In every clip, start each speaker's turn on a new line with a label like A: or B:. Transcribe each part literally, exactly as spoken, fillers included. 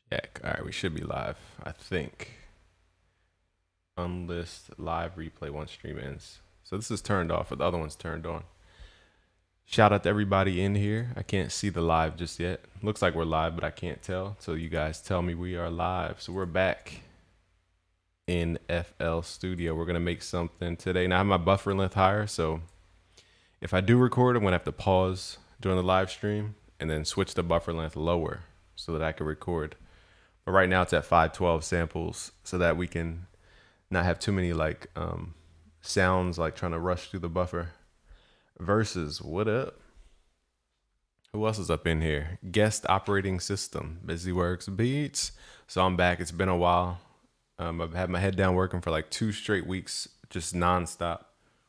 A: Yeah, all right, we should be live. I think. Unlist live replay once stream ends. So this is turned off, but the other one's turned on. Shout out to everybody in here. I can't see the live just yet. Looks like we're live, but I can't tell. So you guys tell me we are live. So we're back in F L Studio. We're gonna make something today. Now I have my buffer length higher, so if I do record, I'm gonna have to pause during the live stream and then switch the buffer length lower so that I can record. But right now it's at five twelve samples so that we can not have too many like um, sounds like trying to rush through the buffer. Versus, what up? Who else is up in here? Guest operating system, BusyWorks Beats. So I'm back. It's been a while. Um, I've had my head down working for like two straight weeks, just nonstop.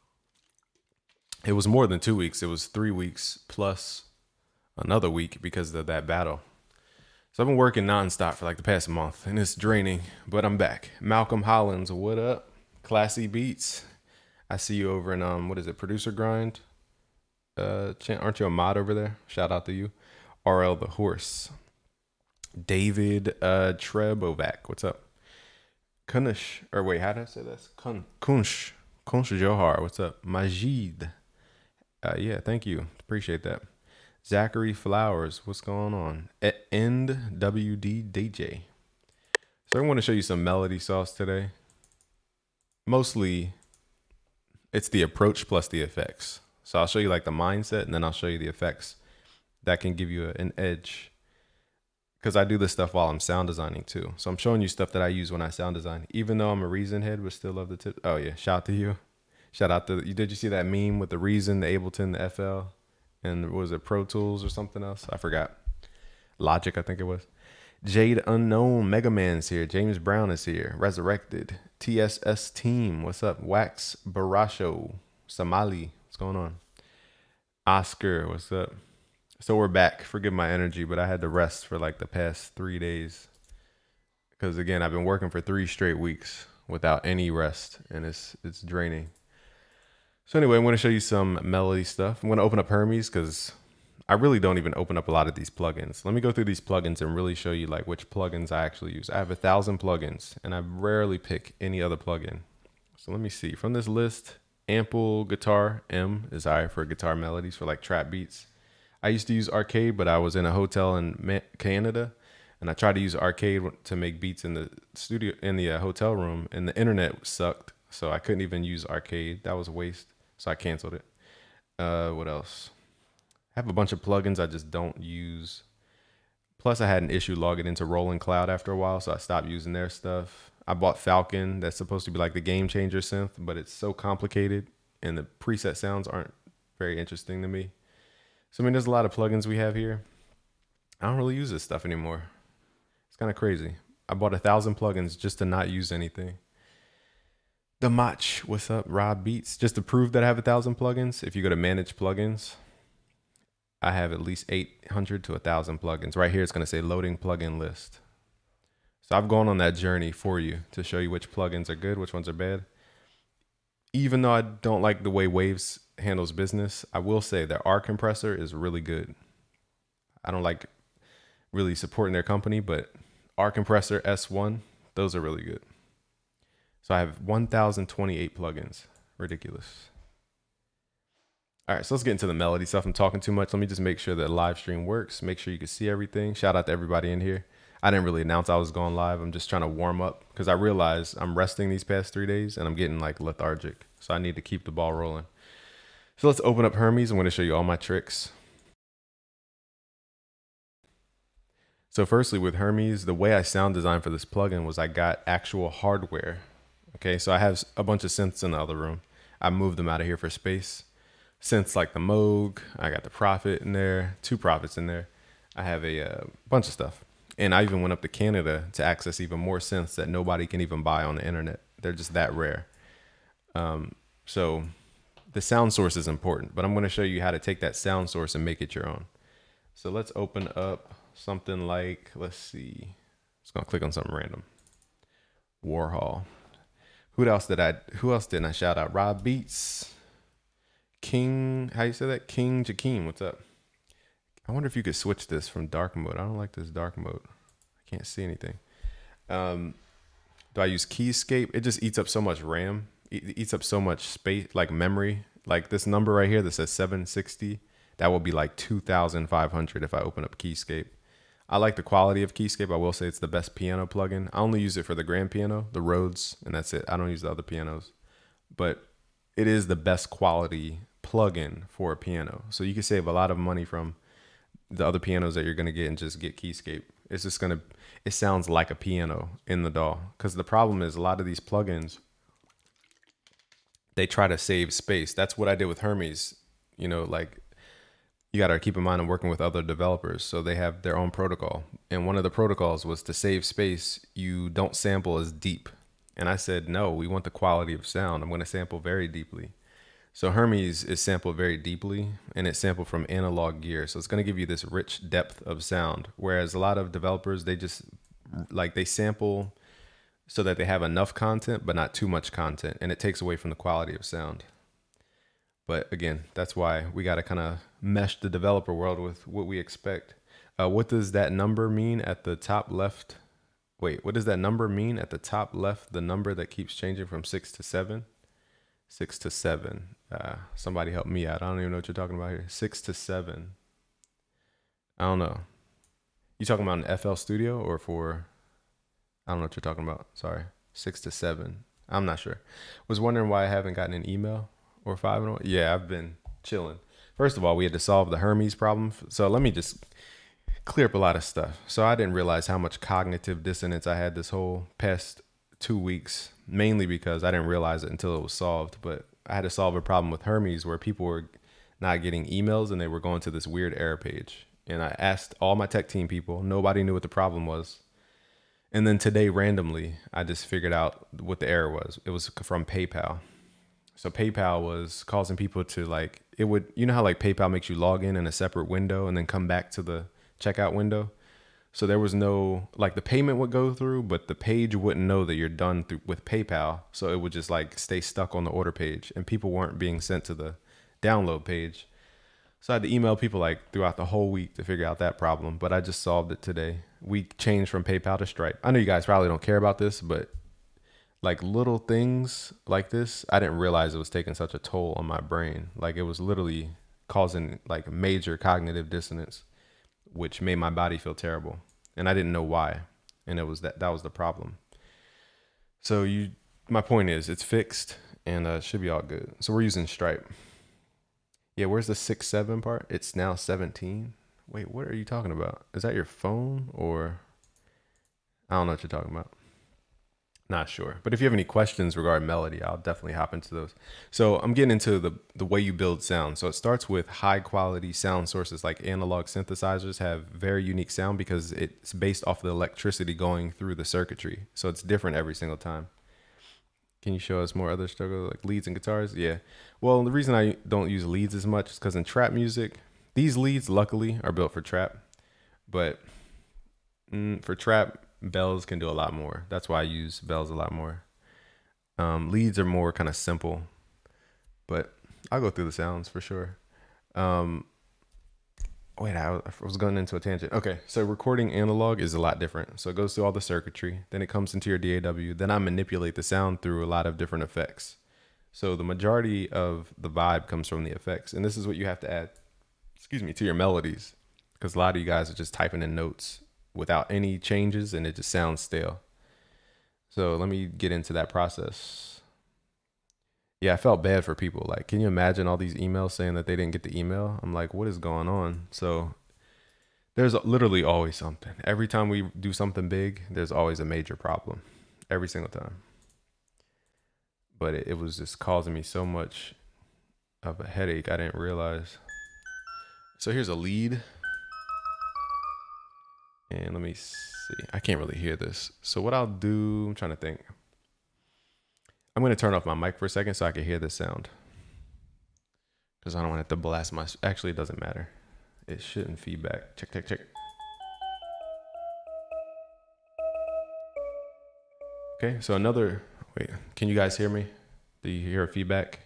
A: It was more than two weeks. It was three weeks plus another week because of that battle. So I've been working nonstop for like the past month, and it's draining, but I'm back. Malcolm Hollins, what up? Classy Beats. I see you over in, um, what is it, Producer Grind? Uh, aren't you a mod over there? Shout out to you. R L the Horse. David uh, Trebovac, what's up? Kunish, or wait, how did I say this? Kun, Kunsh, Kunsh Johar, what's up? Majid. Uh, yeah, thank you. Appreciate that. Zachary Flowers, what's going on? End W D D J. So I want to show you some melody sauce today. Mostly, it's the approach plus the effects. So I'll show you like the mindset, and then I'll show you the effects that can give you a, an edge. Because I do this stuff while I'm sound designing too. So I'm showing you stuff that I use when I sound design. Even though I'm a Reason head, but still love the tip. Oh yeah, shout out to you. Shout out to you. Did you see that meme with the Reason, the Ableton, the F L? And what was it, Pro Tools or something else? I forgot. Logic, I think it was. Jade Unknown, Mega Man's here. James Brown is here. Resurrected. T S S Team, what's up? Wax Barasho. Somali, what's going on? Oscar, what's up? So we're back. Forgive my energy, but I had to rest for like the past three days. Because again, I've been working for three straight weeks without any rest, and it's it's draining. So anyway, I'm going to show you some melody stuff. I'm going to open up Hermes because I really don't even open up a lot of these plugins. Let me go through these plugins and really show you like which plugins I actually use. I have a thousand plugins, and I rarely pick any other plugin. So let me see. From this list, Ample Guitar M is I for guitar melodies for like trap beats. I used to use Arcade, but I was in a hotel in Canada, and I tried to use Arcade to make beats in the studio, in the uh, hotel room, and the internet sucked. So I couldn't even use Arcade. That was a waste. So I canceled it. Uh, what else? I have a bunch of plugins I just don't use. Plus, I had an issue logging into Rolling Cloud after a while, so I stopped using their stuff. I bought Falcon. That's supposed to be like the game changer synth, but it's so complicated, and the preset sounds aren't very interesting to me. So, I mean, there's a lot of plugins we have here. I don't really use this stuff anymore. It's kind of crazy. I bought a thousand plugins just to not use anything. The Mach, what's up? Rob Beats. Just to prove that I have a thousand plugins, if you go to manage plugins, I have at least eight hundred to a thousand plugins. Right here, it's going to say loading plugin list. So I've gone on that journey for you to show you which plugins are good, which ones are bad. Even though I don't like the way Waves handles business, I will say that our compressor is really good. I don't like really supporting their company, but our compressor S one, those are really good. So I have one thousand twenty-eight plugins. Ridiculous. All right, so let's get into the melody stuff. I'm talking too much. Let me just make sure that live stream works. Make sure you can see everything. Shout out to everybody in here. I didn't really announce I was going live. I'm just trying to warm up because I realized I'm resting these past three days and I'm getting like lethargic. So I need to keep the ball rolling. So let's open up Hermes. I'm going to show you all my tricks. So firstly, with Hermes, the way I sound designed for this plugin was I got actual hardware. Okay, so I have a bunch of synths in the other room. I moved them out of here for space. Synths like the Moog, I got the Prophet in there, two Prophets in there. I have a uh, bunch of stuff. And I even went up to Canada to access even more synths that nobody can even buy on the internet. They're just that rare. Um, so the sound source is important, but I'm going to show you how to take that sound source and make it your own. So let's open up something like, let's see. I'm just going to click on something random. Warhol. Who else did I, who else didn't I shout out? Rob Beats. King, how you say that? King Jakeem, what's up? I wonder if you could switch this from dark mode. I don't like this dark mode. I Can't see anything. Um, do I use Keyscape? It just eats up so much RAM. It eats up so much space, like memory. Like this number right here that says seven sixty, that will be like two thousand five hundred if I open up Keyscape. I like the quality of Keyscape. I will say it's the best piano plugin. I only use it for the grand piano, the Rhodes, and that's it. I don't use the other pianos. But it is the best quality plugin for a piano. So you can save a lot of money from the other pianos that you're going to get and just get Keyscape. It's just going to, it sounds like a piano in the D A W. Because the problem is a lot of these plugins, they try to save space. That's what I did with Hermes. You know, like you got to keep in mind I'm working with other developers. So they have their own protocol. And one of the protocols was to save space, you don't sample as deep. And I said, no, we want the quality of sound. I'm going to sample very deeply. So Hermes is sampled very deeply, and it's sampled from analog gear. So it's going to give you this rich depth of sound. Whereas a lot of developers, they just like they sample so that they have enough content, but not too much content. And it takes away from the quality of sound. But again, that's why we got to kind of mesh the developer world with what we expect. Uh, what does that number mean at the top left? Wait, what does that number mean at the top left? The number that keeps changing from six to seven? Six to seven. Uh, somebody help me out. I don't even know what you're talking about here. Six to seven. I don't know. You talking about an F L Studio or for, I don't know what you're talking about. Sorry. Six to seven. I'm not sure. Was wondering why I haven't gotten an email or five. And yeah, I've been chilling. First of all, we had to solve the Hermes problem. So let me just clear up a lot of stuff. So I didn't realize how much cognitive dissonance I had this whole past two weeks, mainly because I didn't realize it until it was solved. But I had to solve a problem with Hermes where people were not getting emails and they were going to this weird error page. And I asked all my tech team people, nobody knew what the problem was. And then today, randomly, I just figured out what the error was. It was from PayPal. So PayPal was causing people to like, it would, you know how like PayPal makes you log in in a separate window and then come back to the checkout window? So there was no, like the payment would go through, but the page wouldn't know that you're done through, with PayPal. So it would just like stay stuck on the order page and people weren't being sent to the download page. So I had to email people like throughout the whole week to figure out that problem, but I just solved it today. We changed from PayPal to Stripe. I know you guys probably don't care about this, but like little things like this, I didn't realize it was taking such a toll on my brain. Like it was literally causing like major cognitive dissonance, which made my body feel terrible. And I didn't know why. And it was that, that was the problem. So you, my point is it's fixed and uh, it should be all good. So we're using Stripe. Yeah, where's the six, seven part? It's now seventeen. Wait, what are you talking about? Is that your phone or? I don't know what you're talking about. Not sure. But if you have any questions regarding melody, I'll definitely hop into those. So I'm getting into the, the way you build sound. So it starts with high quality sound sources like analog synthesizers have very unique sound because it's based off the electricity going through the circuitry. So it's different every single time. Can you show us more other struggle like leads and guitars? Yeah. Well, the reason I don't use leads as much is because in trap music, these leads luckily are built for trap, but mm, for trap, bells can do a lot more. That's why I use bells a lot more. Um, leads are more kind of simple, but I'll go through the sounds for sure. Um, Wait, I was going into a tangent. Okay, so recording analog is a lot different. So it goes through all the circuitry, then it comes into your D A W. Then I manipulate the sound through a lot of different effects. So the majority of the vibe comes from the effects. And this is what you have to add, excuse me, to your melodies. Because a lot of you guys are just typing in notes without any changes and it just sounds stale. So let me get into that process. Yeah, I felt bad for people. Like, can you imagine all these emails saying that they didn't get the email? I'm like, what is going on? So there's literally always something. Every time we do something big, there's always a major problem. Every single time. But it, it was just causing me so much of a headache I didn't realize. So here's a lead. And let me see. I can't really hear this. So what I'll do, I'm trying to think. I'm going to turn off my mic for a second so I can hear this sound. Because I don't want to have to blast my... Actually, it doesn't matter. It shouldn't feedback. Check, check, check. Okay, so another... Wait, can you guys hear me? Do you hear feedback?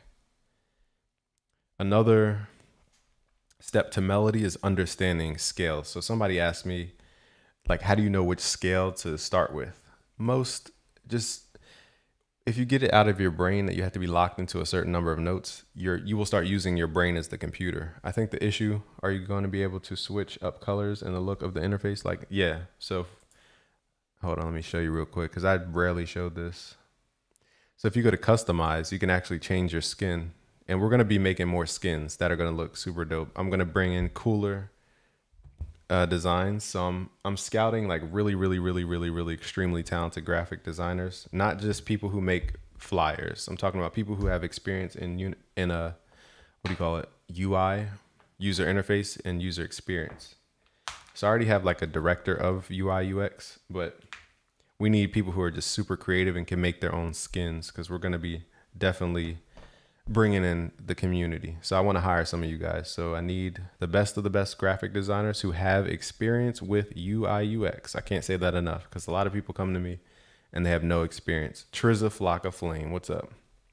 A: Another step to melody is understanding scales. So somebody asked me, like, how do you know which scale to start with? Most just if you get it out of your brain that you have to be locked into a certain number of notes, you're you will start using your brain as the computer. I think the issue, are you going to be able to switch up colors and the look of the interface? Like, yeah. So hold on, let me show you real quick because I rarely showed this. So if you go to customize, you can actually change your skin. And we're going to be making more skins that are going to look super dope. I'm going to bring in cooler uh, designs. So I'm, I'm scouting like really, really, really, really, really extremely talented graphic designers, not just people who make flyers. I'm talking about people who have experience in, in a, what do you call it? U I, user interface, and user experience. So I already have like a director of U I U X, but we need people who are just super creative and can make their own skins because we're going to be definitely bringing in the community. So I want to hire some of you guys. So I need the best of the best graphic designers who have experience with U I U X. I can't say that enough because a lot of people come to me and they have no experience. Trizza Flocka Flame, what's up?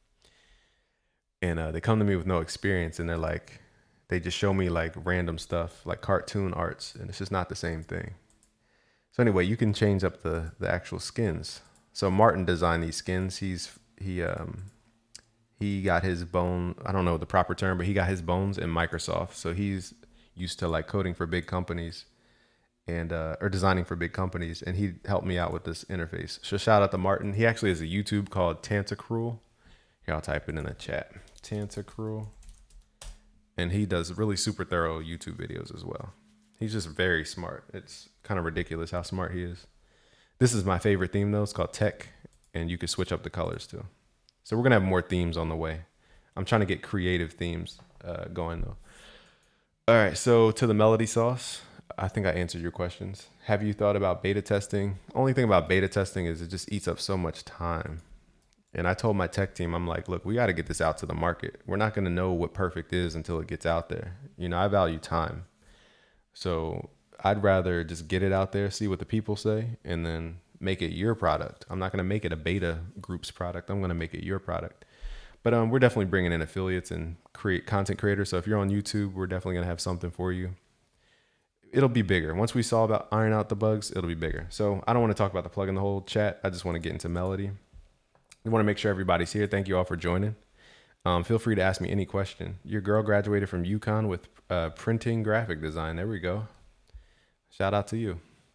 A: And uh, they come to me with no experience and they're like, they just show me like random stuff like cartoon arts and it's just not the same thing. So anyway, you can change up the, the actual skins. So Martin designed these skins. He's, he, um, He got his bone, I don't know the proper term, but he got his bones in Microsoft. So he's used to like coding for big companies and, uh, or designing for big companies. And he helped me out with this interface. So shout out to Martin. He actually has a YouTube called Tantacruel. Here, I'll type it in the chat. Tantacruel. And he does really super thorough YouTube videos as well. He's just very smart. It's kind of ridiculous how smart he is. This is my favorite theme though. It's called Tech. And you can switch up the colors too. So we're going to have more themes on the way. I'm trying to get creative themes uh, going though. All right. So to the melody sauce, I think I answered your questions. Have you thought about beta testing? Only thing about beta testing is it just eats up so much time. And I told my tech team, I'm like, look, we got to get this out to the market. We're not going to know what perfect is until it gets out there. You know, I value time. So I'd rather just get it out there, see what the people say, and then make it your product. I'm not going to make it a beta group's product. I'm going to make it your product. But um, we're definitely bringing in affiliates and create content creators. So if you're on YouTube, we're definitely going to have something for you. It'll be bigger. Once we solve out, iron out the bugs, it'll be bigger. So I don't want to talk about the plug in the whole chat. I just want to get into melody. We want to make sure everybody's here. Thank you all for joining. Um, feel free to ask me any question. Your girl graduated from UConn with uh, printing graphic design. There we go. Shout out to you.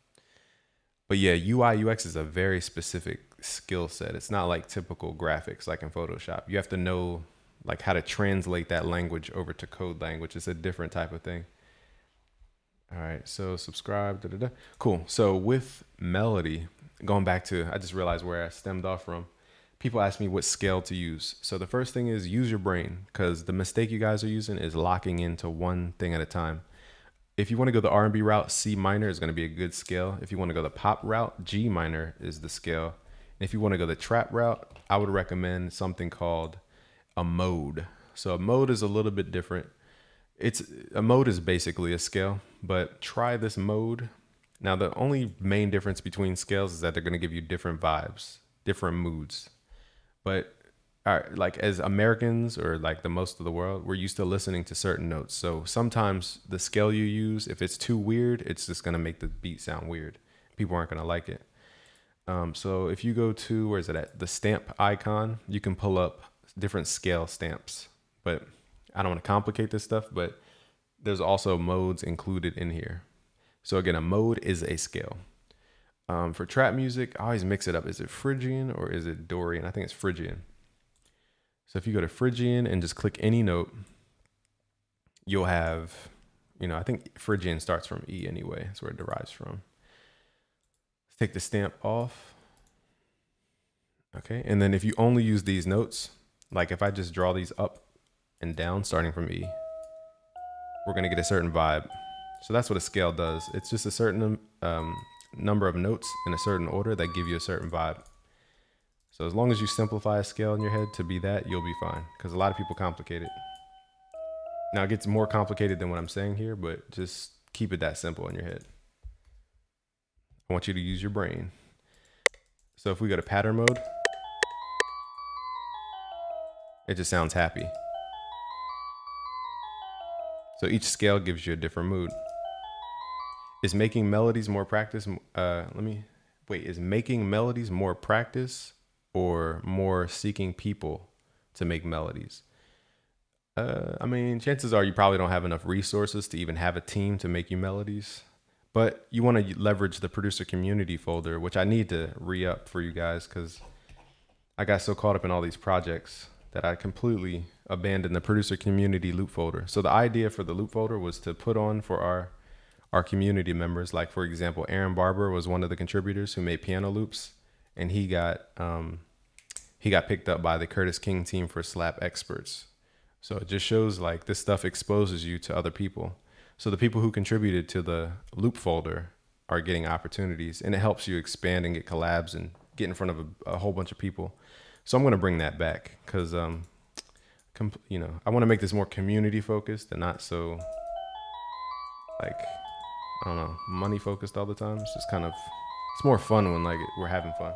A: But yeah, U I U X is a very specific skill set. It's not like typical graphics like in Photoshop. You have to know like how to translate that language over to code language. It's a different type of thing. All right, so subscribe. Da, da, da. Cool. So with melody, going back to, I just realized where I stemmed off from. People ask me what scale to use. So the first thing is use your brain because the mistake you guys are using is locking into one thing at a time. If you want to go the R and B route, C minor is going to be a good scale. If you want to go the pop route, G minor is the scale. And if you want to go the trap route, I would recommend something called a mode. So a mode is a little bit different. It's a mode is basically a scale, but try this mode. Now, the only main difference between scales is that they're going to give you different vibes, different moods. But all right, like as Americans or like the most of the world, we're used to listening to certain notes. So sometimes the scale you use, if it's too weird, it's just going to make the beat sound weird. People aren't going to like it. Um, so if you go to, where is it at? The stamp icon, you can pull up different scale stamps. But I don't want to complicate this stuff, but there's also modes included in here. So again, a mode is a scale. Um, for trap music, I always mix it up. Is it Phrygian or is it Dorian? I think it's Phrygian. So if you go to Phrygian and just click any note, you'll have, you know, I think Phrygian starts from E anyway. That's where it derives from. Let's take the stamp off. Okay. And then if you only use these notes, like if I just draw these up and down starting from E, we're going to get a certain vibe. So that's what a scale does. It's just a certain um, number of notes in a certain order that give you a certain vibe. So as long as you simplify a scale in your head to be that, you'll be fine. Because a lot of people complicate it. Now it gets more complicated than what I'm saying here, but just keep it that simple in your head. I want you to use your brain. So if we go to pattern mode, it just sounds happy. So each scale gives you a different mood. Is making melodies more practice? Uh, let me wait. Is making melodies more practice or more seeking people to make melodies? Uh, I mean, chances are you probably don't have enough resources to even have a team to make you melodies, but you want to leverage the producer community folder, which I need to re-up for you guys because I got so caught up in all these projects that I completely abandoned the producer community loop folder. So the idea for the loop folder was to put on for our our community members. Like for example, Aaron Barber was one of the contributors who made piano loops, and he got um, he got picked up by the Curtis King team for slap experts. So it just shows like this stuff exposes you to other people. So the people who contributed to the loop folder are getting opportunities, and it helps you expand and get collabs and get in front of a, a whole bunch of people. So I'm going to bring that back because, um, you know, I want to make this more community focused and not so like, I don't know, money focused all the time. It's just kind of, it's more fun when like we're having fun.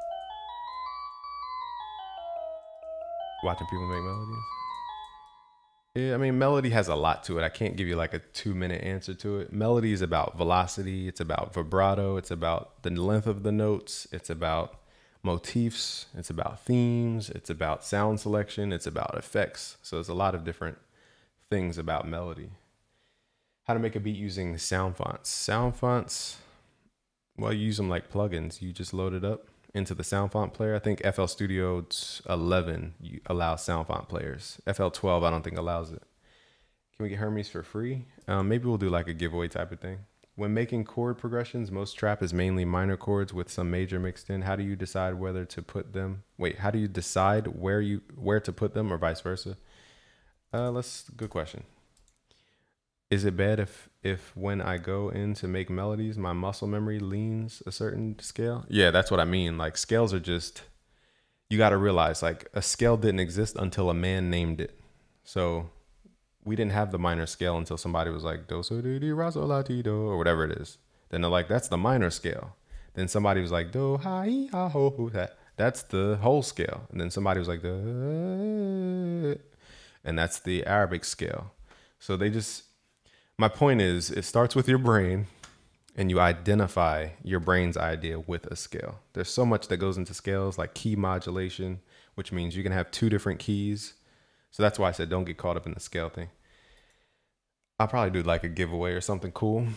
A: Watching people make melodies. Yeah, I mean, melody has a lot to it. I can't give you like a two minute answer to it. Melody is about velocity. It's about vibrato. It's about the length of the notes. It's about motifs. It's about themes. It's about sound selection. It's about effects. So there's a lot of different things about melody. How to make a beat using sound fonts. Sound fonts, well, you use them like plugins. You just load it up into the sound font player. I think F L Studio eleven allows sound font players. F L twelve, I don't think allows it. Can we get Hermes for free? Um, maybe we'll do like a giveaway type of thing. When making chord progressions, most trap is mainly minor chords with some major mixed in. How do you decide whether to put them? Wait, how do you decide where you where to put them or vice versa? Uh, let's good question. Is it bad if if when I go in to make melodies, my muscle memory leans a certain scale? Yeah, that's what I mean. Like scales are just, you got to realize like a scale didn't exist until a man named it. So we didn't have the minor scale until somebody was like do so do do ra so la ti do or whatever it is. Then they're like, that's the minor scale. Then somebody was like do ha hi ha ho ho that. That's the whole scale. And then somebody was like the, and that's the Arabic scale. So they just, my point is, it starts with your brain and you identify your brain's idea with a scale. There's so much that goes into scales, like key modulation, which means you can have two different keys. So that's why I said don't get caught up in the scale thing. I'll probably do like a giveaway or something cool.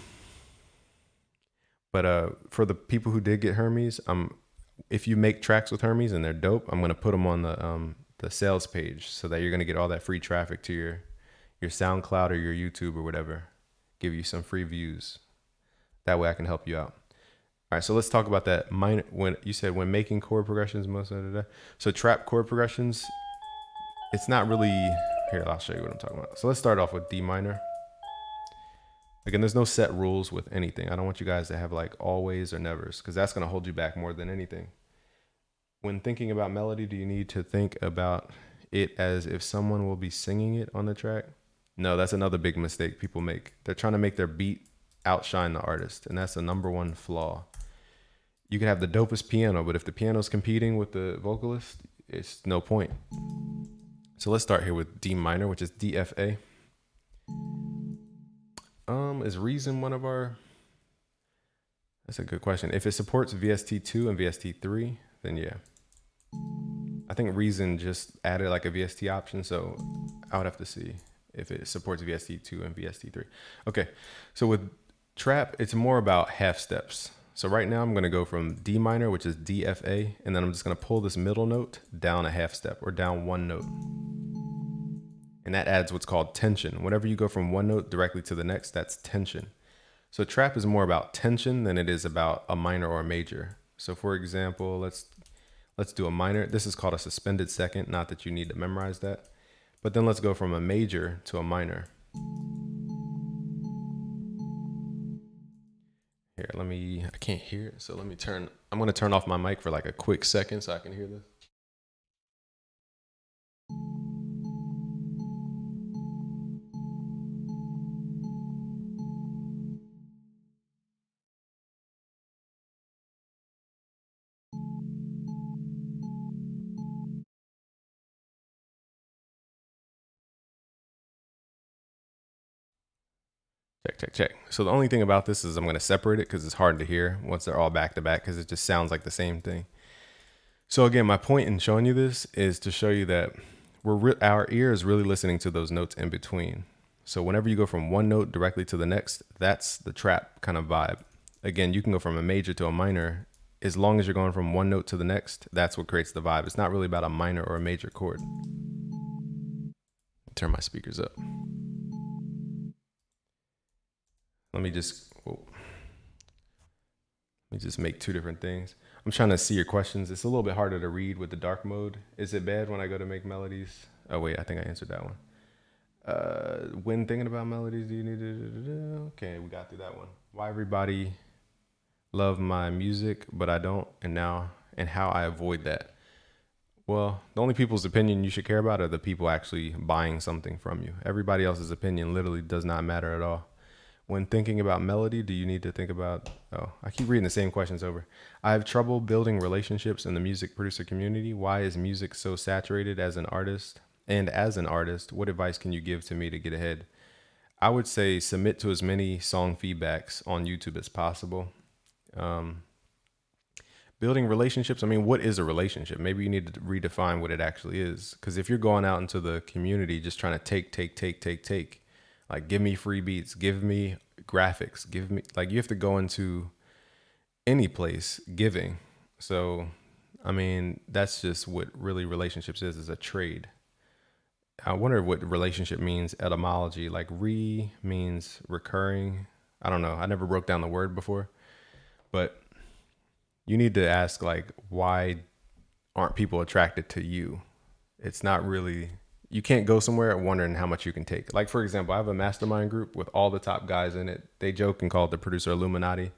A: But uh, for the people who did get Hermes, um, if you make tracks with Hermes and they're dope, I'm gonna put them on the um, the sales page so that you're gonna get all that free traffic to your your SoundCloud or your YouTube or whatever. Give you some free views. That way I can help you out. All right, so let's talk about that. Minor, when you said when making chord progressions, most of the day. So trap chord progressions, it's not really, here, I'll show you what I'm talking about. So let's start off with D minor. Again, there's no set rules with anything. I don't want you guys to have like always or nevers because that's gonna hold you back more than anything. When thinking about melody, do you need to think about it as if someone will be singing it on the track? No, that's another big mistake people make. They're trying to make their beat outshine the artist, and that's the number one flaw. You can have the dopest piano, but if the piano's competing with the vocalist, it's no point. So let's start here with D minor, which is D F A. Um, is Reason one of our, that's a good question. If it supports V S T two and V S T three, then yeah. I think Reason just added like a V S T option, so I would have to see if it supports V S T two and V S T three. Okay, so with trap, it's more about half steps. So right now I'm gonna go from D minor, which is D F A, and then I'm just gonna pull this middle note down a half step or down one note. And that adds what's called tension. Whenever you go from one note directly to the next, that's tension. So trap is more about tension than it is about a minor or a major. So for example, let's let's do a minor. This is called a suspended second, not that you need to memorize that. But then let's go from a major to a minor. Here, let me, I can't hear it, so let me turn, I'm gonna turn off my mic for like a quick second so I can hear this. Check, check, check. So the only thing about this is I'm going to separate it because it's hard to hear once they're all back to back because it just sounds like the same thing. So again, my point in showing you this is to show you that we're re- our ear is really listening to those notes in between. So whenever you go from one note directly to the next, that's the trap kind of vibe. Again, you can go from a major to a minor. As long as you're going from one note to the next, that's what creates the vibe. It's not really about a minor or a major chord. Turn my speakers up. Let me just, whoa. Let me just make two different things. I'm trying to see your questions. It's a little bit harder to read with the dark mode. Is it bad when I go to make melodies? Oh wait, I think I answered that one. Uh, when thinking about melodies, do you need to, okay, we got through that one. Why everybody love my music, but I don't, and now, and how I avoid that. Well, the only people's opinion you should care about are the people actually buying something from you. Everybody else's opinion literally does not matter at all. When thinking about melody, do you need to think about, oh, I keep reading the same questions over. I have trouble building relationships in the music producer community. Why is music so saturated as an artist? And as an artist, what advice can you give to me to get ahead? I would say submit to as many song feedbacks on YouTube as possible. Um, building relationships, I mean, what is a relationship? Maybe you need to redefine what it actually is. Because if you're going out into the community just trying to take, take, take, take, take, like, give me free beats, give me graphics, give me, like, you have to go into any place giving. So, I mean, that's just what really relationships is, is a trade. I wonder what relationship means etymology. Like, re means recurring. I don't know. I never broke down the word before, but you need to ask, like, why aren't people attracted to you? It's not really, you can't go somewhere wondering how much you can take. Like, for example, I have a mastermind group with all the top guys in it. They joke and call it the producer Illuminati.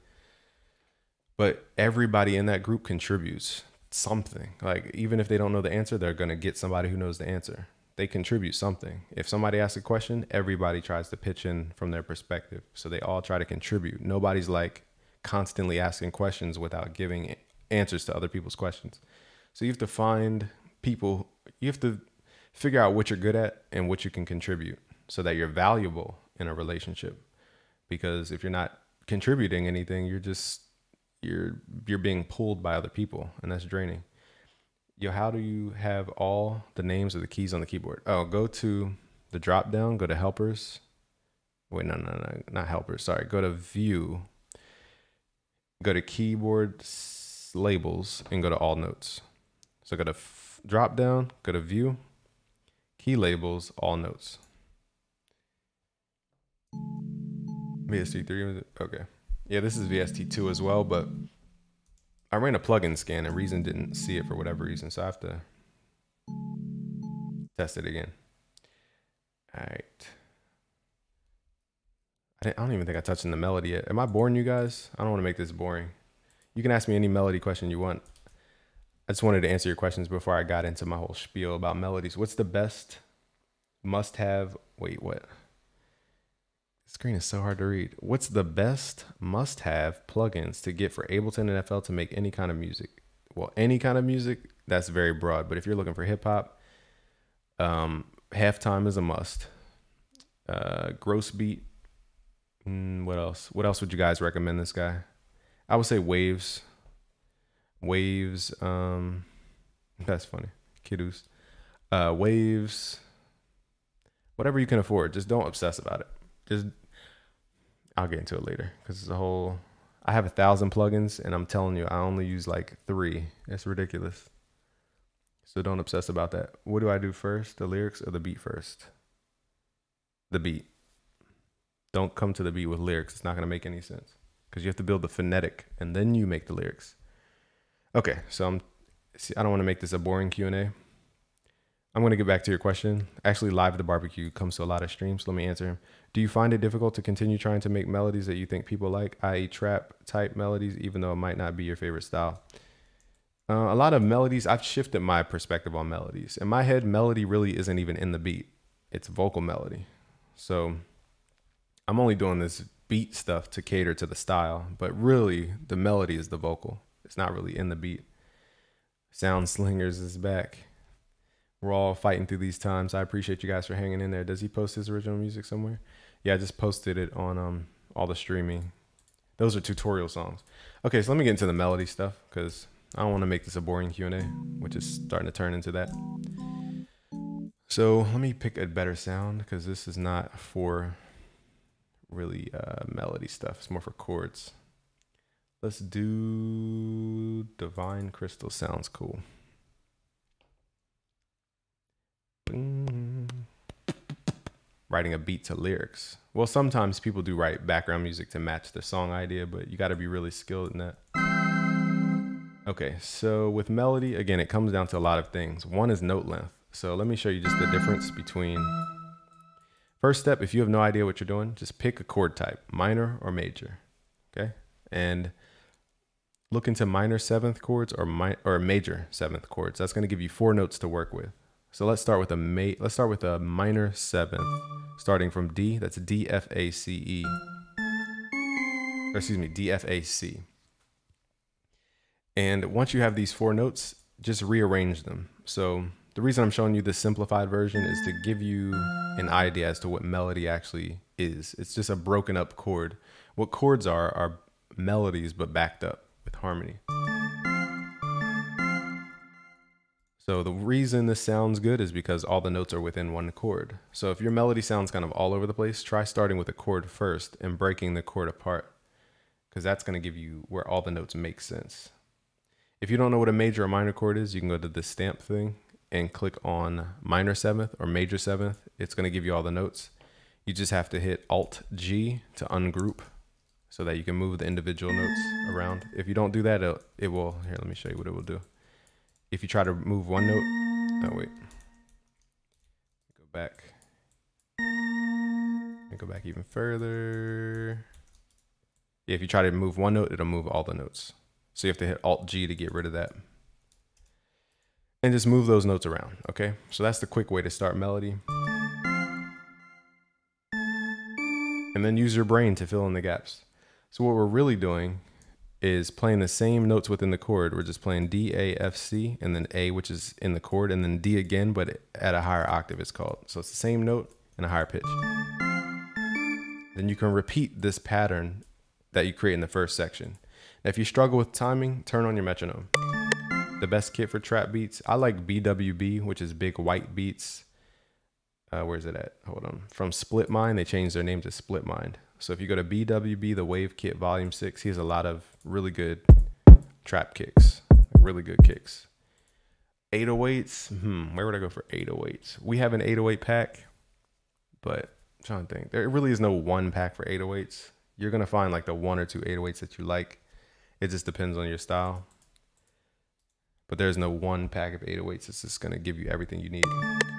A: But everybody in that group contributes something. Like, even if they don't know the answer, they're going to get somebody who knows the answer. They contribute something. If somebody asks a question, everybody tries to pitch in from their perspective. So they all try to contribute. Nobody's like constantly asking questions without giving answers to other people's questions. So you have to find people, you have to figure out what you're good at and what you can contribute so that you're valuable in a relationship. Because if you're not contributing anything, you're just, you're, you're being pulled by other people, and that's draining. Yo, how do you have all the names of the keys on the keyboard? Oh, go to the drop down, go to helpers. Wait, no, no, no, not helpers. Sorry. Go to view, go to keyboard labels, and go to all notes. So go to f drop down, go to view, key labels, all notes. V S T three, okay. Yeah, this is V S T two as well, but I ran a plugin scan and Reason didn't see it for whatever reason, so I have to test it again. All right. I, I don't even think I touched on the melody yet. Am I boring you guys? I don't want to make this boring. You can ask me any melody question you want. I just wanted to answer your questions before I got into my whole spiel about melodies. What's the best must-have? Wait, what? The screen is so hard to read. What's the best must-have plugins to get for Ableton and F L to make any kind of music? Well, any kind of music, that's very broad. But if you're looking for hip-hop, um, Halftime is a must. Uh, Gross Beat. Mm, what else? What else would you guys recommend this guy? I would say Waves. Waves. Um, that's funny. Kiddos. Uh, Waves. Whatever you can afford. Just don't obsess about it. Just, I'll get into it later because it's a whole, I have a thousand plugins and I'm telling you, I only use like three. It's ridiculous. So don't obsess about that. What do I do first? The lyrics or the beat first? The beat. Don't come to the beat with lyrics. It's not going to make any sense because you have to build the phonetic and then you make the lyrics. Okay. So I'm, see, I don't want to make this a boring Q and A. I'm going to get back to your question. Actually, Live at the Barbecue comes to a lot of streams. Let me answer him. Do you find it difficult to continue trying to make melodies that you think people like, that is trap type melodies, even though it might not be your favorite style? Uh, a lot of melodies, I've shifted my perspective on melodies. In my head, melody really isn't even in the beat. It's vocal melody. So I'm only doing this beat stuff to cater to the style, but really the melody is the vocal. It's not really in the beat. Sound Slingers is back. We're all fighting through these times. I appreciate you guys for hanging in there. Does he post his original music somewhere? Yeah, I just posted it on um all the streaming. Those are tutorial songs. Okay, so let me get into the melody stuff because I don't want to make this a boring Q and A, which is starting to turn into that. So let me pick a better sound because this is not for really uh, melody stuff. It's more for chords. Let's do Divine Crystal. Sounds cool. Bing. Writing a beat to lyrics. Well, sometimes people do write background music to match the song idea, but you got to be really skilled in that. Okay, so with melody, again, it comes down to a lot of things. One is note length. So let me show you just the difference between. First step, if you have no idea what you're doing, just pick a chord type, minor or major, okay? And look into minor seventh chords or mi or major seventh chords. That's gonna give you four notes to work with. So let's start with a ma let's start with a minor seventh, starting from D. That's D, F, A, C, E. Or excuse me, D, F, A, C. And once you have these four notes, just rearrange them. So the reason I'm showing you this simplified version is to give you an idea as to what melody actually is. It's just a broken up chord. What chords are are melodies but backed up with harmony. So the reason this sounds good is because all the notes are within one chord. So if your melody sounds kind of all over the place, try starting with a chord first and breaking the chord apart, because that's going to give you where all the notes make sense. If you don't know what a major or minor chord is, you can go to the stamp thing and click on minor seventh or major seventh. It's going to give you all the notes. You just have to hit Alt G to ungroup so that you can move the individual notes around. If you don't do that, it, it will, here, let me show you what it will do. If you try to move one note, oh wait, go back, and go back even further. Yeah, if you try to move one note, it'll move all the notes. So you have to hit Alt G to get rid of that. And just move those notes around, okay? So that's the quick way to start melody. And then use your brain to fill in the gaps. So what we're really doing is playing the same notes within the chord. We're just playing D, A, F, C, and then A, which is in the chord, and then D again, but at a higher octave, it's called. So it's the same note in a higher pitch. Then you can repeat this pattern that you create in the first section. Now, if you struggle with timing, turn on your metronome. The best kit for trap beats, I like B W B, which is Big White Beats. Uh, where's it at? Hold on. From Splitmind, they changed their name to Splitmind. So if you go to B W B, the Wave Kit Volume six, he has a lot of really good trap kicks, really good kicks. eight oh eights, hmm, where would I go for eight oh eights? We have an eight oh eight pack, but I'm trying to think. There really is no one pack for eight oh eights. You're going to find like the one or two eight oh eights that you like. It just depends on your style. But there's no one pack of eight oh eights. It's just going to give you everything you need.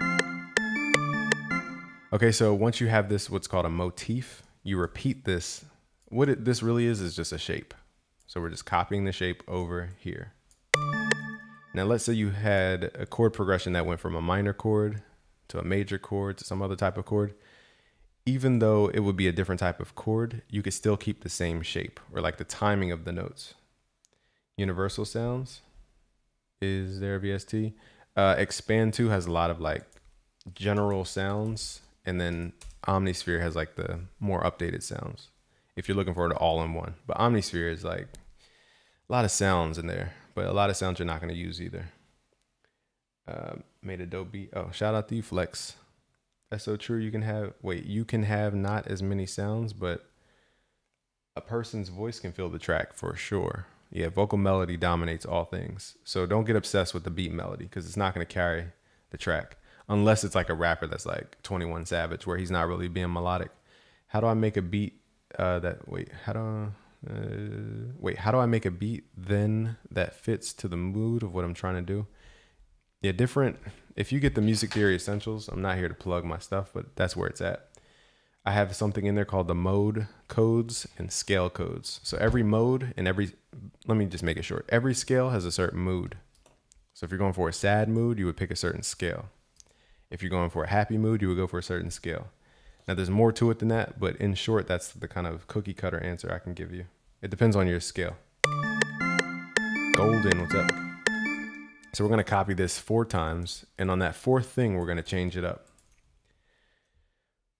A: Okay, so once you have this, what's called a motif, you repeat this. What it, this really is is just a shape. So we're just copying the shape over here. Now let's say you had a chord progression that went from a minor chord to a major chord to some other type of chord. Even though it would be a different type of chord, you could still keep the same shape or like the timing of the notes. Universal Sounds, is there a V S T? Uh, Expand two has a lot of like general sounds, and then Omnisphere has like the more updated sounds if you're looking for it all in one. But Omnisphere is like a lot of sounds in there, but a lot of sounds you're not going to use either. Uh, made a dope beat. Oh, shout out to you, Flex. That's so true. You can have, wait, you can have not as many sounds, but a person's voice can fill the track for sure. Yeah, vocal melody dominates all things. So don't get obsessed with the beat melody because it's not going to carry the track. Unless it's like a rapper that's like twenty-one Savage where he's not really being melodic. How do I make a beat uh, that, wait, how do I, uh, wait, how do I make a beat then that fits to the mood of what I'm trying to do? Yeah, different. If you get the Music Theory Essentials, I'm not here to plug my stuff, but that's where it's at. I have something in there called the mode codes and scale codes. So every mode and every, let me just make it short. Every scale has a certain mood. So if you're going for a sad mood, you would pick a certain scale. If you're going for a happy mood, you would go for a certain scale. Now there's more to it than that, but in short, that's the kind of cookie cutter answer I can give you. It depends on your scale. Golden, what's up? So we're going to copy this four times, and on that fourth thing, we're going to change it up.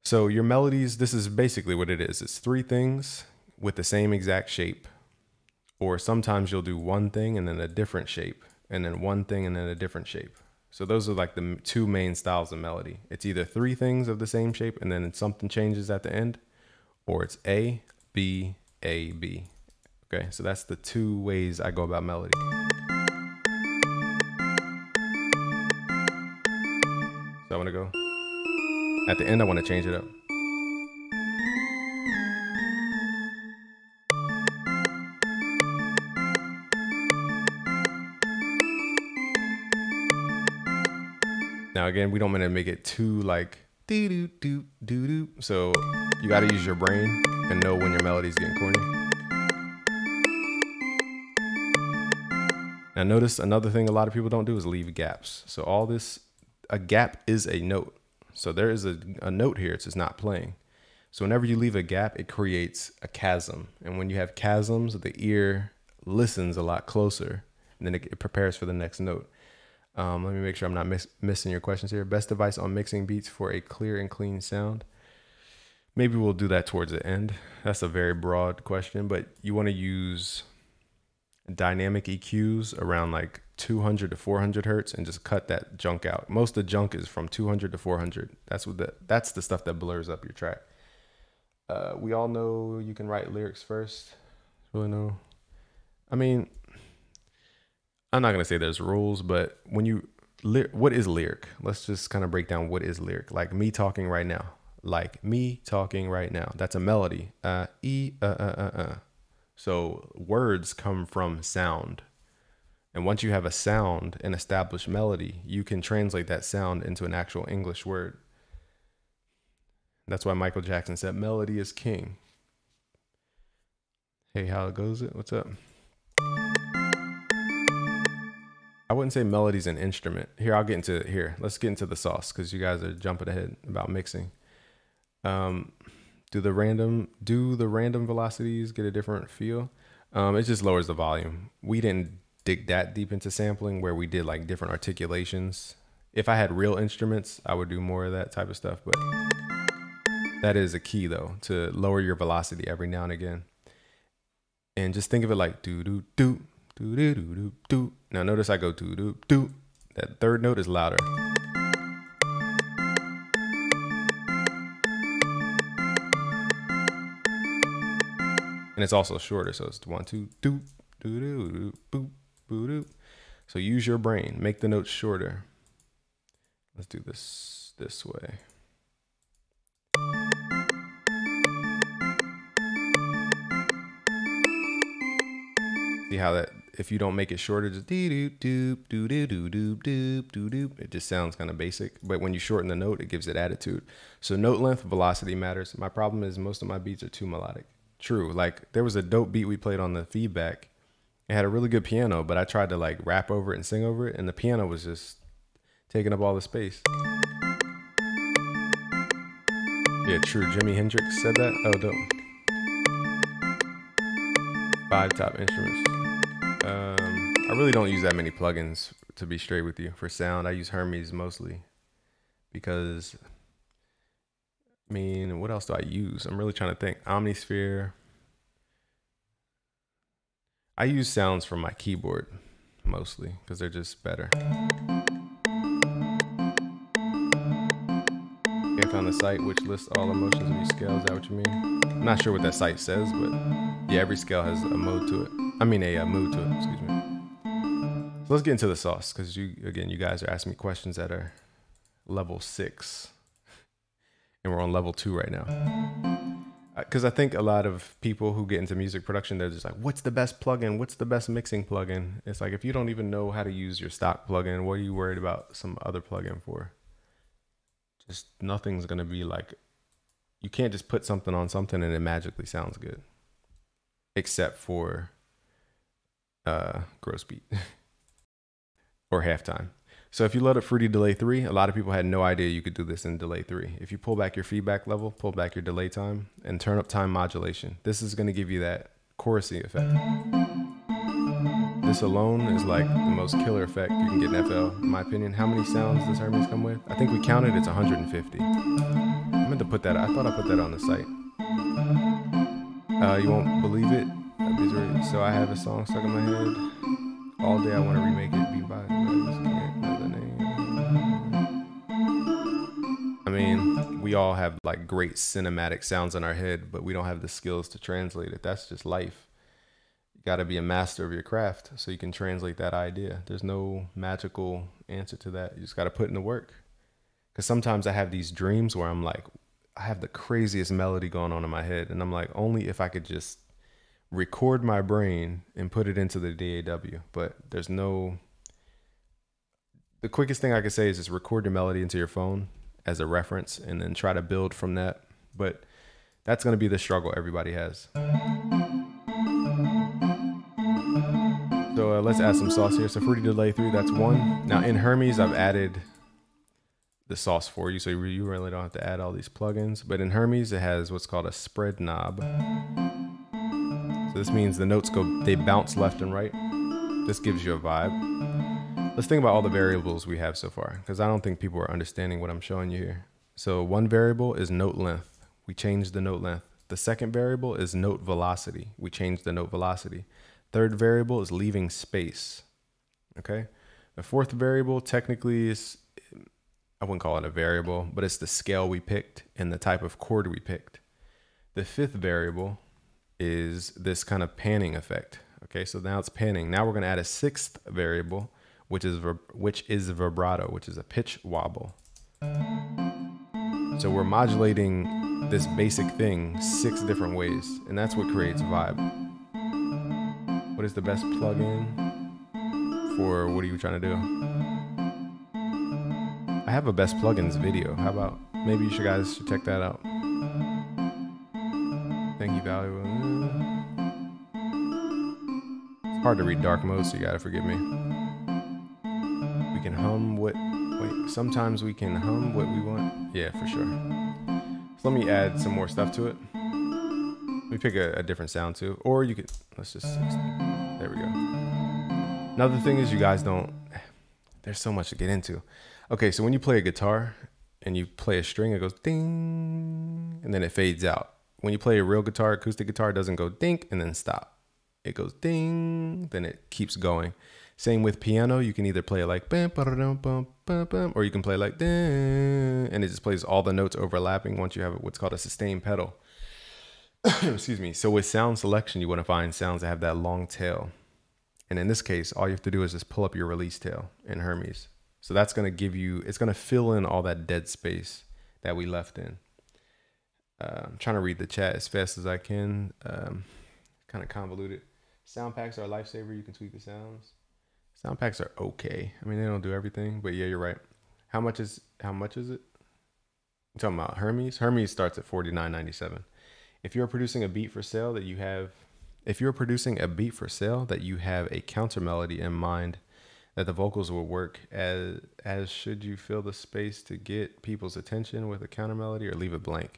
A: So your melodies, this is basically what it is. It's three things with the same exact shape. Or sometimes you'll do one thing and then a different shape, and then one thing and then a different shape. So those are like the two main styles of melody. It's either three things of the same shape and then something changes at the end, or it's A, B, A, B. Okay, so that's the two ways I go about melody. So I want to go. At the end, I want to change it up. Now again, we don't want to make it too like doo doo doo doo doo. So you got to use your brain and know when your melody's getting corny. Now notice another thing a lot of people don't do is leave gaps. So all this, a gap is a note. So there is a, a note here, it's just not playing. So whenever you leave a gap, it creates a chasm. And when you have chasms, the ear listens a lot closer, and then it, it prepares for the next note. Um, let me make sure I'm not miss, missing your questions here. Best device on mixing beats for a clear and clean sound. Maybe we'll do that towards the end. That's a very broad question, but you want to use dynamic E Qs around like two hundred to four hundred hertz and just cut that junk out. Most of the junk is from two hundred to four hundred. That's what the, that's the stuff that blurs up your track. Uh, we all know you can write lyrics first. Really know. I mean, I'm not gonna say there's rules, but when you, what is lyric? Let's just kind of break down what is lyric. Like me talking right now. Like me talking right now. That's a melody. Uh, e, uh, uh, uh, uh. So words come from sound. And once you have a sound, an established melody, you can translate that sound into an actual English word. That's why Michael Jackson said, melody is king. Hey, how goes it? What's up? I wouldn't say melody's an instrument. Here, I'll get into it here. Let's get into the sauce because you guys are jumping ahead about mixing. Um, do the random, do the random velocities get a different feel? Um, it just lowers the volume. We didn't dig that deep into sampling where we did like different articulations. If I had real instruments, I would do more of that type of stuff, but that is a key though, to lower your velocity every now and again. And just think of it like do do do do do do do do. Now notice I go do do do. That third note is louder. And it's also shorter, so it's one, two, do, do, do, do, boop, boo, do. So use your brain, make the notes shorter. Let's do this this way. See how that, if you don't make it shorter, just dee doo doo doo doo doo doo doo doo doo. It just sounds kind of basic. But when you shorten the note, it gives it attitude. So note length, velocity matters. My problem is most of my beats are too melodic. True. Like there was a dope beat we played on the feedback. It had a really good piano, but I tried to like rap over it and sing over it, and the piano was just taking up all the space. Yeah, true. Jimi Hendrix said that. Oh, dope. Five top instruments. Um, I really don't use that many plugins, to be straight with you. For sound, I use Hermes mostly because, I mean, what else do I use? I'm really trying to think. Omnisphere. I use sounds from my keyboard mostly because they're just better. I found the site which lists all emotions of each scale. Is that what you mean? I'm not sure what that site says, but yeah, every scale has a mode to it. I mean, a, a mood to it, excuse me. So let's get into the sauce because you, again, you guys are asking me questions that are level six and we're on level two right now. Because I think a lot of people who get into music production, they're just like, what's the best plugin? What's the best mixing plugin? It's like, if you don't even know how to use your stock plugin, what are you worried about some other plugin for? Just nothing's going to be like, you can't just put something on something and it magically sounds good. Except for uh, gross beat or halftime. So if you load up Fruity Delay three, a lot of people had no idea you could do this in Delay three. If you pull back your feedback level, pull back your delay time, and turn up time modulation, this is going to give you that chorusy effect. This alone is like the most killer effect you can get in F L, in my opinion. How many sounds does Hermes come with? I think we counted, it's one hundred fifty. Man, meant to put that. I thought I put that on the site. Uh, you won't believe it. So I have a song stuck in my head all day. I want to remake it. Beat by another name. I mean, we all have like great cinematic sounds in our head, but we don't have the skills to translate it. That's just life. You got to be a master of your craft so you can translate that idea. There's no magical answer to that. You just got to put in the work. Because sometimes I have these dreams where I'm like, I have the craziest melody going on in my head. And I'm like, only if I could just record my brain and put it into the D A W. But there's no, the quickest thing I could say is just record your melody into your phone as a reference and then try to build from that. But that's going to be the struggle everybody has. So uh, let's add some sauce here. So Fruity Delay three, that's one. Now in Hermes, I've added the sauce for you, so you really don't have to add all these plugins. But in Hermes, it has what's called a spread knob. So this means the notes go, they bounce left and right. This gives you a vibe. Let's think about all the variables we have so far, because I don't think people are understanding what I'm showing you here. So one variable is note length. We changed the note length. The second variable is note velocity. We changed the note velocity. Third variable is leaving space. Okay. The fourth variable technically is, I wouldn't call it a variable, but it's the scale we picked and the type of chord we picked. The fifth variable is this kind of panning effect. Okay, so now it's panning. Now we're going to add a sixth variable, which is which is vibrato, which is a pitch wobble. So we're modulating this basic thing six different ways, and that's what creates vibe. What is the best plugin for what are you trying to do? I have a best plugins video. How about maybe you should guys should check that out. Thank you, valuable. It's hard to read dark mode, so you gotta forgive me. We can hum what. Wait, sometimes we can hum what we want. Yeah, for sure. So let me add some more stuff to it. Let me pick a, a different sound too, or you could. Let's just. There we go. Another thing is you guys don't. There's so much to get into. Okay, so when you play a guitar and you play a string, it goes ding, and then it fades out. When you play a real guitar, acoustic guitar, it doesn't go ding and then stop. It goes ding, then it keeps going. Same with piano. You can either play it like bam, ba-da-dum, bum, bum, bum, or you can play like ding, and it just plays all the notes overlapping once you have what's called a sustain pedal. Excuse me. So with sound selection, you want to find sounds that have that long tail. And in this case, all you have to do is just pull up your release tail in Hermes. So that's going to give you, it's going to fill in all that dead space that we left in. Uh, I'm trying to read the chat as fast as I can. Um, kind of convoluted. Sound packs are a lifesaver. You can tweak the sounds. Sound packs are okay. I mean, they don't do everything, but yeah, you're right. How much is, how much is it? I'm talking about Hermes. Hermes starts at forty-nine ninety-seven. If you're producing a beat for sale that you have, if you're producing a beat for sale that you have a counter melody in mind, that the vocals will work as as should you fill the space to get people's attention with a counter melody or leave it blank?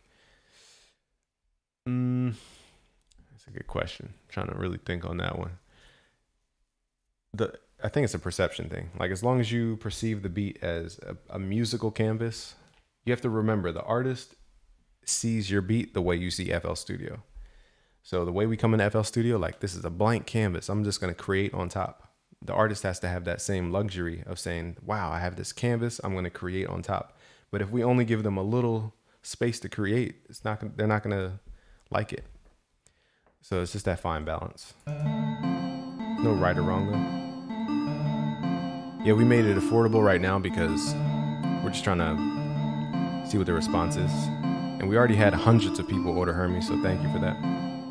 A: Mm, that's a good question. I'm trying to really think on that one. The I think it's a perception thing. Like as long as you perceive the beat as a, a musical canvas, you have to remember the artist sees your beat the way you see F L Studio. So the way we come in F L Studio, like this is a blank canvas. I'm just going to create on top. The artist has to have that same luxury of saying, wow, I have this canvas, I'm going to create on top. But if we only give them a little space to create, it's not gonna, they're not going to like it. So it's just that fine balance. No right or wrong though. Yeah, we made it affordable right now because we're just trying to see what the response is. And we already had hundreds of people order Hermes, so thank you for that.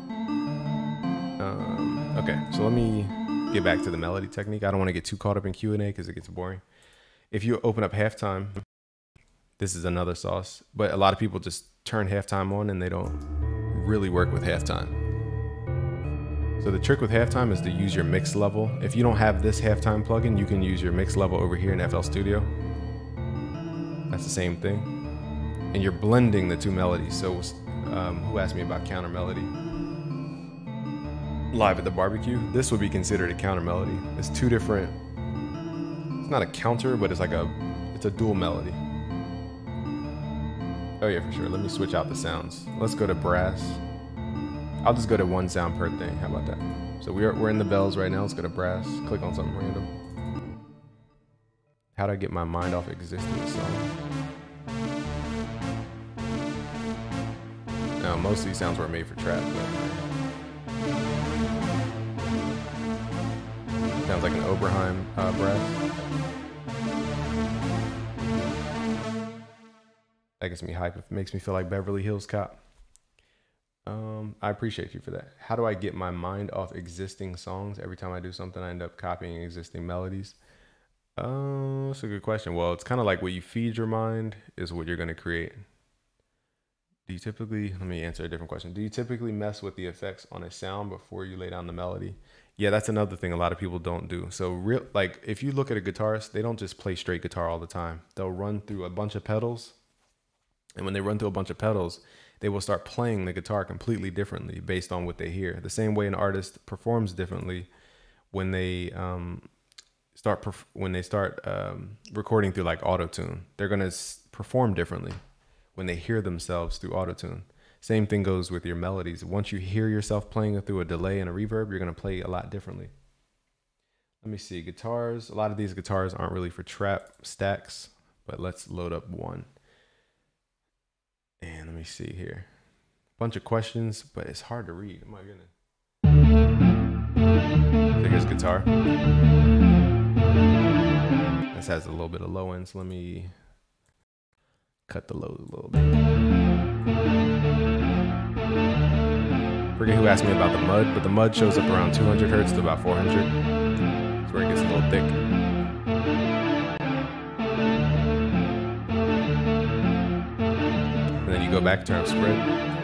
A: Um, okay, so let me get back to the melody technique. I don't want to get too caught up in Q and A because it gets boring. If you open up halftime, this is another sauce, but a lot of people just turn halftime on and they don't really work with halftime. So the trick with halftime is to use your mix level. If you don't have this halftime plugin, you can use your mix level over here in F L Studio. That's the same thing. And you're blending the two melodies. So um, who asked me about counter melody? Live at the barbecue, this would be considered a counter melody. It's two different, it's not a counter, but it's like a, it's a dual melody. Oh yeah, for sure. Let me switch out the sounds. Let's go to brass. I'll just go to one sound per thing. How about that? So we're, we're in the bells right now. Let's go to brass. Click on something random. How do I get my mind off existing songs? No, most of these sounds were made for trap, but sounds like an Oberheim uh, brass. That gets me hype. It makes me feel like Beverly Hills Cop. Um, I appreciate you for that. How do I get my mind off existing songs? Every time I do something, I end up copying existing melodies. Uh, that's a good question. Well, it's kind of like what you feed your mind is what you're going to create. Do you typically, let me answer a different question. Do you typically mess with the effects on a sound before you lay down the melody? Yeah, that's another thing a lot of people don't do. So real, like if you look at a guitarist, they don't just play straight guitar all the time. They'll run through a bunch of pedals. And when they run through a bunch of pedals, they will start playing the guitar completely differently based on what they hear. The same way an artist performs differently when they um, start perf- when they start um, recording through like auto-tune. They're gonna s- perform differently when they hear themselves through auto-tune. Same thing goes with your melodies. Once you hear yourself playing it through a delay and a reverb, you're gonna play a lot differently. Let me see, guitars. A lot of these guitars aren't really for trap stacks, but let's load up one. And let me see here. Bunch of questions, but it's hard to read. Oh my goodness. So here's guitar. This has a little bit of low end, so let me cut the low a little bit. Forget who asked me about the mud, but the mud shows up around two hundred hertz to about four hundred. That's where it gets a little thick. And then you go back, turn up spread.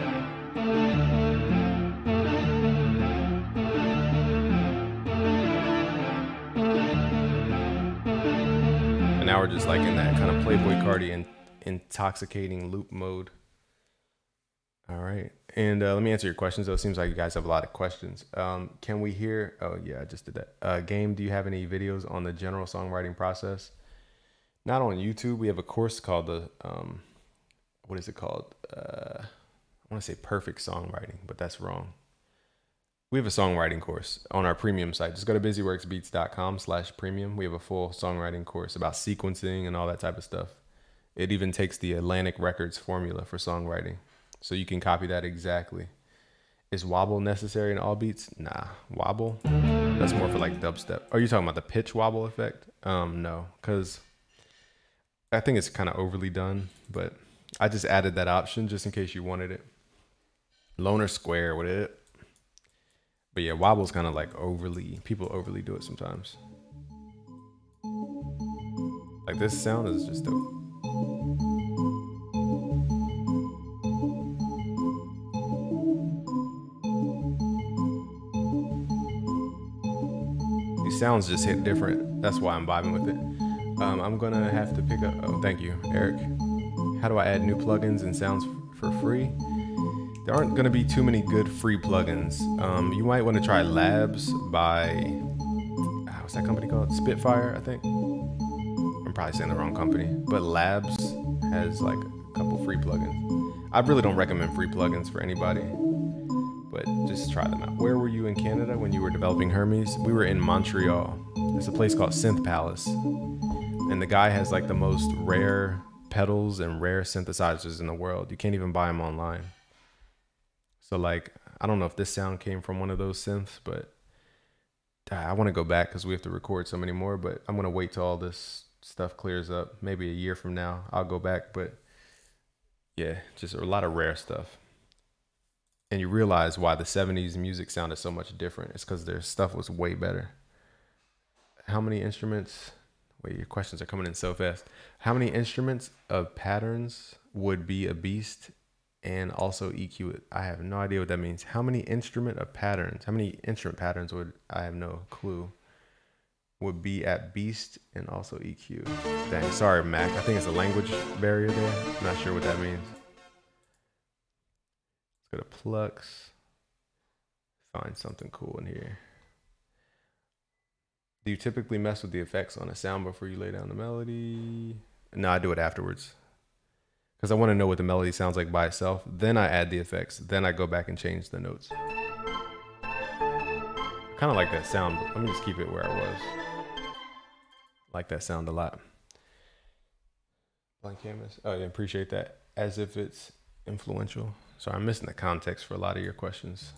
A: And now we're just like in that kind of Playboy Cardi and intoxicating loop mode. All right. And uh, let me answer your questions. Though it seems like you guys have a lot of questions. Um, can we hear? Oh yeah, I just did that. Uh, Game, do you have any videos on the general songwriting process? Not on YouTube. We have a course called the, um, what is it called? Uh, I want to say Perfect Songwriting, but that's wrong. We have a songwriting course on our premium site. Just go to busyworksbeats.com slash premium. We have a full songwriting course about sequencing and all that type of stuff. It even takes the Atlantic Records formula for songwriting. So you can copy that exactly. Is wobble necessary in all beats? Nah, wobble, that's more for like dubstep. Are you talking about the pitch wobble effect? Um, no, because I think it's kind of overly done, but I just added that option just in case you wanted it. Loner square with it. But yeah, wobble's kind of like overly, people overly do it sometimes. Like this sound is just dope. These sounds just hit different. That's why I'm vibing with it. Um, I'm gonna have to pick up, oh, thank you, Eric. How do I add new plugins and sounds for free? There aren't gonna be too many good free plugins. Um, you might wanna try Labs by, uh, what's that company called? Spitfire, I think. I'm probably saying the wrong company, but Labs has like a couple free plugins. I really don't recommend free plugins for anybody, but just try them out. Where were you in Canada when you were developing Hermes? We were in Montreal. There's a place called Synth Palace. And the guy has like the most rare pedals and rare synthesizers in the world. You can't even buy them online. So like, I don't know if this sound came from one of those synths, but I want to go back because we have to record so many more, but I'm going to wait till all this stuff clears up. Maybe a year from now, I'll go back, but yeah, just a lot of rare stuff. And you realize why the seventies music sounded so much different. It's because their stuff was way better. How many instruments? Wait, your questions are coming in so fast. How many instruments of patterns would be a beast and also E Q it? I have no idea what that means. How many instrument of patterns? How many instrument patterns would, I have no clue, would be at beast and also E Q? Dang, sorry, Mac. I think it's a language barrier there. I'm not sure what that means. Go to Plux, find something cool in here. Do you typically mess with the effects on a sound before you lay down the melody? No, I do it afterwards. because I want to know what the melody sounds like by itself. Then I add the effects. Then I go back and change the notes. Kind of like that sound. But let me just keep it where I was. Like that sound a lot. Blank canvas. Oh, yeah, appreciate that. As if it's influential. Sorry, I'm missing the context for a lot of your questions.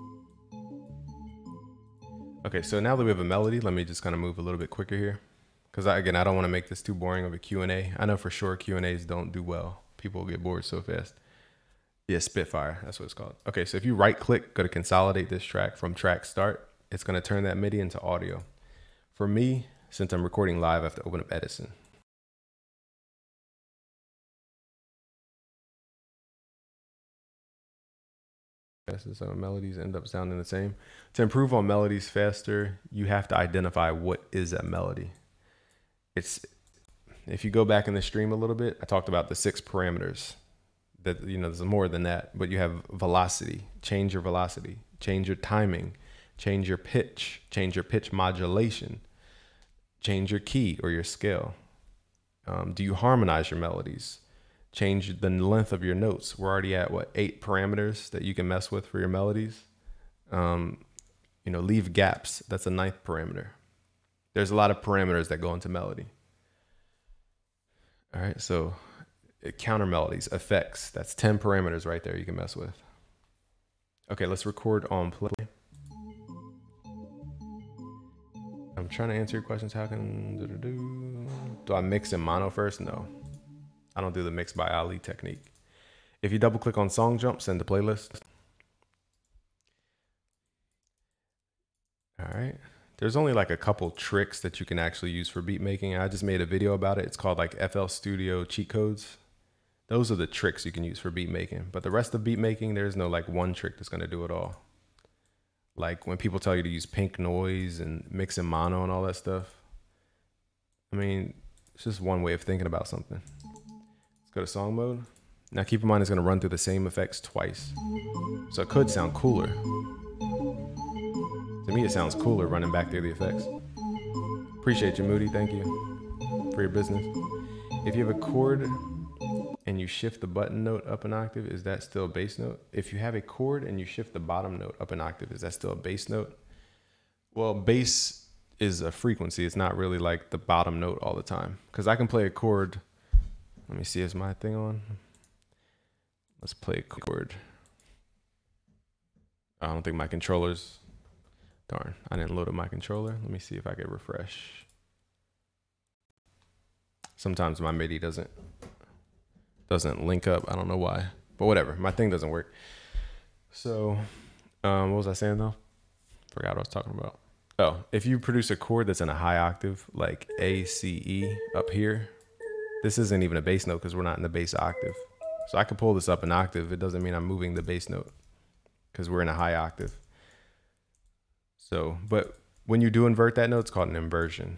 A: Okay, so now that we have a melody, let me just kind of move a little bit quicker here. Because again, I don't want to make this too boring of a Q and A. I know for sure Q and A's don't do well. People get bored so fast. Yeah, Spitfire, that's what it's called. Okay, so if you right click, go to consolidate this track from track start, it's gonna turn that MIDI into audio. For me, since I'm recording live, I have to open up Edison. So melodies end up sounding the same. To improve on melodies faster, you have to identify what is a melody. It's, if you go back in the stream a little bit, I talked about the six parameters. That, you know, there's more than that, but you have velocity, change your velocity, change your timing, change your pitch, change your pitch modulation, change your key or your scale. Um, do you harmonize your melodies? Change the length of your notes. We're already at what, eight parameters that you can mess with for your melodies. Um, you know, leave gaps. That's a ninth parameter. There's a lot of parameters that go into melody. All right, so counter melodies, effects. That's ten parameters right there you can mess with. Okay, let's record on play. I'm trying to answer your questions. How can do, do, do. do I mix in mono first? No. I don't do the mix by Ali technique. If you double click on song jump, send to playlist. All right. There's only like a couple tricks that you can actually use for beat making. I just made a video about it. It's called like F L Studio cheat codes. Those are the tricks you can use for beat making. But the rest of beat making, there's no like one trick that's going to do it all. Like when people tell you to use pink noise and mix in mono and all that stuff. I mean, it's just one way of thinking about something. Let's go to song mode. Now keep in mind it's going to run through the same effects twice. So it could sound cooler. To me, it sounds cooler running back through the effects. Appreciate you, Moody. Thank you for your business. If you have a chord and you shift the button note up an octave, is that still a bass note? If you have a chord and you shift the bottom note up an octave, is that still a bass note? Well, bass is a frequency. It's not really like the bottom note all the time. Because I can play a chord. Let me see, is my thing on? Let's play a chord. I don't think my controller's, darn, I didn't load up my controller. Let me see if I can refresh. Sometimes my MIDI doesn't, doesn't link up. I don't know why, but whatever. My thing doesn't work. So um, what was I saying though? Forgot what I was talking about. Oh, if you produce a chord that's in a high octave, like A, C, E up here, this isn't even a bass note because we're not in the bass octave. So I could pull this up an octave. It doesn't mean I'm moving the bass note because we're in a high octave. So, but when you do invert that note, it's called an inversion.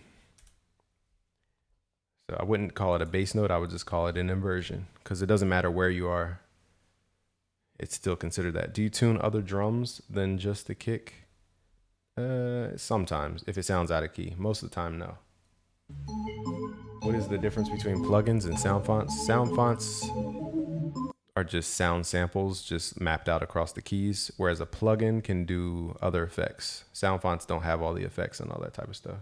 A: So I wouldn't call it a bass note. I would just call it an inversion because it doesn't matter where you are. It's still considered that. Do you tune other drums than just the kick? Uh, sometimes, if it sounds out of key. Most of the time, no. What is the difference between plugins and sound fonts? Sound fonts are just sound samples just mapped out across the keys, whereas a plugin can do other effects. Sound fonts don't have all the effects and all that type of stuff.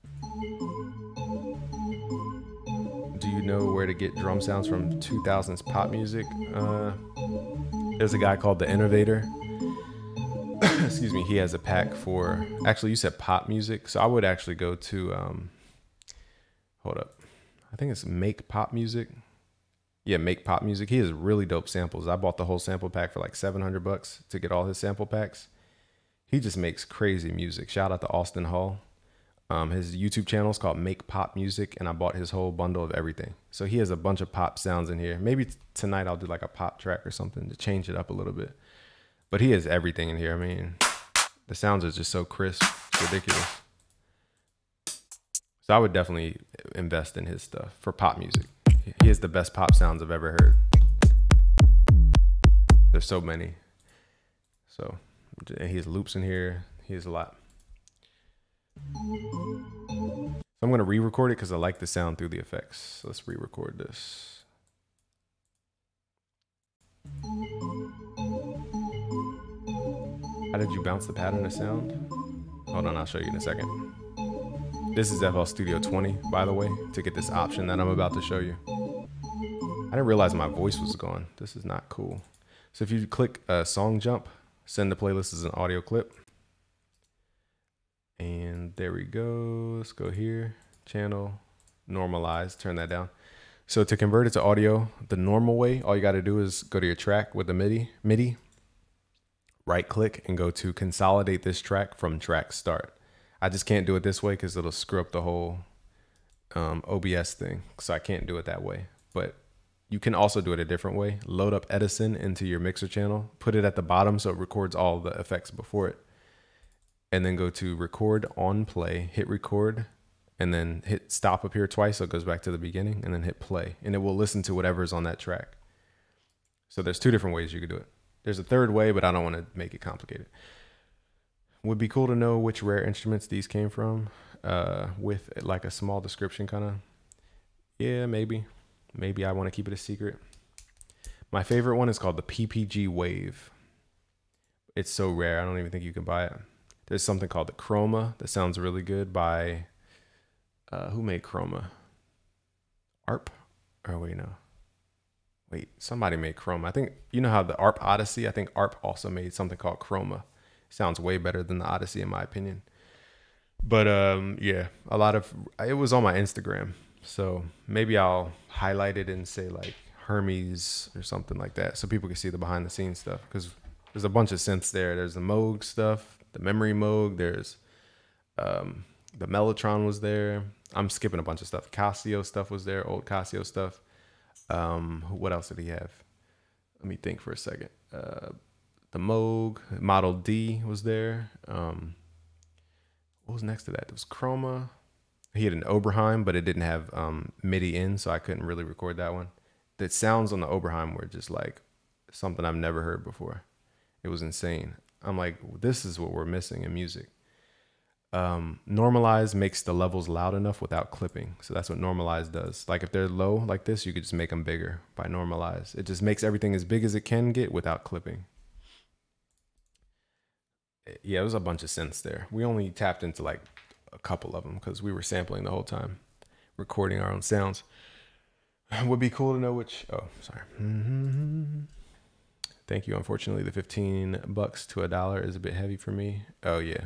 A: Do you know where to get drum sounds from two thousands pop music? Uh, there's a guy called The Innovator. Excuse me, he has a pack for, actually you said pop music, so I would actually go to, um, hold up, I think it's Make Pop Music. Yeah, Make Pop Music. He has really dope samples. I bought the whole sample pack for like seven hundred bucks to get all his sample packs. He just makes crazy music. Shout out to Austin Hall. Um, his YouTube channel is called Make Pop Music, and I bought his whole bundle of everything. So he has a bunch of pop sounds in here. Maybe t- tonight I'll do like a pop track or something to change it up a little bit. But he has everything in here. I mean, the sounds are just so crisp. It's ridiculous. So I would definitely invest in his stuff for pop music. He has the best pop sounds I've ever heard. There's so many. So and he has loops in here. He has a lot. So I'm going to re-record it because I like the sound through the effects. So let's re-record this. How did you bounce the pattern of sound? Hold on, I'll show you in a second. This is F L Studio twenty, by the way, to get this option that I'm about to show you. I didn't realize my voice was gone. This is not cool. So if you click uh, song jump, send the playlist as an audio clip. And there we go. Let's go here, channel, normalize, turn that down. So to convert it to audio, the normal way, all you got to do is go to your track with the MIDI, MIDI, right click and go to consolidate this track from track start. I just can't do it this way because it'll screw up the whole um, O B S thing. So I can't do it that way, but you can also do it a different way. Load up Edison into your mixer channel, put it at the bottom so it records all the effects before it. And then go to record on play, hit record, and then hit stop up here twice so it goes back to the beginning, and then hit play. And it will listen to whatever's on that track. So there's two different ways you could do it. There's a third way, but I don't want to make it complicated. Would be cool to know which rare instruments these came from, uh, with like a small description kind of. Yeah, maybe. Maybe I want to keep it a secret. My favorite one is called the P P G Wave. It's so rare, I don't even think you can buy it. There's something called the Chroma that sounds really good by, uh, who made Chroma? A R P? Oh, wait, no. Wait, somebody made Chroma. I think, you know how the A R P Odyssey, I think A R P also made something called Chroma. Sounds way better than the Odyssey in my opinion. But um, yeah, a lot of, it was on my Instagram. So maybe I'll highlight it and say like Hermes or something like that so people can see the behind the scenes stuff, because there's a bunch of synths there. There's the Moog stuff, the Memory Moog, there's um, the Mellotron was there. I'm skipping a bunch of stuff. Casio stuff was there, old Casio stuff. Um, what else did he have? Let me think for a second. Uh, the Moog, Model D was there. Um, what was next to that? There was Chroma. He had an Oberheim, but it didn't have um, MIDI in, so I couldn't really record that one. The sounds on the Oberheim were just like something I've never heard before. It was insane. I'm like, this is what we're missing in music. Um, normalize makes the levels loud enough without clipping. So that's what normalize does. Like if they're low like this, you could just make them bigger by normalize. It just makes everything as big as it can get without clipping. Yeah, it was a bunch of synths there. We only tapped into like a couple of them because we were sampling the whole time, recording our own sounds. Would be cool to know which, oh, sorry. Mm-hmm. Thank you. Unfortunately, the fifteen bucks to a dollar is a bit heavy for me. Oh yeah.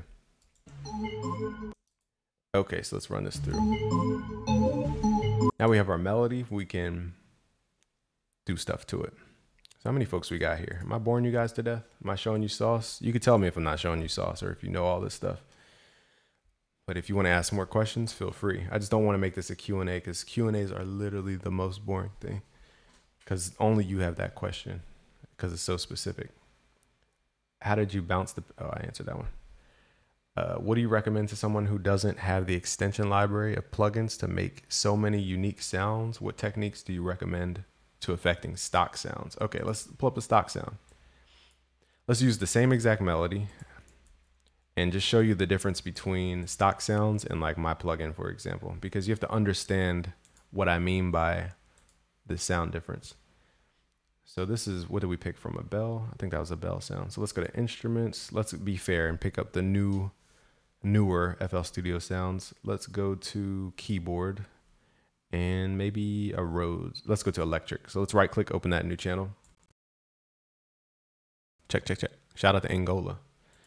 A: Okay, so let's run this through. Now we have our melody. We can do stuff to it. So how many folks we got here? Am I boring you guys to death? Am I showing you sauce? You can tell me if I'm not showing you sauce or if you know all this stuff. But if you want to ask more questions, feel free. I just don't want to make this a Q and A because Q and A's are literally the most boring thing because only you have that question because it's so specific. How did you bounce the, oh, I answered that one. Uh, what do you recommend to someone who doesn't have the extension library of plugins to make so many unique sounds? What techniques do you recommend to affecting stock sounds? Okay, let's pull up the stock sound. Let's use the same exact melody and just show you the difference between stock sounds and like my plugin, for example, because you have to understand what I mean by the sound difference. So this is, what did we pick from? A bell? I think that was a bell sound. So let's go to instruments. Let's be fair and pick up the new, newer F L Studio sounds. Let's go to keyboard and maybe a Rhodes. Let's go to electric. So let's right click, open that new channel. Check, check, check. Shout out to Angola.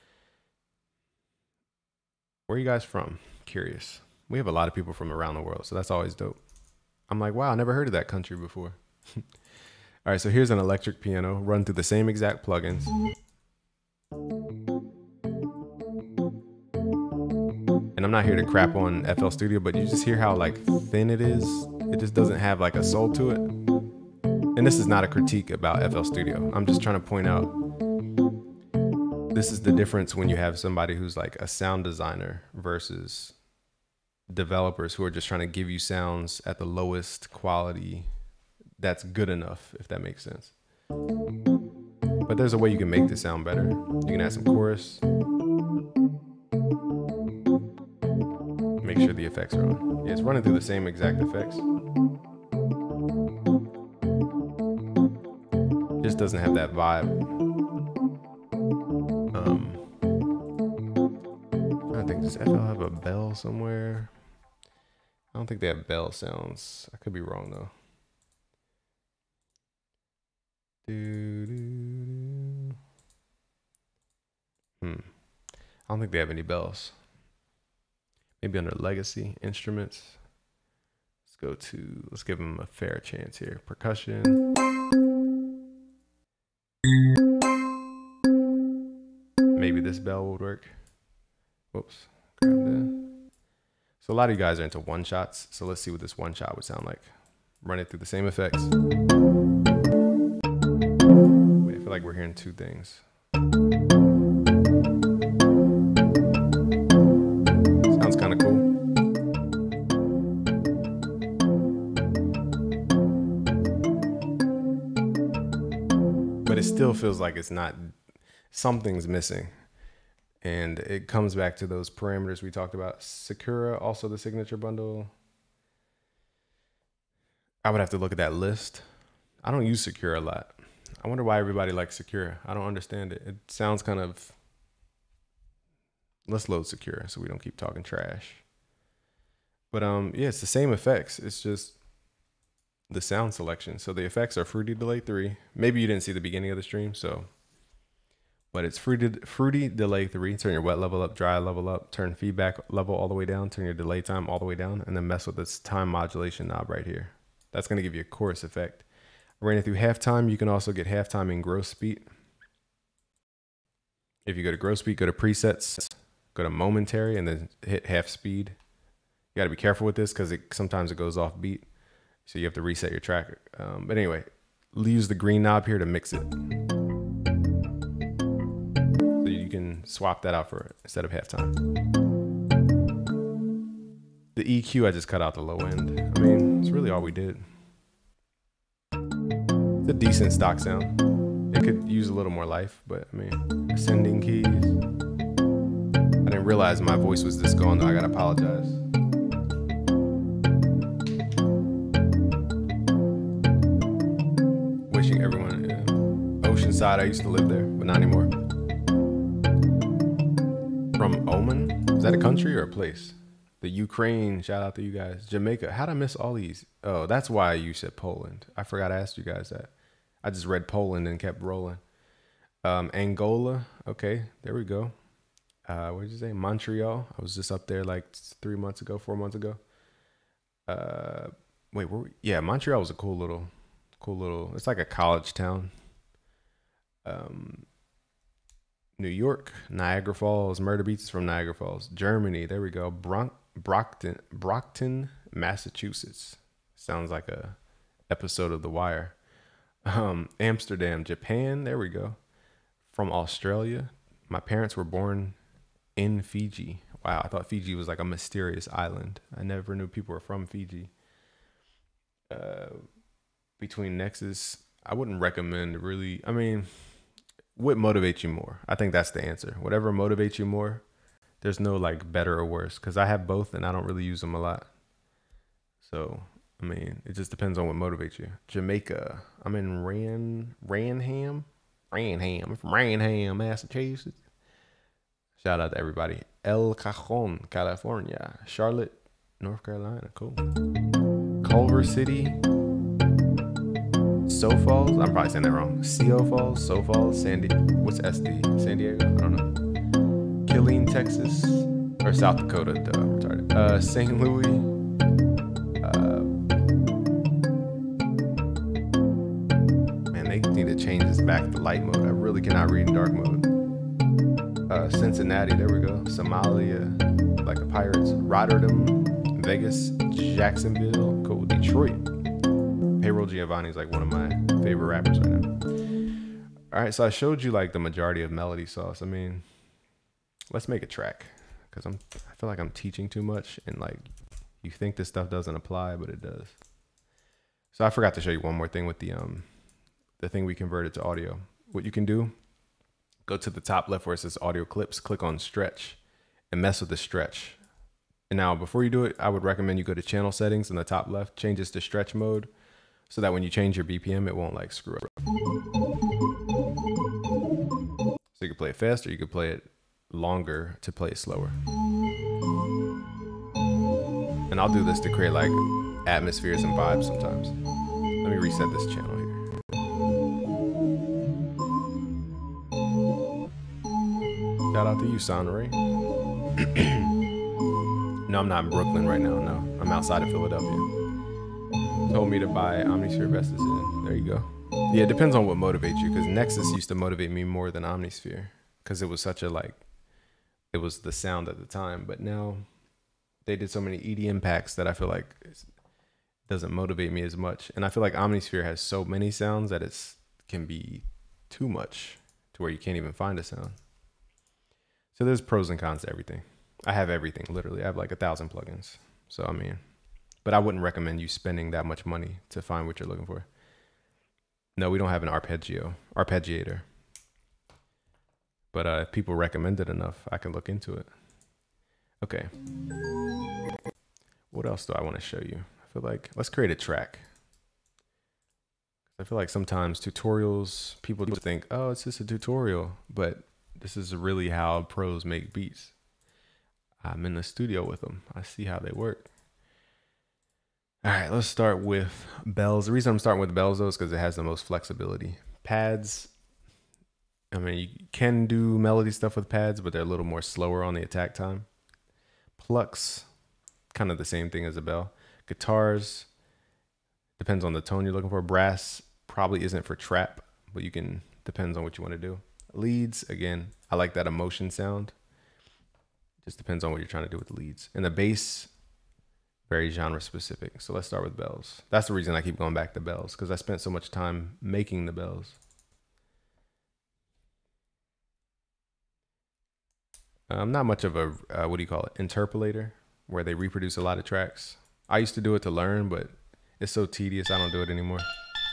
A: Where are you guys from? Curious. We have a lot of people from around the world, so that's always dope. I'm like, wow, I never heard of that country before. All right, so here's an electric piano run through the same exact plugins. And I'm not here to crap on F L Studio, but you just hear how like thin it is. It just doesn't have like a soul to it. And this is not a critique about F L Studio. I'm just trying to point out this is the difference when you have somebody who's like a sound designer versus developers who are just trying to give you sounds at the lowest quality that's good enough, if that makes sense. But there's a way you can make this sound better. You can add some chorus. Make sure the effects are on. Yeah, it's running through the same exact effects. Just doesn't have that vibe. Um, I think, does F L have a bell somewhere? I don't think they have bell sounds. I could be wrong though. Do, do, do. Hmm. I don't think they have any bells. Maybe under legacy instruments. Let's go to, let's give them a fair chance here. Percussion. Maybe this bell would work. Whoops. Grab that. So a lot of you guys are into one shots. So let's see what this one shot would sound like. Run it through the same effects. Wait, I feel like we're hearing two things. Sounds kind of cool. But it still feels like it's not, something's missing. And it comes back to those parameters we talked about. Sakura, also the signature bundle. I would have to look at that list. I don't use Sakura a lot. I wonder why everybody likes Sakura. I don't understand it. It sounds kind of... Let's load Sakura so we don't keep talking trash. But um, yeah, it's the same effects. It's just the sound selection. So the effects are Fruity Delay three. Maybe you didn't see the beginning of the stream, so... But it's Fruity, Fruity Delay three. Turn your wet level up, dry level up. Turn feedback level all the way down. Turn your delay time all the way down. And then mess with this time modulation knob right here. That's going to give you a chorus effect. I ran it through halftime. You can also get halftime in gross beat. If you go to gross beat, go to presets, go to momentary, and then hit half speed. You got to be careful with this because it sometimes it goes off beat. So you have to reset your track. Um, but anyway, use the green knob here to mix it. Can swap that out for instead of halftime. The E Q, I just cut out the low end. I mean, it's really all we did. It's a decent stock sound. It could use a little more life, but I mean, ascending keys. I didn't realize my voice was this gone though. I gotta apologize. Wishing everyone, yeah. Oceanside, I used to live there, but not anymore. From Oman? Is that a country or a place? The Ukraine, shout out to you guys. Jamaica, how'd I miss all these? Oh, that's why you said Poland. I forgot to ask you guys that. I just read Poland and kept rolling. Um, Angola, okay, there we go. Uh, what did you say? Montreal, I was just up there like three months ago, four months ago. Uh, wait, where we? Yeah, Montreal was a cool little, cool little, it's like a college town. Um, New York, Niagara Falls, Murder Beats is from Niagara Falls. Germany, there we go. Bron Brockton, Brockton, Massachusetts. Sounds like a episode of The Wire. Um, Amsterdam, Japan, there we go. From Australia. My parents were born in Fiji. Wow, I thought Fiji was like a mysterious island. I never knew people were from Fiji. Uh, between Nexus, I wouldn't recommend really, I mean... What motivates you more? I think that's the answer. Whatever motivates you more, there's no like better or worse because I have both and I don't really use them a lot. So, I mean, it just depends on what motivates you. Jamaica. I'm in Ran, Ranham, Ranham. I'm from Ranham, Massachusetts. Shout out to everybody. El Cajon, California. Charlotte, North Carolina. Cool. Culver City. So Falls, I'm probably saying that wrong. C O Falls, So Falls, Sandy, what's S D? San Diego? I don't know. Killeen, Texas, or South Dakota, duh, I'm retarded. Uh, Saint Louis. Uh, man, they need to change this back to light mode. I really cannot read in dark mode. Uh, Cincinnati, there we go. Somalia, like the Pirates. Rotterdam, Vegas, Jacksonville, cool. Detroit. Payroll Giovanni is like one of my favorite rappers right now. All right, so I showed you like the majority of melody sauce. I mean, let's make a track because I'm I feel like I'm teaching too much and like you think this stuff doesn't apply, but it does. So I forgot to show you one more thing with the um the thing we converted to audio. What you can do, go to the top left where it says audio clips, click on stretch and mess with the stretch. And now before you do it, I would recommend you go to channel settings in the top left, change this to stretch mode. So that when you change your B P M, it won't like screw up. So you could play it fast or you could play it longer to play it slower. And I'll do this to create like atmospheres and vibes sometimes. Let me reset this channel here. Shout out to you, Sonray. No, I'm not in Brooklyn right now. No, I'm outside of Philadelphia. Told me to buy Omnisphere Vestas in. There you go. Yeah, it depends on what motivates you, because Nexus used to motivate me more than Omnisphere, because it was such a like, it was the sound at the time. But now they did so many E D M packs that I feel like it doesn't motivate me as much. And I feel like Omnisphere has so many sounds that it's can be too much to where you can't even find a sound. So there's pros and cons to everything. I have everything, literally. I have like a thousand plugins. So, I mean, but I wouldn't recommend you spending that much money to find what you're looking for. No, we don't have an arpeggio, arpeggiator. But uh, if people recommend it enough, I can look into it. Okay. What else do I want to show you? I feel like, let's create a track. I feel like sometimes tutorials, people just think, oh, it's just a tutorial. But this is really how pros make beats. I'm in the studio with them. I see how they work. All right, let's start with bells. The reason I'm starting with bells though is because it has the most flexibility. Pads, I mean, you can do melody stuff with pads, but they're a little more slower on the attack time. Plucks, kind of the same thing as a bell. Guitars, depends on the tone you're looking for. Brass probably isn't for trap, but you can, depends on what you want to do. Leads, again, I like that emotion sound. Just depends on what you're trying to do with the leads. And the bass, very genre specific. So let's start with bells. That's the reason I keep going back to bells, because I spent so much time making the bells. I'm not much of a, uh, what do you call it, interpolator, where they reproduce a lot of tracks. I used to do it to learn, but it's so tedious, I don't do it anymore.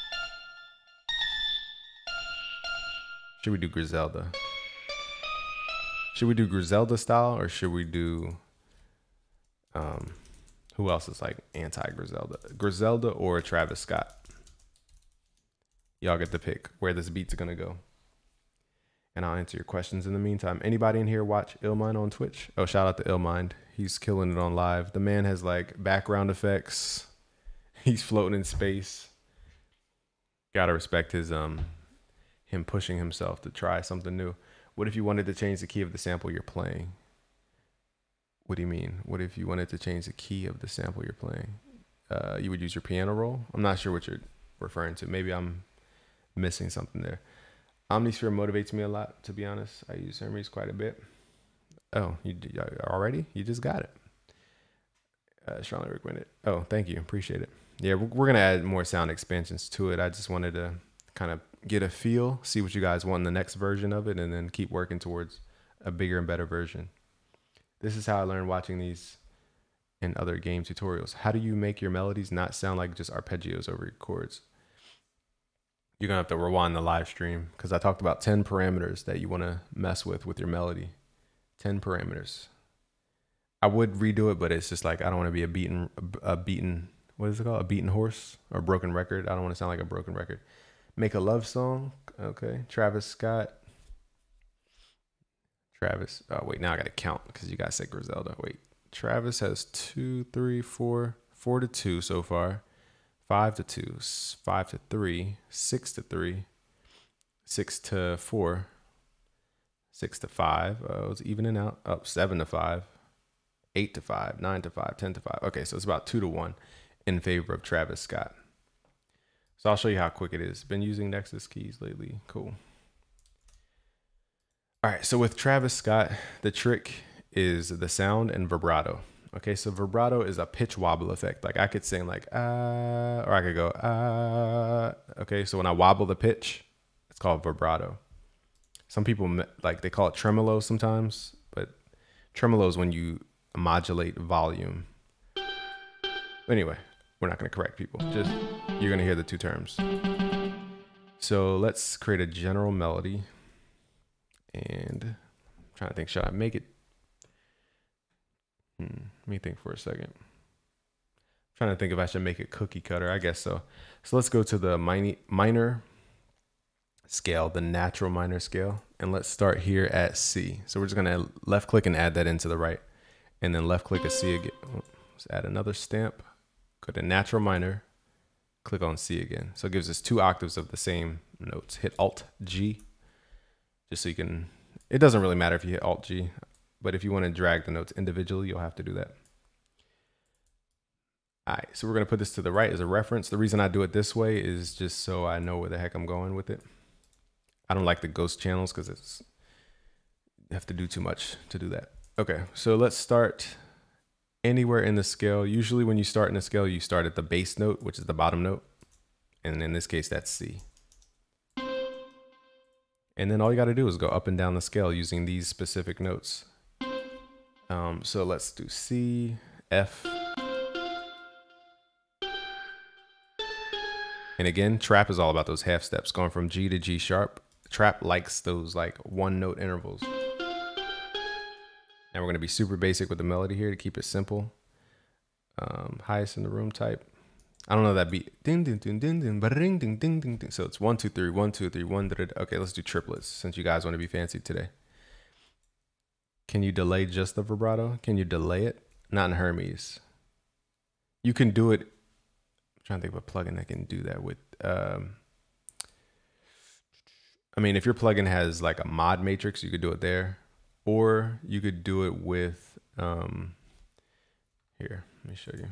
A: Should we do Griselda? Should we do Griselda style, or should we do, um, who else is like anti-Griselda? Griselda or Travis Scott? Y'all get to pick where this beat's gonna go. And I'll answer your questions in the meantime. Anybody in here watch Illmind on Twitch? Oh, shout out to Illmind. He's killing it on live. The man has like background effects. He's floating in space. Gotta respect his, um, him pushing himself to try something new. What if you wanted to change the key of the sample you're playing? What do you mean? What if you wanted to change the key of the sample you're playing? Uh, you would use your piano roll? I'm not sure what you're referring to. Maybe I'm missing something there. Omnisphere motivates me a lot, to be honest. I use Hermes quite a bit. Oh, you already? You just got it. Uh, strongly recommend it. Oh, thank you. Appreciate it. Yeah, we're going to add more sound expansions to it. I just wanted to kind of get a feel, see what you guys want in the next version of it, and then keep working towards a bigger and better version. This is how I learned watching these in other game tutorials. How do you make your melodies not sound like just arpeggios over your chords? You're gonna have to rewind the live stream, because I talked about ten parameters that you want to mess with with your melody. ten parameters. I would redo it, but it's just like I don't want to be a beaten, a beaten, what is it called? A beaten horse or a broken record. I don't want to sound like a broken record. Make a love song. Okay. Travis Scott. Travis. Oh, wait. Now I got to count because you guys said Griselda. Wait. Travis has two, three, four, four to two so far. Five to two, five to three, six to three, six to four, six to five. Oh, it's evening out. Up oh, seven to five, eight to five, nine to five, ten to five. Okay. So it's about two to one in favor of Travis Scott. So I'll show you how quick it is. Been using Nexus keys lately. Cool. All right. So with Travis Scott, the trick is the sound and vibrato. Okay. So vibrato is a pitch wobble effect. Like I could sing like, ah, or I could go, ah. Okay. So when I wobble the pitch, it's called vibrato. Some people like, they call it tremolo sometimes, but tremolo is when you modulate volume. Anyway, we're not going to correct people. Just, you're going to hear the two terms. So let's create a general melody. And I'm trying to think, should I make it? Hmm, let me think for a second. I'm trying to think if I should make it cookie cutter. I guess so. So let's go to the minor scale, the natural minor scale. And let's start here at C. So we're just gonna left click and add that into the right. And then left click a C again. Let's add another stamp, go to natural minor, click on C again. So it gives us two octaves of the same notes. Hit Alt G, just so you can, it doesn't really matter if you hit Alt G, but if you want to drag the notes individually, you'll have to do that. All right, so we're gonna put this to the right as a reference. The reason I do it this way is just so I know where the heck I'm going with it. I don't like the ghost channels because it's, you have to do too much to do that. Okay, so let's start anywhere in the scale. Usually when you start in a scale, you start at the bass note, which is the bottom note. And in this case, that's C. And then all you got to do is go up and down the scale using these specific notes. Um, so let's do C, F. And again, trap is all about those half steps, going from G to G sharp. Trap likes those like one note intervals. And we're going to be super basic with the melody here to keep it simple. Um, highest in the room type. I don't know that beat. Ding, ding, ding, ding, ding, ding, ding, ding, ding, ding. So it's one, two, three, one, two, three, one. Okay, let's do triplets since you guys want to be fancy today. Can you delay just the vibrato? Can you delay it? Not in Hermes. You can do it. I'm trying to think of a plugin that can do that with. Um, I mean, if your plugin has like a mod matrix, you could do it there. Or you could do it with, um, here, let me show you.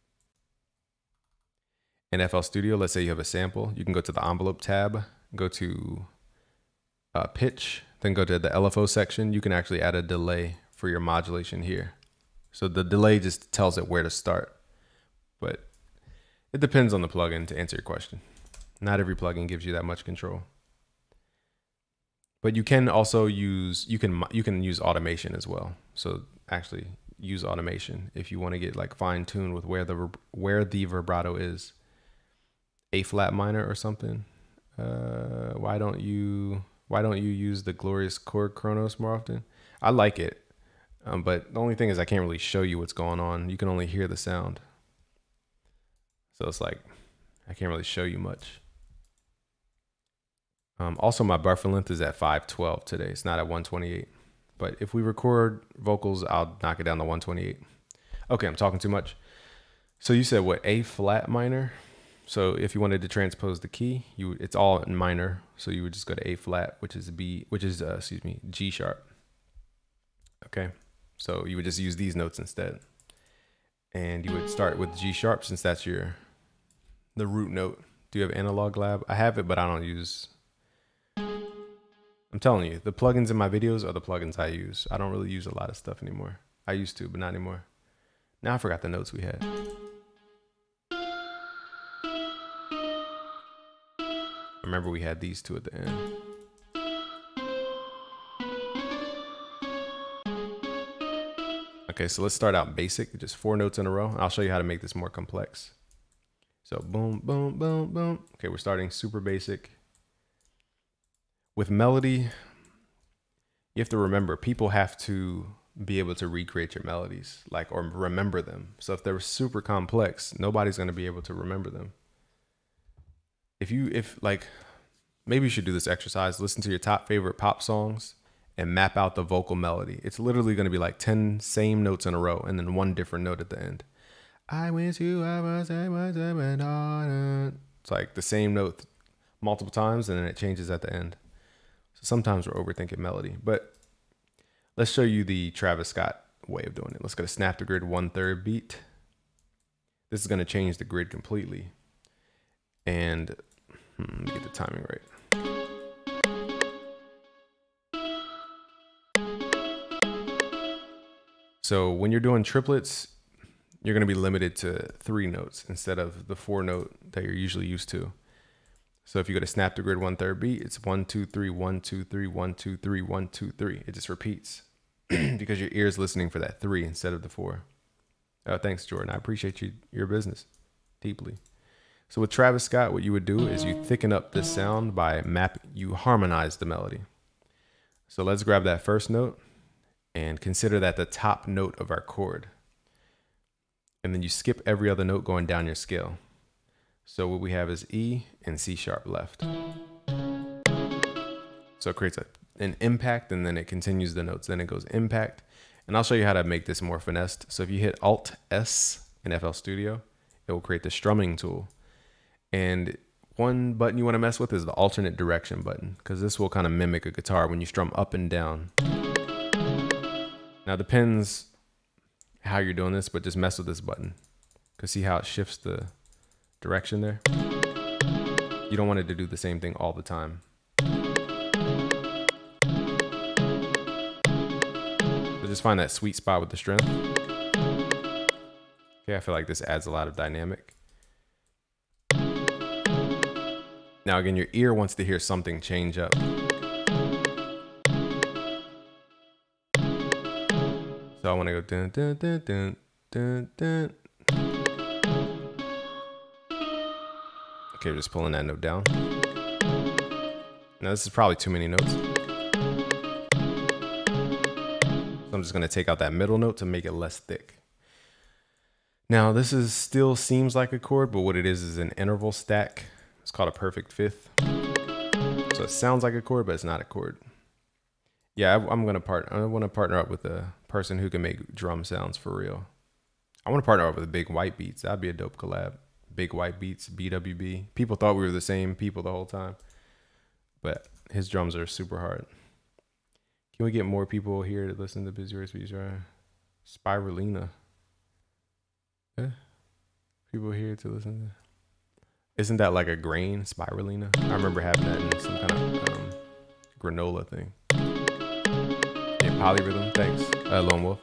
A: In F L Studio, let's say you have a sample, you can go to the envelope tab, go to uh, pitch, then go to the L F O section. You can actually add a delay for your modulation here. So the delay just tells it where to start, but it depends on the plugin to answer your question. Not every plugin gives you that much control. But you can also use, you can you can use automation as well. So actually use automation if you want to get like fine tuned with where the where the vibrato is. A flat minor or something. Uh, why don't you why don't you use the Glorious Chord Kronos more often? I like it, um, but the only thing is I can't really show you what's going on. You can only hear the sound. So it's like I can't really show you much. Um, also, my buffer length is at five twelve today. It's not at one twenty-eight. But if we record vocals, I'll knock it down to one twenty-eight. Okay, I'm talking too much. So you said what, A flat minor? So if you wanted to transpose the key, you it's all in minor. So you would just go to A flat, which is B, which is uh, excuse me, G sharp. Okay, so you would just use these notes instead, and you would start with G sharp since that's your the root note. Do you have Analog Lab? I have it, but I don't use. I'm telling you, the plugins in my videos are the plugins I use. I don't really use a lot of stuff anymore. I used to, but not anymore. Now I forgot the notes we had. I remember we had these two at the end. Okay, so let's start out basic, just four notes in a row. I'll show you how to make this more complex. So boom, boom, boom, boom. Okay, we're starting super basic. With melody, you have to remember, people have to be able to recreate your melodies, like, or remember them. So if they're super complex, nobody's going to be able to remember them. If you, if like, maybe you should do this exercise, listen to your top favorite pop songs and map out the vocal melody. It's literally going to be like ten same notes in a row and then one different note at the end. I wish you was it's like the same note multiple times and then it changes at the end. So sometimes we're overthinking melody, but let's show you the Travis Scott way of doing it. Let's go to snap to grid one third beat. This is going to change the grid completely. And hmm, let me get the timing right. So when you're doing triplets, you're going to be limited to three notes instead of the four note that you're usually used to. So if you go to snap to grid one third beat, it's one, two, three, one, two, three, one, two, three, one, two, three. It just repeats because your ear's listening for that three instead of the four. Oh, thanks, Jordan. I appreciate you, your business deeply. So with Travis Scott, what you would do is you thicken up the sound by map, you harmonize the melody. So let's grab that first note and consider that the top note of our chord. And then you skip every other note going down your scale. So what we have is E and C sharp left. So it creates a, an impact, and then it continues the notes. Then it goes impact. And I'll show you how to make this more finessed. So if you hit Alt S in F L Studio, it will create the strumming tool. And one button you want to mess with is the alternate direction button, because this will kind of mimic a guitar when you strum up and down. Now it depends how you're doing this, but just mess with this button, because see how it shifts the direction there? You don't want it to do the same thing all the time. So just find that sweet spot with the strength. Okay, I feel like this adds a lot of dynamic. Now again, your ear wants to hear something change up. So I want to go dun dun dun dun dun dun. Okay, we're just pulling that note down. Now this is probably too many notes. So I'm just gonna take out that middle note to make it less thick. Now this is still seems like a chord, but what it is is an interval stack. It's called a perfect fifth. So it sounds like a chord, but it's not a chord. Yeah, I, I'm gonna part. I want to partner up with a person who can make drum sounds for real. I want to partner up with a Big White Beats. That'd be a dope collab. Big White Beats, B W B. People thought we were the same people the whole time, but his drums are super hard. Can we get more people here to listen to Busy Words Beats? Right? Spirulina. Yeah. People here to listen to. Isn't that like a grain, spirulina? I remember having that in some kind of um, granola thing. Yeah, polyrhythm, thanks. Uh, Lone Wolf.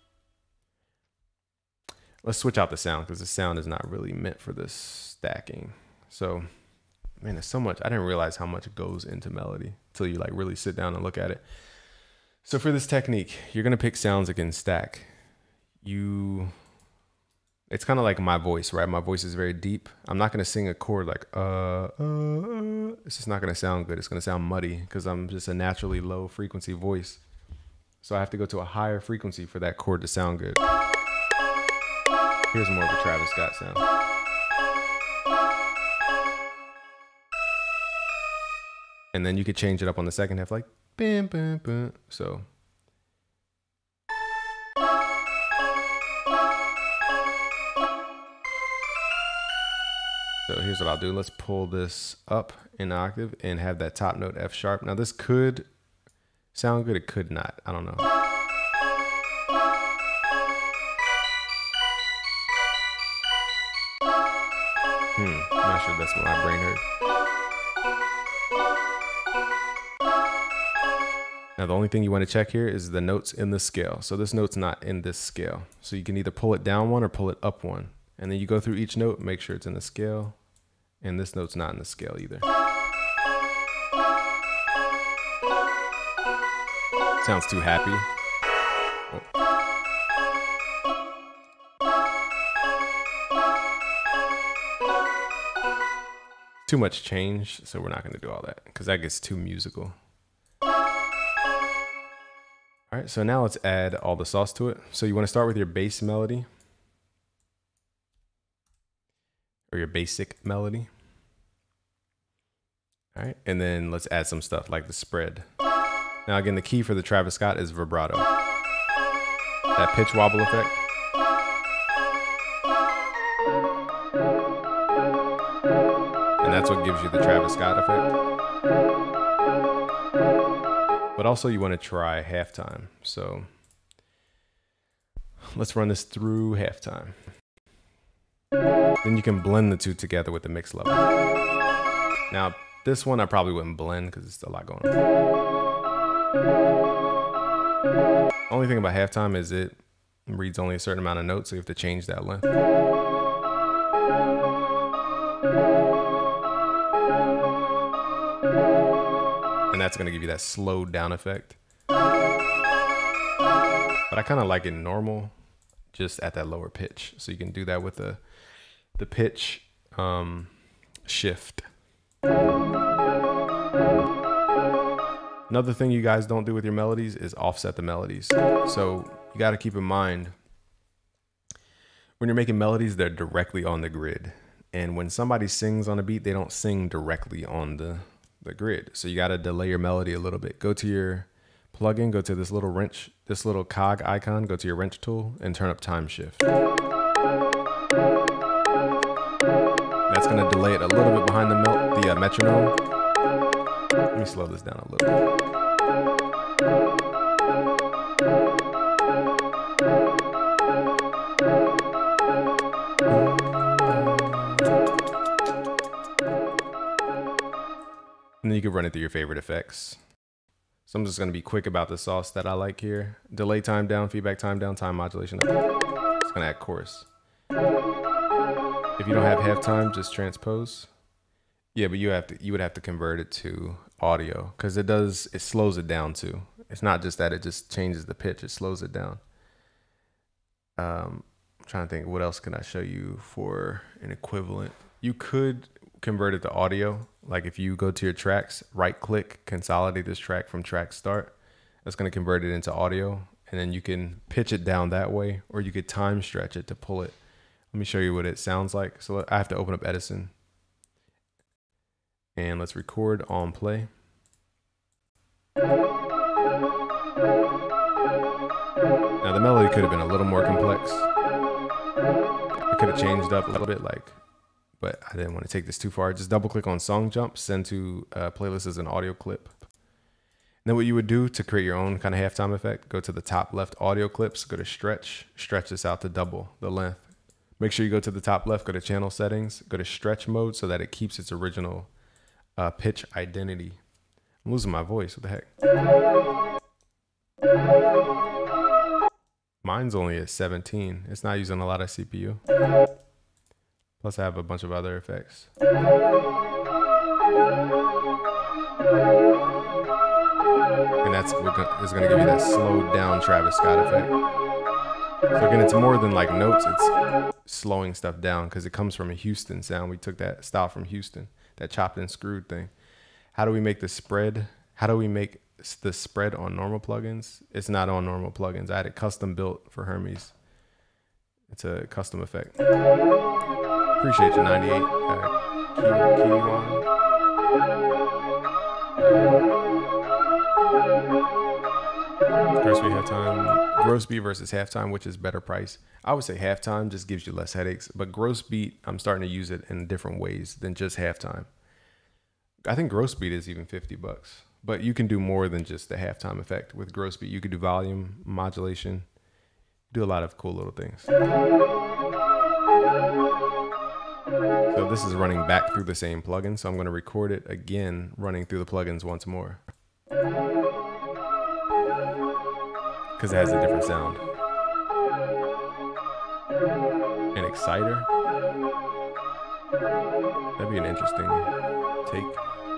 A: Let's switch out the sound, because the sound is not really meant for this stacking. So, man, there's so much. I didn't realize how much goes into melody until you like really sit down and look at it. So for this technique, you're gonna pick sounds that can stack. You, it's kind of like my voice, right? My voice is very deep. I'm not gonna sing a chord like uh, uh, uh. It's just not gonna sound good. It's gonna sound muddy because I'm just a naturally low frequency voice. So I have to go to a higher frequency for that chord to sound good. Here's more of a Travis Scott sound. And then you could change it up on the second half, like bam, bam, bam. So. So here's what I'll do. Let's pull this up an octave and have that top note F sharp. Now this could sound good. It could not. I don't know. Hmm, I'm not sure that's what my brain heard. Now the only thing you want to check here is the notes in the scale. So this note's not in this scale. So you can either pull it down one or pull it up one. And then you go through each note, make sure it's in the scale. And this note's not in the scale either. Sounds too happy. Oh. Too much change, so we're not going to do all that because that gets too musical. All right, so now let's add all the sauce to it. So you want to start with your bass melody or your basic melody. All right, and then let's add some stuff like the spread. Now again, the key for the Travis Scott is vibrato. That pitch wobble effect. And that's what gives you the Travis Scott effect. But also you want to try halftime. So let's run this through halftime. Then you can blend the two together with the mix level. Now this one I probably wouldn't blend because there's still a lot going on. Only thing about halftime is it reads only a certain amount of notes, so you have to change that length. And that's going to give you that slowed down effect. But I kind of like it normal, just at that lower pitch. So you can do that with the, the pitch um, shift. Another thing you guys don't do with your melodies is offset the melodies. So you got to keep in mind when you're making melodies, they're directly on the grid. And when somebody sings on a beat, they don't sing directly on the the grid. So you got to delay your melody a little bit. Go to your plugin, go to this little wrench, this little cog icon, go to your wrench tool and turn up time shift. That's going to delay it a little bit behind the, mel the uh, metronome. Let me slow this down a little bit. And then you can run it through your favorite effects. So I'm just going to be quick about the sauce that I like here. Delay time down, feedback time down, time modulation up. It's going to add chorus. If you don't have halftime, just transpose. Yeah, but you have to you would have to convert it to audio because it does it slows it down too. It's not just that it just changes the pitch, it slows it down. Um, I'm trying to think what else can I show you for an equivalent. You could convert it to audio. Like if you go to your tracks, right click, consolidate this track from track start. That's going to convert it into audio, and then you can pitch it down that way, or you could time stretch it to pull it. Let me show you what it sounds like. So I have to open up Edison. And let's record on play. Now the melody could have been a little more complex. It could have changed up a little bit, like, but I didn't want to take this too far. Just double click on Song Jump, send to uh, playlist as an audio clip. And then what you would do to create your own kind of halftime effect, go to the top left audio clips, go to stretch, stretch this out to double the length. Make sure you go to the top left, go to channel settings, go to stretch mode so that it keeps its original uh, pitch identity. I'm losing my voice, what the heck? Mine's only at seventeen. It's not using a lot of C P U. Plus I have a bunch of other effects. And that's what is going to give you that slowed down Travis Scott effect. So again, it's more than like notes, it's slowing stuff down because it comes from a Houston sound. We took that style from Houston, that chopped and screwed thing. How do we make the spread? How do we make the spread on normal plugins? It's not on normal plugins. I had it custom built for Hermes. It's a custom effect. Appreciate you, ninety-eight. Uh, key, key one. Gross beat halftime. Gross beat versus halftime, which is better price? I would say halftime just gives you less headaches, but gross beat, I'm starting to use it in different ways than just halftime. I think gross beat is even fifty bucks, but you can do more than just the halftime effect with gross beat. You could do volume, modulation, do a lot of cool little things. So this is running back through the same plugin, so I'm going to record it again, running through the plugins once more. Because it has a different sound. An exciter. That'd be an interesting take.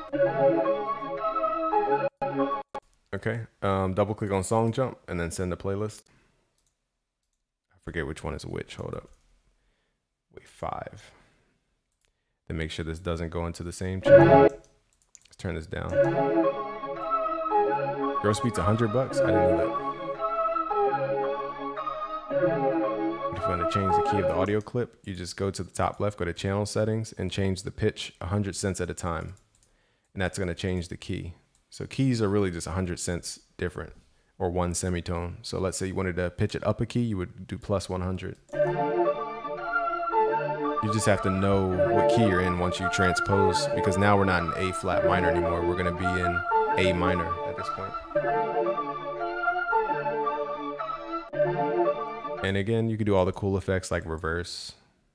A: Okay, um, double click on Song Jump and then send to playlist. I forget which one is which, hold up. Wait, five. Then make sure this doesn't go into the same channel. Let's turn this down. Gross beat's a hundred bucks? I didn't know that. If you want to change the key of the audio clip, you just go to the top left, go to channel settings and change the pitch a hundred cents at a time. And that's going to change the key. So keys are really just a hundred cents different, or one semitone. So let's say you wanted to pitch it up a key, you would do plus one hundred. You just have to know what key you're in once you transpose, because now we're not in A flat minor anymore. We're going to be in A minor at this point. And again, you can do all the cool effects like reverse.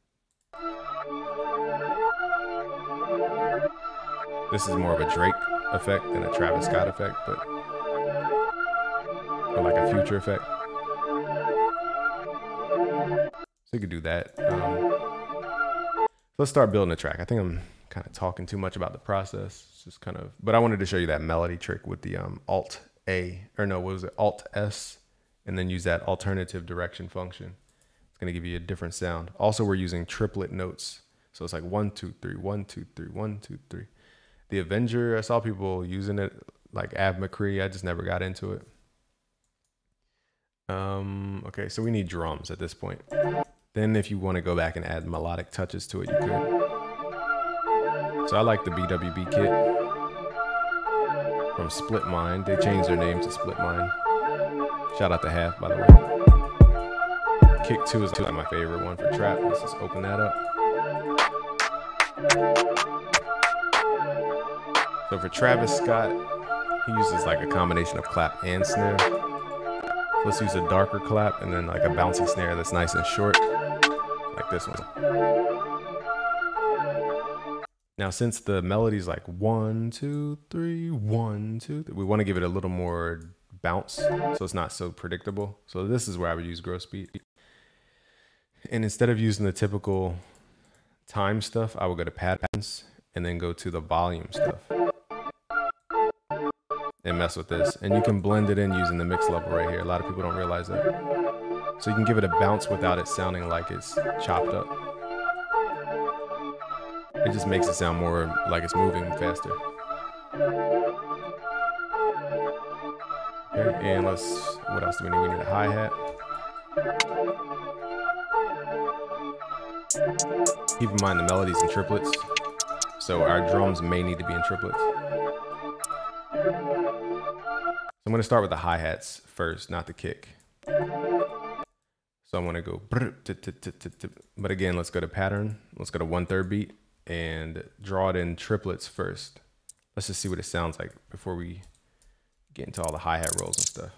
A: This is more of a Drake effect than a Travis Scott effect, but or like a Future effect. So you could do that. Um, let's start building a track. I think I'm kind of talking too much about the process. It's just kind of, but I wanted to show you that melody trick with the um, Alt A, or no, what was it? Alt S, and then use that alternative direction function. It's going to give you a different sound. Also, we're using triplet notes. So it's like one, two, three, one, two, three, one, two, three. The Avenger, I saw people using it, like Ab McCree. I just never got into it. Um, okay, so we need drums at this point. Then if you want to go back and add melodic touches to it, you could. So I like the B W B kit. from Split Mind. They changed their name to Split Mind. Shout out to Half, by the way. Kick two is like my favorite one for trap. Let's just open that up. So for Travis Scott, he uses like a combination of clap and snare. So let's use a darker clap and then like a bouncy snare that's nice and short, like this one. Now, since the melody's like one, two, three, one, two, three, we want to give it a little more bounce so it's not so predictable. So this is where I would use growth speed. And instead of using the typical time stuff, I would go to patterns and then go to the volume stuff and mess with this. And you can blend it in using the mix level right here. A lot of people don't realize that. So you can give it a bounce without it sounding like it's chopped up. It just makes it sound more like it's moving faster. Okay, and let's, what else do we need? We need a hi-hat. Keep in mind the melody's in triplets, so our drums may need to be in triplets. So I'm gonna start with the hi-hats first, not the kick. So I'm gonna go, but again, let's go to pattern. Let's go to one third beat and draw it in triplets first. Let's just see what it sounds like before we get into all the hi-hat rolls and stuff.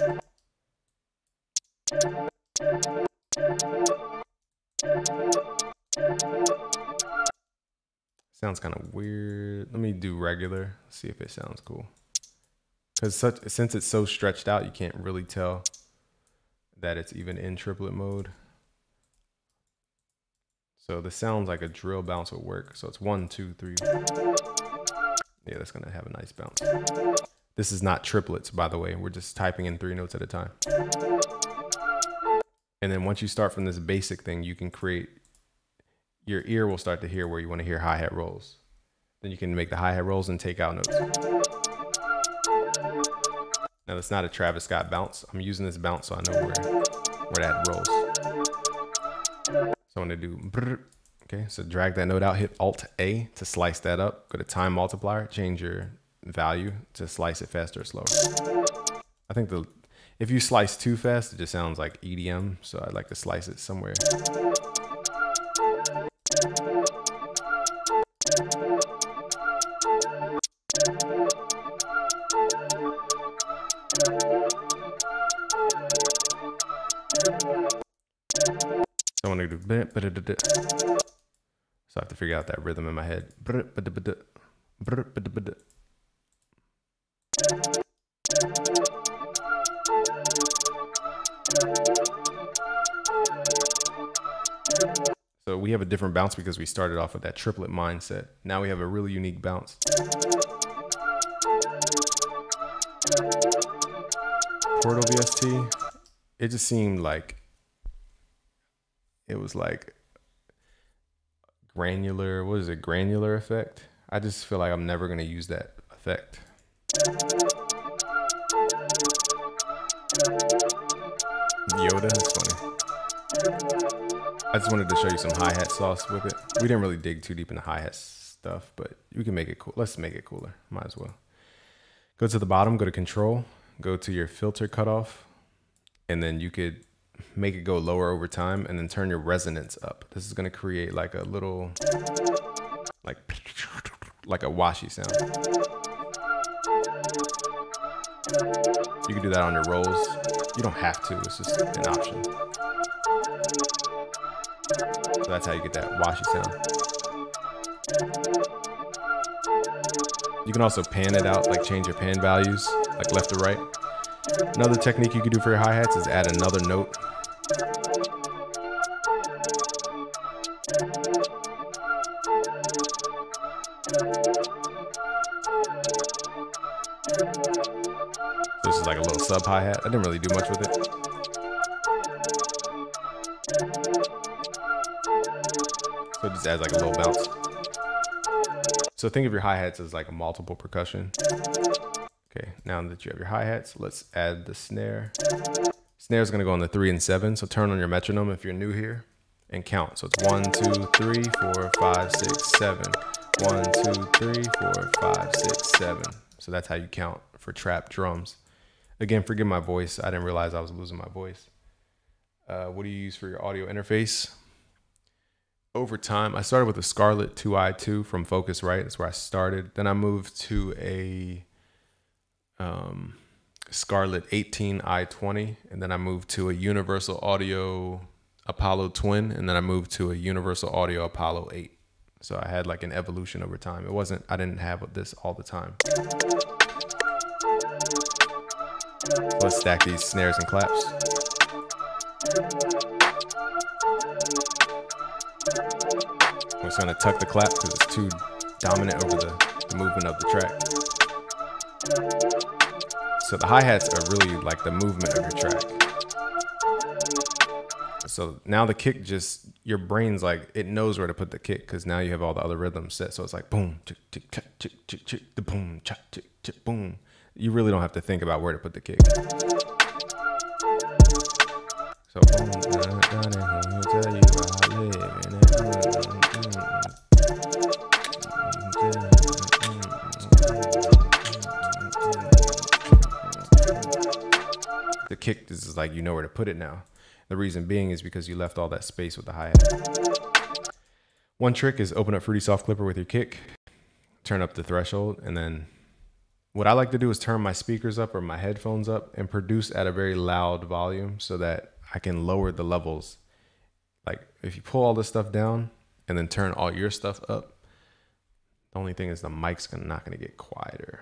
A: Sounds kind of weird. Let me do regular, see if it sounds cool. Because such since it's so stretched out, you can't really tell that it's even in triplet mode. So the sounds like a drill bounce would work. So it's one, two, three. Yeah, that's gonna have a nice bounce. This is not triplets, by the way. We're just typing in three notes at a time. And then once you start from this basic thing, you can create, your ear will start to hear where you want to hear hi-hat rolls. Then you can make the hi-hat rolls and take out notes. Now that's not a Travis Scott bounce. I'm using this bounce so I know where, where that rolls. So I'm gonna do, okay, so drag that note out, hit Alt A to slice that up. Go to time multiplier, change your value to slice it faster or slower. I think the, if you slice too fast, it just sounds like E D M. So I'd like to slice it somewhere. So I want to do, so I have to figure out that rhythm in my head. So we have a different bounce because we started off with that triplet mindset. Now we have a really unique bounce. Portal V S T, it just seemed like it was like granular, what is it, granular effect? I just feel like I'm never gonna use that effect. Yoda, that's funny. I just wanted to show you some hi-hat sauce with it. We didn't really dig too deep into hi-hat stuff, but we can make it cool. Let's make it cooler, might as well. Go to the bottom, go to control, go to your filter cutoff, and then you could make it go lower over time and then turn your resonance up. This is gonna create like a little, like, like a washy sound. You can do that on your rolls. You don't have to, it's just an option. So that's how you get that washy sound. You can also pan it out, like change your pan values, like left to right. Another technique you can do for your hi-hats is add another note. So this is like a little sub hi-hat. I didn't really do much with it. So it just adds like a little bounce. So think of your hi-hats as like a multiple percussion. Okay, now that you have your hi-hats, let's add the snare. Snare is gonna go on the three and seven, so turn on your metronome if you're new here and count. So it's one, two, three, four, five, six, seven. One, two, three, four, five, six, seven. So that's how you count for trap drums. Again, forgive my voice. I didn't realize I was losing my voice. Uh, what do you use for your audio interface? Over time, I started with a Scarlett two i two from Focusrite. That's where I started. Then I moved to a um, Scarlett eighteen i twenty. And then I moved to a Universal Audio Apollo Twin. And then I moved to a Universal Audio Apollo eight. So I had like an evolution over time. It wasn't, I didn't have this all the time. Let's stack these snares and claps. I'm just gonna tuck the clap because it's too dominant over the, the movement of the track. So the hi-hats are really like the movement of your track. So now the kick just, your brain's like, it knows where to put the kick because now you have all the other rhythms set. So it's like boom, chick, chick, chick, chick, chick, chick, the boom, chick, chick, chick, boom. You really don't have to think about where to put the kick. So boom, tell you I live in it. The kick is like you know where to put it now. The reason being is because you left all that space with the hi-hat. One trick is open up Fruity Soft Clipper with your kick, turn up the threshold, and then what I like to do is turn my speakers up or my headphones up and produce at a very loud volume so that I can lower the levels. Like if you pull all this stuff down and then turn all your stuff up, the only thing is the mic's gonna, not gonna get quieter.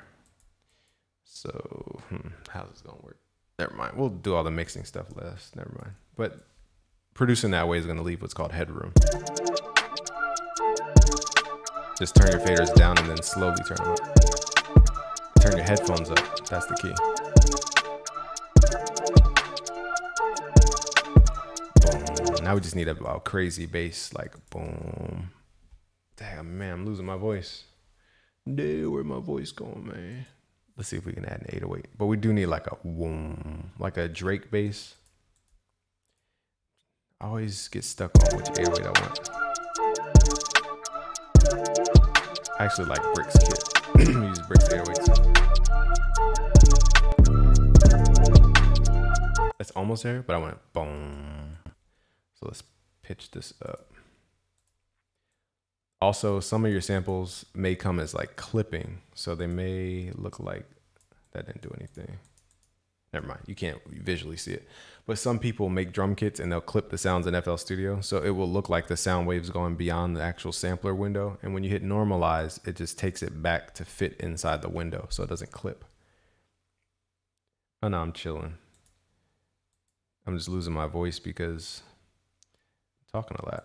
A: So hmm, how's this gonna work? Never mind. We'll do all the mixing stuff last. Never mind. But producing that way is gonna leave what's called headroom. Just turn your faders down and then slowly turn them up. Turn your headphones up. That's the key. Boom. Now we just need a, a crazy bass, like boom. Damn, man, I'm losing my voice. Dude, where my voice going, man? Let's see if we can add an eight oh eight. But we do need like a boom, like a Drake bass. I always get stuck on which eight oh eight I want. I actually like Brick's kit. Use Brick's eight oh eights. That's almost there, but I want boom. So let's pitch this up. Also, some of your samples may come as like clipping, so they may look like that didn't do anything. Never mind, you can't visually see it. But some people make drum kits and they'll clip the sounds in F L Studio, so it will look like the sound waves going beyond the actual sampler window. And when you hit normalize, it just takes it back to fit inside the window, so it doesn't clip. Oh no, I'm chilling. I'm just losing my voice because I'm talking a lot.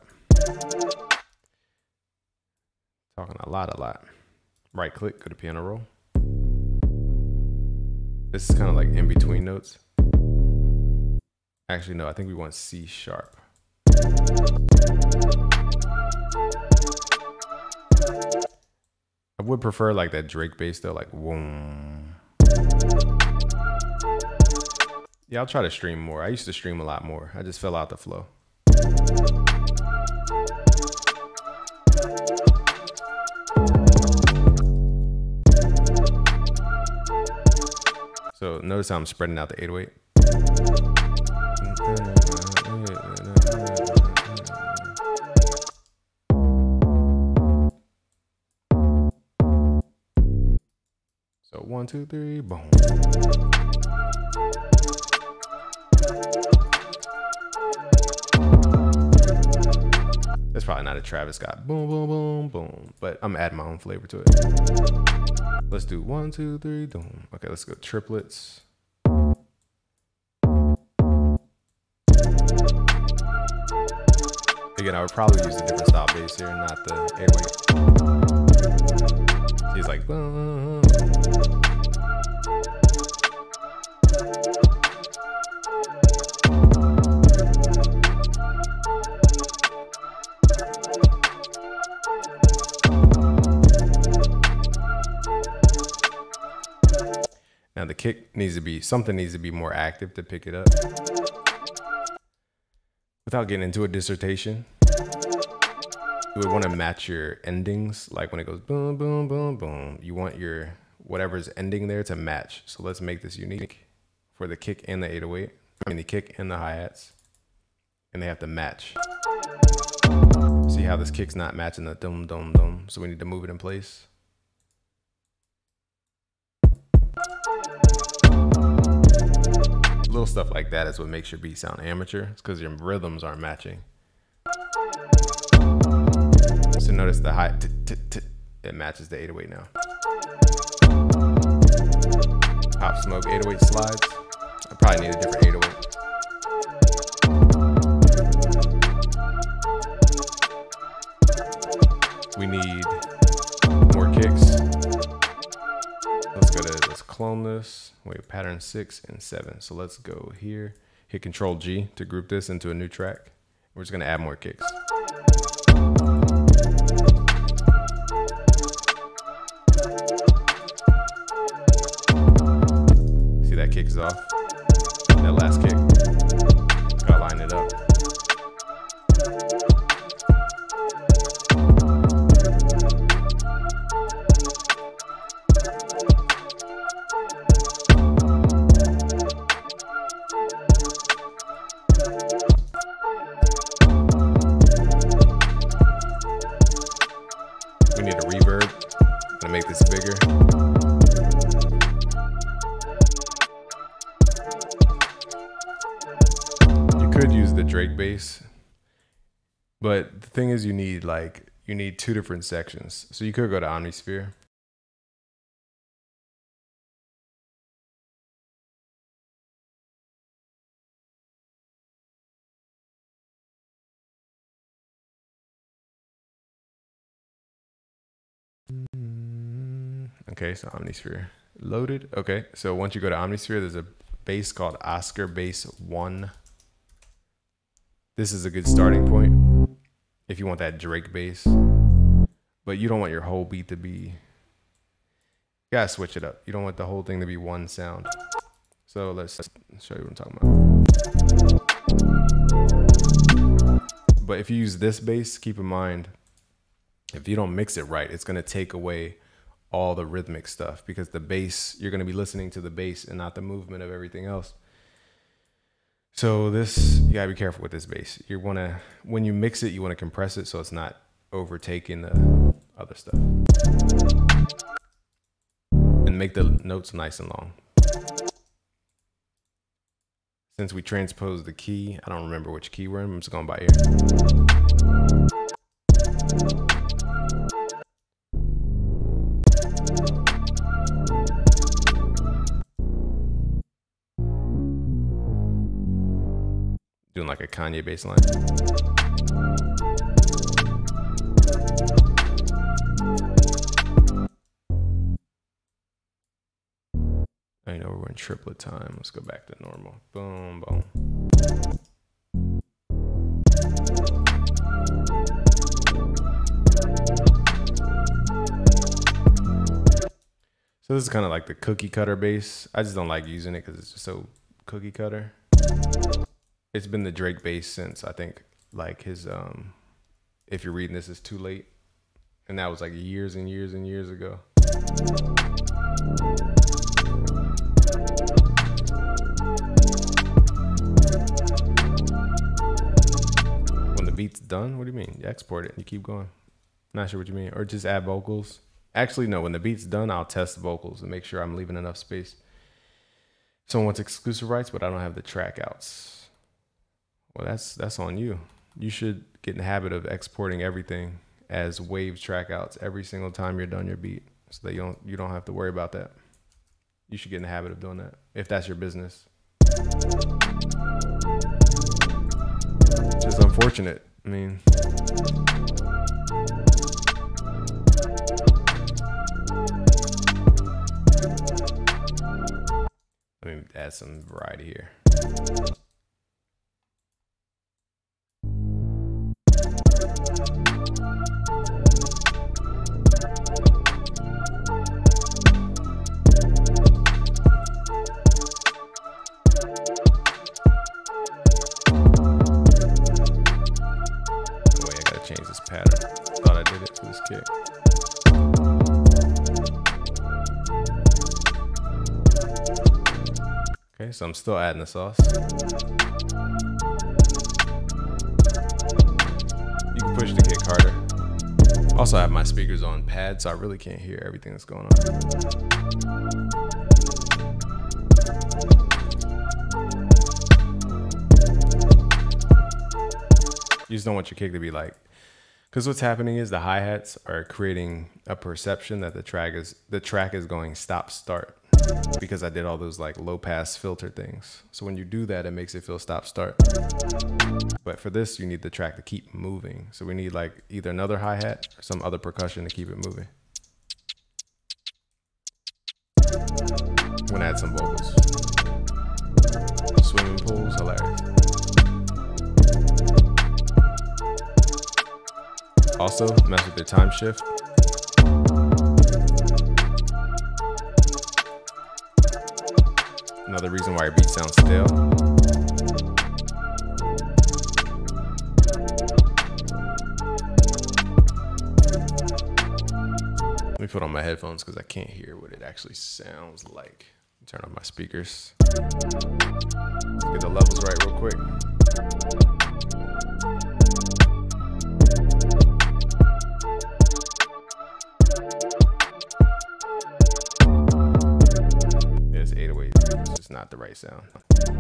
A: Talking a lot, a lot. Right click, go to piano roll. This is kind of like in between notes. Actually, no, I think we want C sharp. I would prefer like that Drake bass though, like boom. Yeah, I'll try to stream more. I used to stream a lot more. I just fell out the flow. So notice how I'm spreading out the eight oh eight. So one, two, three, boom. That's probably not a Travis Scott boom, boom, boom, boom, but I'm adding my own flavor to it. Let's do one, two, three, boom. Okay, let's go triplets. Again, I would probably use a different style bass here, not the eight oh eight. He's like, boom. Now the kick needs to be, something needs to be more active to pick it up. Without getting into a dissertation, you would want to match your endings. Like when it goes boom, boom, boom, boom, you want your, whatever's ending there to match. So let's make this unique for the kick and the eight oh eight. I mean the kick and the hi-hats. And they have to match. See how this kick's not matching the dum dum dum. So we need to move it in place. Little stuff like that is what makes your beat sound amateur. It's because your rhythms aren't matching. So notice the high t t t it matches the eight oh eight now. Pop Smoke eight oh eight slides. I probably need a different eight oh eight. We need more kicks. Let's go to, let's clone this. Wait, pattern six and seven. So let's go here, hit Control G to group this into a new track. We're just gonna add more kicks. See that kick is off? That last kick. Gotta line it up. We need a reverb. I'm gonna make this bigger. You could use the Drake bass, but the thing is you need like, you need two different sections. So you could go to Omnisphere. Okay, so Omnisphere loaded. Okay, so once you go to Omnisphere, there's a bass called Oscar Bass one. This is a good starting point if you want that Drake bass, but you don't want your whole beat to be, you gotta switch it up. You don't want the whole thing to be one sound. So let's show you what I'm talking about. But if you use this bass, keep in mind, if you don't mix it right, it's gonna take away all the rhythmic stuff, because the bass, you're going to be listening to the bass and not the movement of everything else. So this, you gotta be careful with this bass. You want to, when you mix it, you want to compress it so it's not overtaking the other stuff, and make the notes nice and long. Since we transposed the key, I don't remember which key we're in. I'm just going by ear. Doing like a Kanye bass line. I know we're in triplet time. Let's go back to normal. Boom, boom. So this is kind of like the cookie cutter bass. I just don't like using it because it's just so cookie cutter. It's been the Drake bass since, I think, like his, um, If You're Reading This Is Too Late. And that was like years and years and years ago. When the beat's done, what do you mean? You export it and you keep going. Not sure what you mean. Or just add vocals. Actually, no, when the beat's done, I'll test the vocals and make sure I'm leaving enough space. Someone wants exclusive rights, but I don't have the track outs. Well, that's that's on you. You should get in the habit of exporting everything as wave track outs every single time you're done your beat, so that you don't you don't have to worry about that. You should get in the habit of doing that if that's your business. It's just unfortunate. I mean, let me add some variety here. Change this pattern. Thought I did it for this kick. Okay, so I'm still adding the sauce. You can push the kick harder. Also, I have my speakers on pad, so I really can't hear everything that's going on. You just don't want your kick to be like, because what's happening is the hi-hats are creating a perception that the track is the track is going stop start, because I did all those like low pass filter things. So when you do that, it makes it feel stop start. But for this, you need the track to keep moving. So we need like either another hi-hat or some other percussion to keep it moving. I'm gonna add some vocals. Swimming pools, hilarious. Also, mess with the time shift. Another reason why your beat sounds stale. Let me put on my headphones because I can't hear what it actually sounds like. Turn on my speakers. Let's get the levels right real quick. Not the right sound.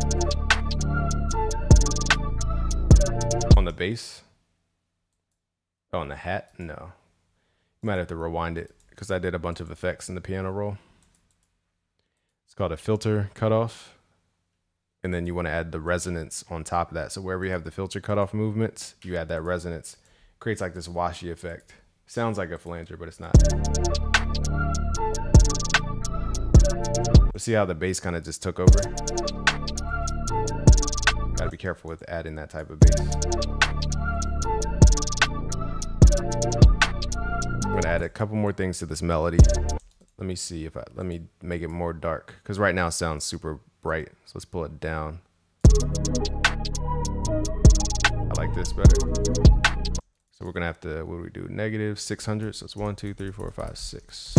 A: On the bass? Oh, on the hat? No. You might have to rewind it because I did a bunch of effects in the piano roll. It's called a filter cutoff. And then you want to add the resonance on top of that. So wherever you have the filter cutoff movements, you add that resonance. It creates like this washy effect. Sounds like a flanger, but it's not. See how the bass kind of just took over? Gotta be careful with adding that type of bass. I'm gonna add a couple more things to this melody. Let me see if I, let me make it more dark. Because right now it sounds super bright. So let's pull it down. I like this better. So we're gonna have to, what do we do? Negative six hundred, so it's one, two, three, four, five, six.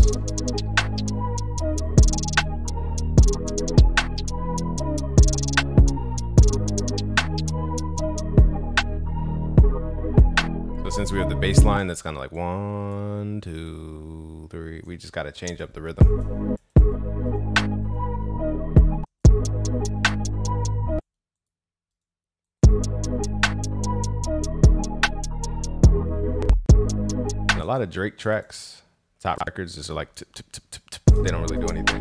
A: So since we have the bass line that's kind of like one, two, three, we just got to change up the rhythm. And a lot of Drake tracks, top records, just are like tip, tip, tip, tip, tip. They don't really do anything.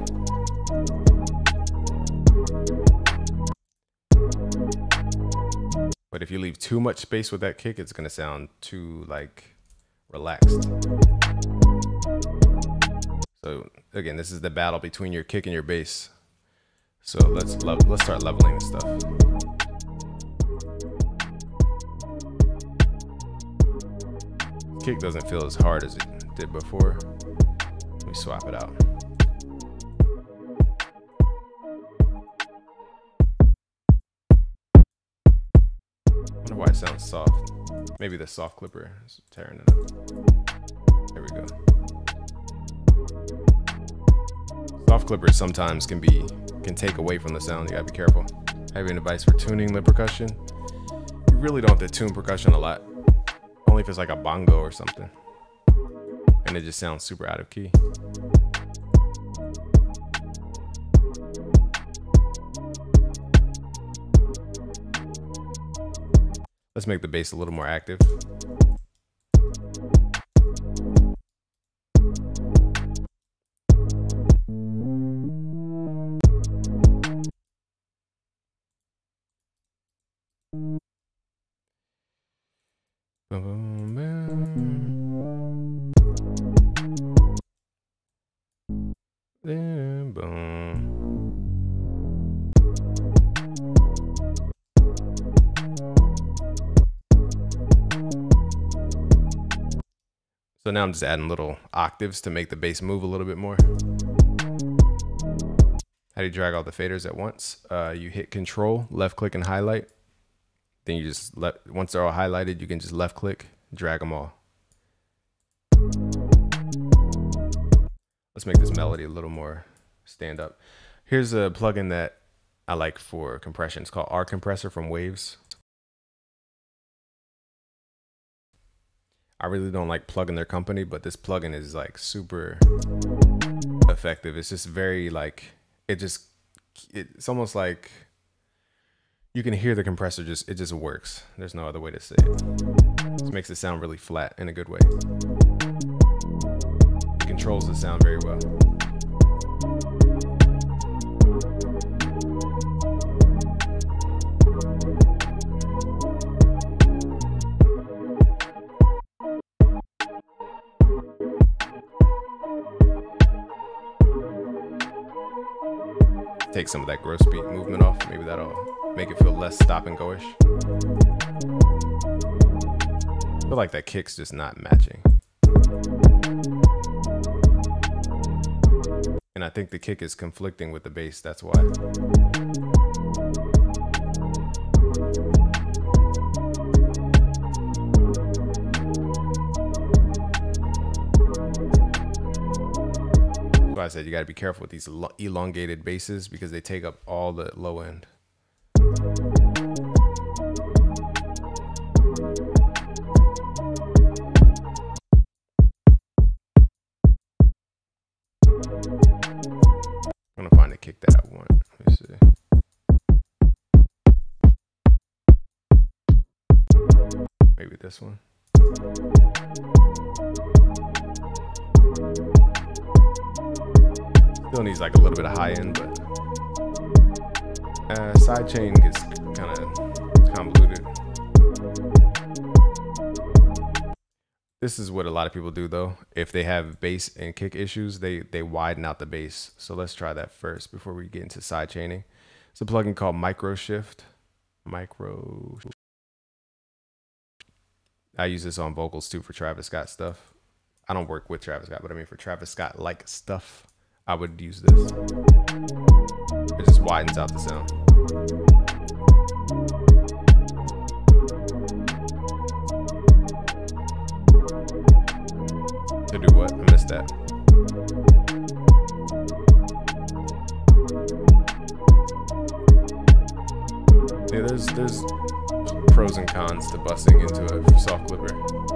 A: But if you leave too much space with that kick, it's gonna sound too like relaxed. So again, this is the battle between your kick and your bass. So let's let's start leveling this stuff. Kick doesn't feel as hard as it did before. Let me swap it out. I wonder why it sounds soft. Maybe the soft clipper is tearing it up. There we go. Soft clippers sometimes can be can take away from the sound. You gotta be careful. Having advice for tuning the percussion. You really don't have to tune percussion a lot. Only if it's like a bongo or something. And it just sounds super out of key. Let's make the bass a little more active. Boom, boom, boom. Boom. So now I'm just adding little octaves to make the bass move a little bit more. How do you drag all the faders at once? Uh, you hit Control, left click and highlight. Then you just let, once they're all highlighted, you can just left click, drag them all. Let's make this melody a little more stand up. Here's a plugin that I like for compression. It's called R Compressor from Waves. I really don't like plugging their company, but this plugin is like super effective. It's just very like, it just, it's almost like you can hear the compressor just, it just works. There's no other way to say it. It makes it sound really flat in a good way. It controls the sound very well. Take some of that gross beat movement off. Maybe that'll make it feel less stop and go-ish. I feel like that kick's just not matching. And I think the kick is conflicting with the bass, that's why. That's why I said you gotta be careful with these elongated basses because they take up all the low end. I'm gonna find a kick that I want. Let me see. Maybe this one. Still needs like a little bit of high end, but uh, sidechain gets kind of convoluted. This is what a lot of people do though. If they have bass and kick issues, they they widen out the bass. So let's try that first before we get into sidechaining. It's a plugin called Microshift. Micro. I use this on vocals too for Travis Scott stuff. I don't work with Travis Scott, but I mean for Travis Scott like stuff, I would use this. It just widens out the sound. To do what? I missed that. Yeah, there's there's pros and cons to busting into a soft clipper.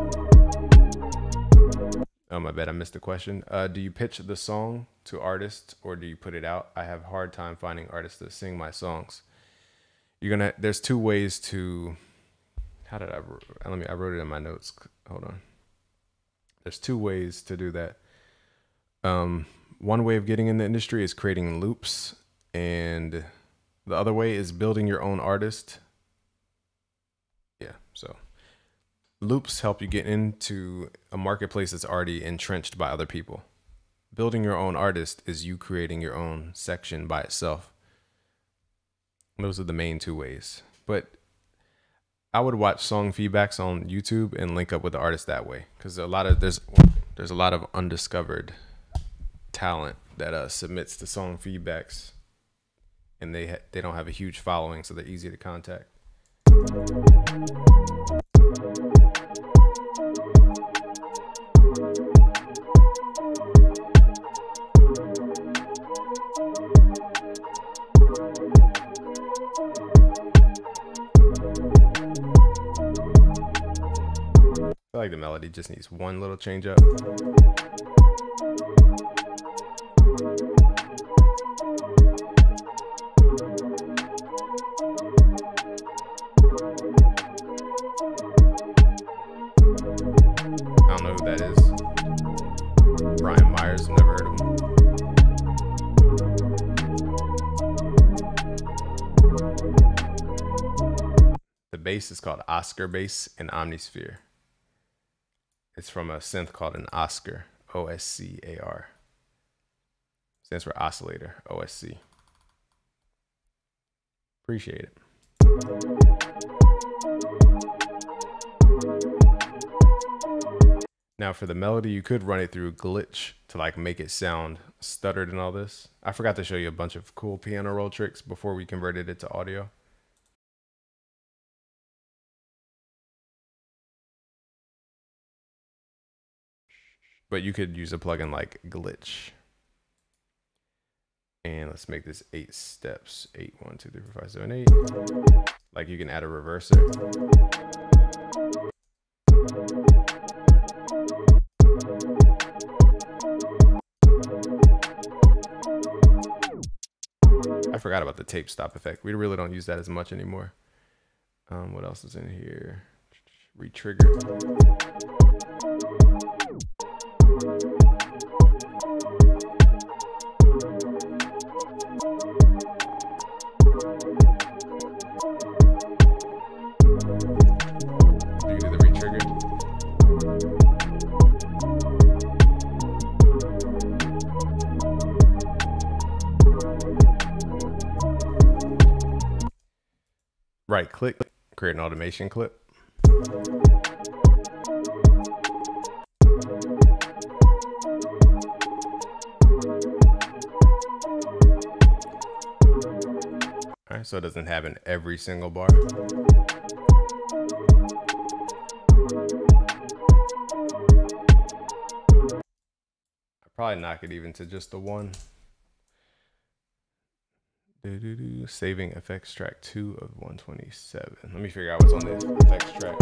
A: Oh, my bad, I missed the question. Uh, do you pitch the song to artists or do you put it out? I have a hard time finding artists that sing my songs. You're gonna. There's two ways to. How did I? Let me. I wrote it in my notes. Hold on. There's two ways to do that. Um, one way of getting in the industry is creating loops, and the other way is building your own artist. Yeah, so loops help you get into a marketplace that's already entrenched by other people. Building your own artist is you creating your own section by itself. Those are the main two ways. But I would watch song feedbacks on YouTube and link up with the artist that way, because a lot of there's there's a lot of undiscovered talent that uh, submits to song feedbacks, and they ha they don't have a huge following, so they're easy to contact. I feel like the melody just needs one little change up. I don't know who that is. Brian Myers, never heard of him. The bass is called Oscar Bass in Omnisphere. It's from a synth called an Oscar, O S C A R. Stands for oscillator, O S C. Appreciate it. Now for the melody, you could run it through Glitch to like make it sound stuttered and all this. I forgot to show you a bunch of cool piano roll tricks before we converted it to audio. But you could use a plugin like Glitch. And let's make this eight steps. Eight, one, two, three, four, five, seven, eight. Like you can add a reverser. I forgot about the tape stop effect. We really don't use that as much anymore. Um, what else is in here? Retrigger. You can do the retrigger. Right click, create an automation clip. All right, so it doesn't have in every single bar. I'd probably knock it even to just the one. Do, do, do. Saving effects track two of one twenty-seven. Let me figure out what's on the effects track.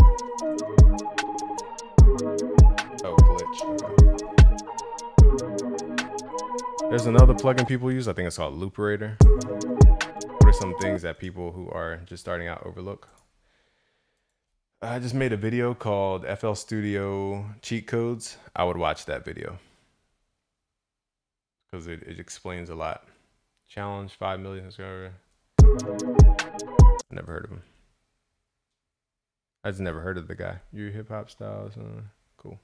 A: Oh, glitch. Okay. There's another plugin people use. I think it's called Looperator. What are some things that people who are just starting out overlook? I just made a video called F L Studio Cheat Codes. I would watch that video because it, it explains a lot. Challenge five million subscribers. Never heard of him. I just never heard of the guy. You hip hop styles, uh, cool.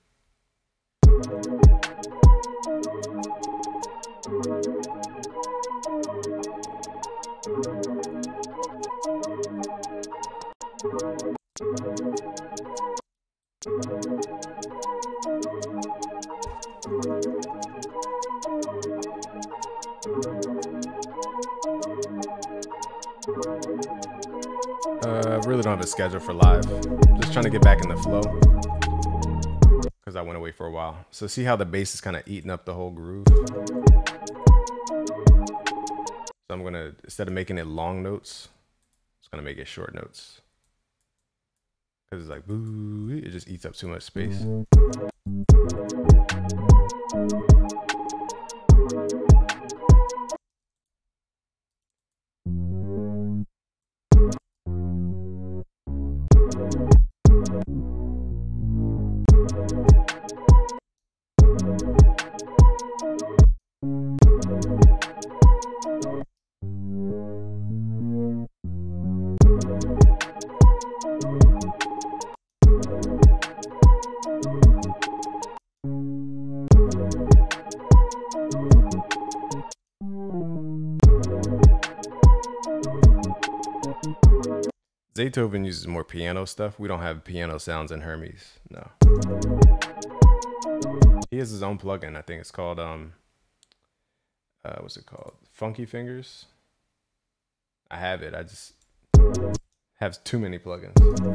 A: Uh, really don't have a schedule for live. Just trying to get back in the flow because I went away for a while. So see how the bass is kind of eating up the whole groove. So I'm gonna, instead of making it long notes, it's gonna make it short notes because it's like boo. It just eats up too much space. Zaytoven uses more piano stuff. We don't have piano sounds in Hermes. No. He has his own plugin. I think it's called um uh what's it called? Funky Fingers. I have it. I just have too many plugins.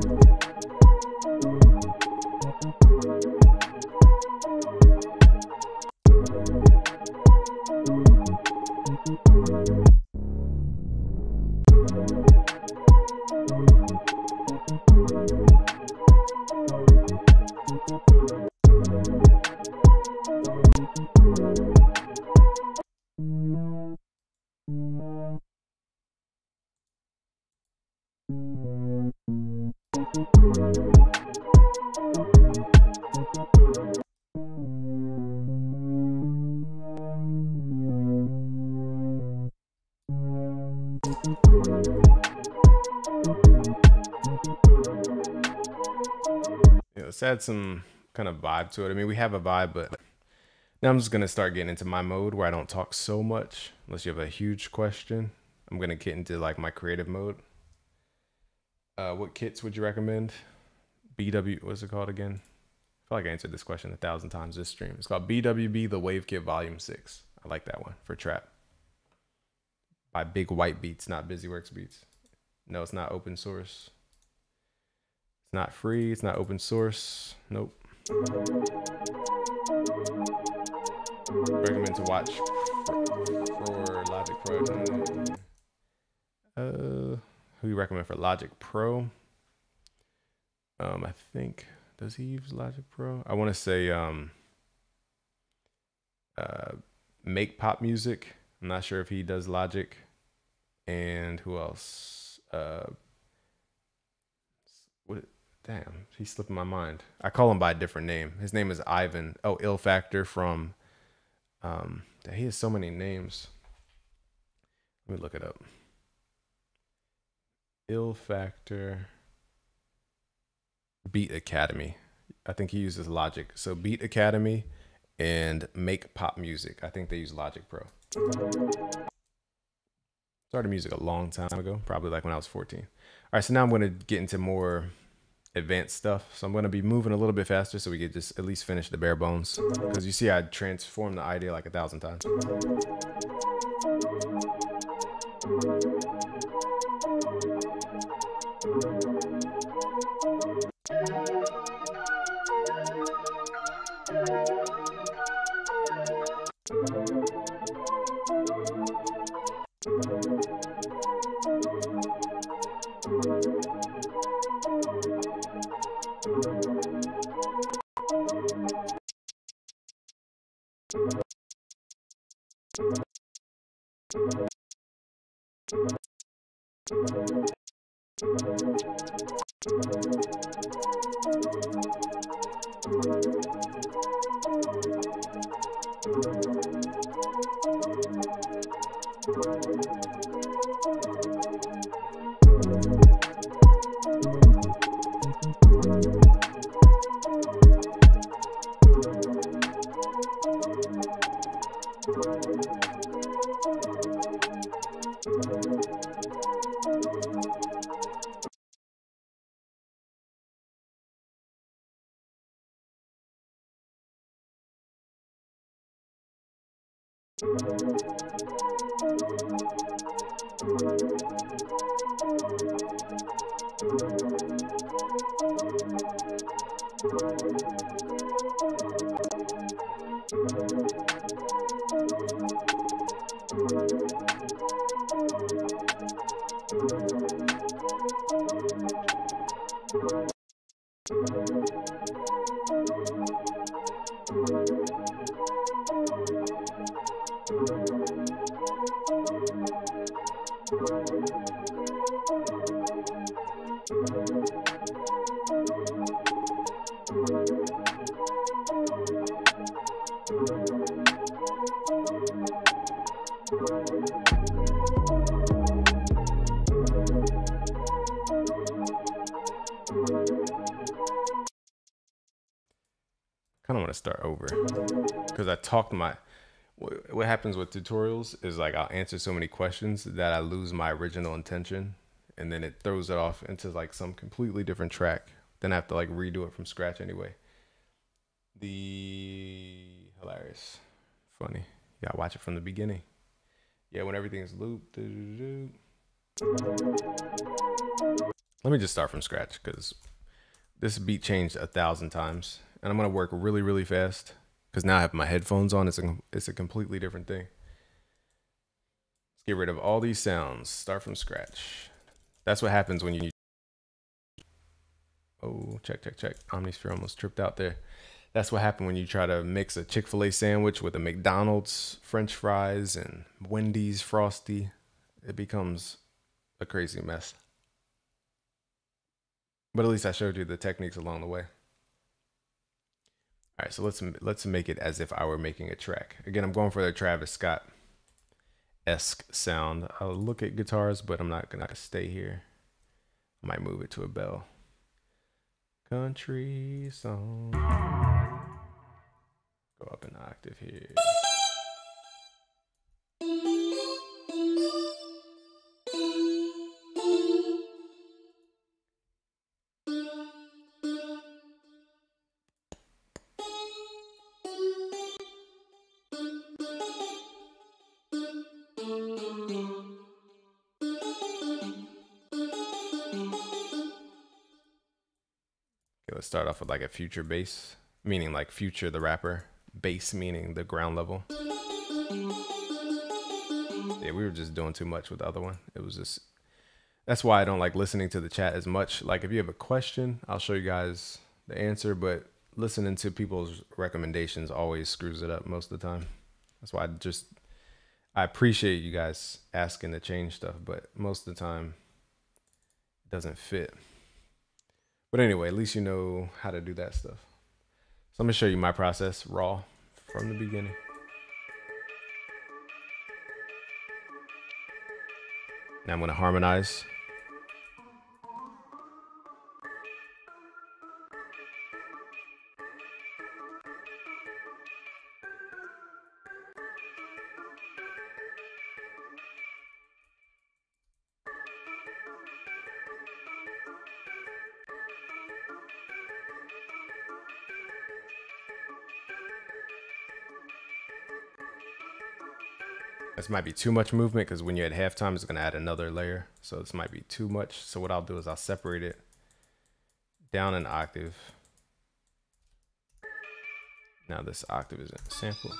A: Yeah, let's add some kind of vibe to it. I mean, we have a vibe, but now I'm just going to start getting into my mode where I don't talk so much unless you have a huge question. I'm going to get into like my creative mode. Uh, what kits would you recommend? B W, what's it called again? I feel like I answered this question a thousand times this stream. It's called B W B, the Wave Kit Volume six. I like that one for trap. By Big White Beats, not BusyWorks Beats. No, it's not open source. It's not free. It's not open source. Nope. Recommend to watch for, for Logic Pro. Uh, who you recommend for Logic Pro? Um, I think, does he use Logic Pro? I want to say um, uh, Make Pop Music. I'm not sure if he does Logic. And who else? Uh, what? Damn, he's slipping my mind. I call him by a different name. His name is Ivan. Oh, Ill Factor from. Um, he has so many names. Let me look it up. Ill Factor. Beat Academy. I think he uses Logic. So Beat Academy and Make Pop Music. I think they use Logic Pro. Started music a long time ago, probably like when I was fourteen. All right, so now I'm going to get into more advanced stuff. So I'm going to be moving a little bit faster so we can just at least finish the bare bones. Because you see I transformed the idea like a thousand times. I don't want to start over because I talked my what happens with tutorials is like I'll answer so many questions that I lose my original intention, and then it throws it off into like some completely different track. Then I have to like redo it from scratch anyway. The hilarious, funny. You gotta watch it from the beginning. Yeah, when everything's looped. Let me just start from scratch because this beat changed a thousand times. And I'm gonna work really, really fast because now I have my headphones on. It's a, it's a completely different thing. Let's get rid of all these sounds. Start from scratch. That's what happens when you. Oh, check, check, check. Omnisphere almost tripped out there. That's what happened when you try to mix a Chick-fil-A sandwich with a McDonald's French fries and Wendy's Frosty. It becomes a crazy mess. But at least I showed you the techniques along the way. All right, so let's let's make it as if I were making a track. Again, I'm going for the Travis Scott-esque sound. I'll look at guitars, but I'm not gonna stay here. I might move it to a bell. Country song. Go up an octave here. Let's start off with like a Future bass, meaning like Future the rapper, bass meaning the ground level. Yeah, we were just doing too much with the other one. It was just, that's why I don't like listening to the chat as much. Like if you have a question, I'll show you guys the answer, but listening to people's recommendations always screws it up most of the time. That's why I just, I appreciate you guys asking to change stuff, but most of the time it doesn't fit. But anyway, at least you know how to do that stuff. So I'm gonna show you my process raw from the beginning. Now I'm gonna harmonize. This might be too much movement because when you're at halftime, it's gonna add another layer. So this might be too much. So what I'll do is I'll separate it down an octave. Now this octave isn't a sample.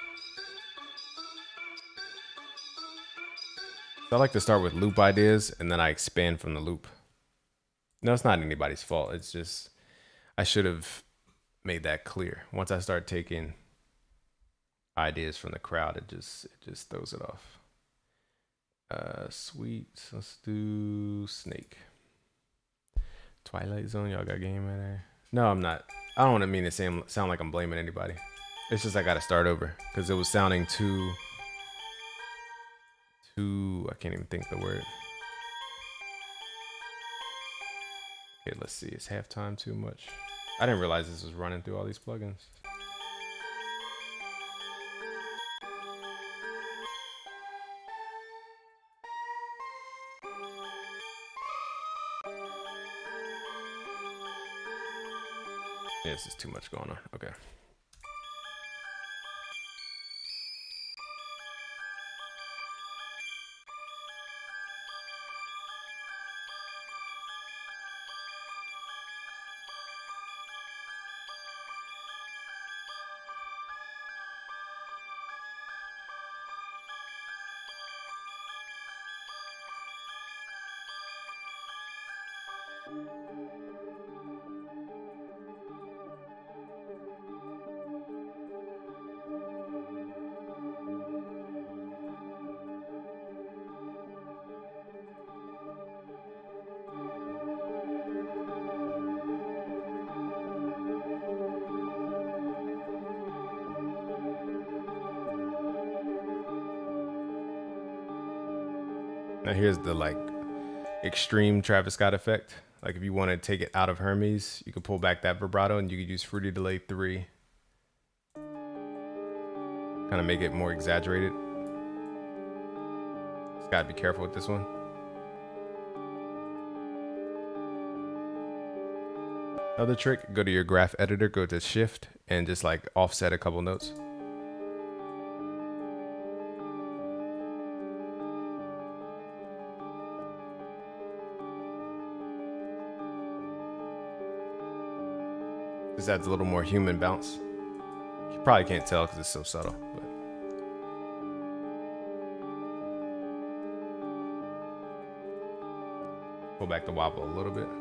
A: So I like to start with loop ideas and then I expand from the loop. No, it's not anybody's fault. It's just, I should have made that clear. Once I start taking ideas from the crowd, it just, it just throws it off. Uh, sweet, let's do Snake. Twilight Zone, y'all got game in there? No, I'm not. I don't want to mean to sound, sound like I'm blaming anybody. It's just I got to start over because it was sounding too, too, I can't even think the word. Okay, let's see. Is halftime too much? I didn't realize this was running through all these plugins. Yeah, this is too much going on. Okay. Now here's the like extreme Travis Scott effect. Like if you want to take it out of Hermes, you can pull back that vibrato and you could use Fruity Delay three. Kind of make it more exaggerated. Just gotta be careful with this one. Another trick, go to your graph editor, go to shift and just like offset a couple notes. This adds a little more human bounce. You probably can't tell because it's so subtle, but pull back the wobble a little bit.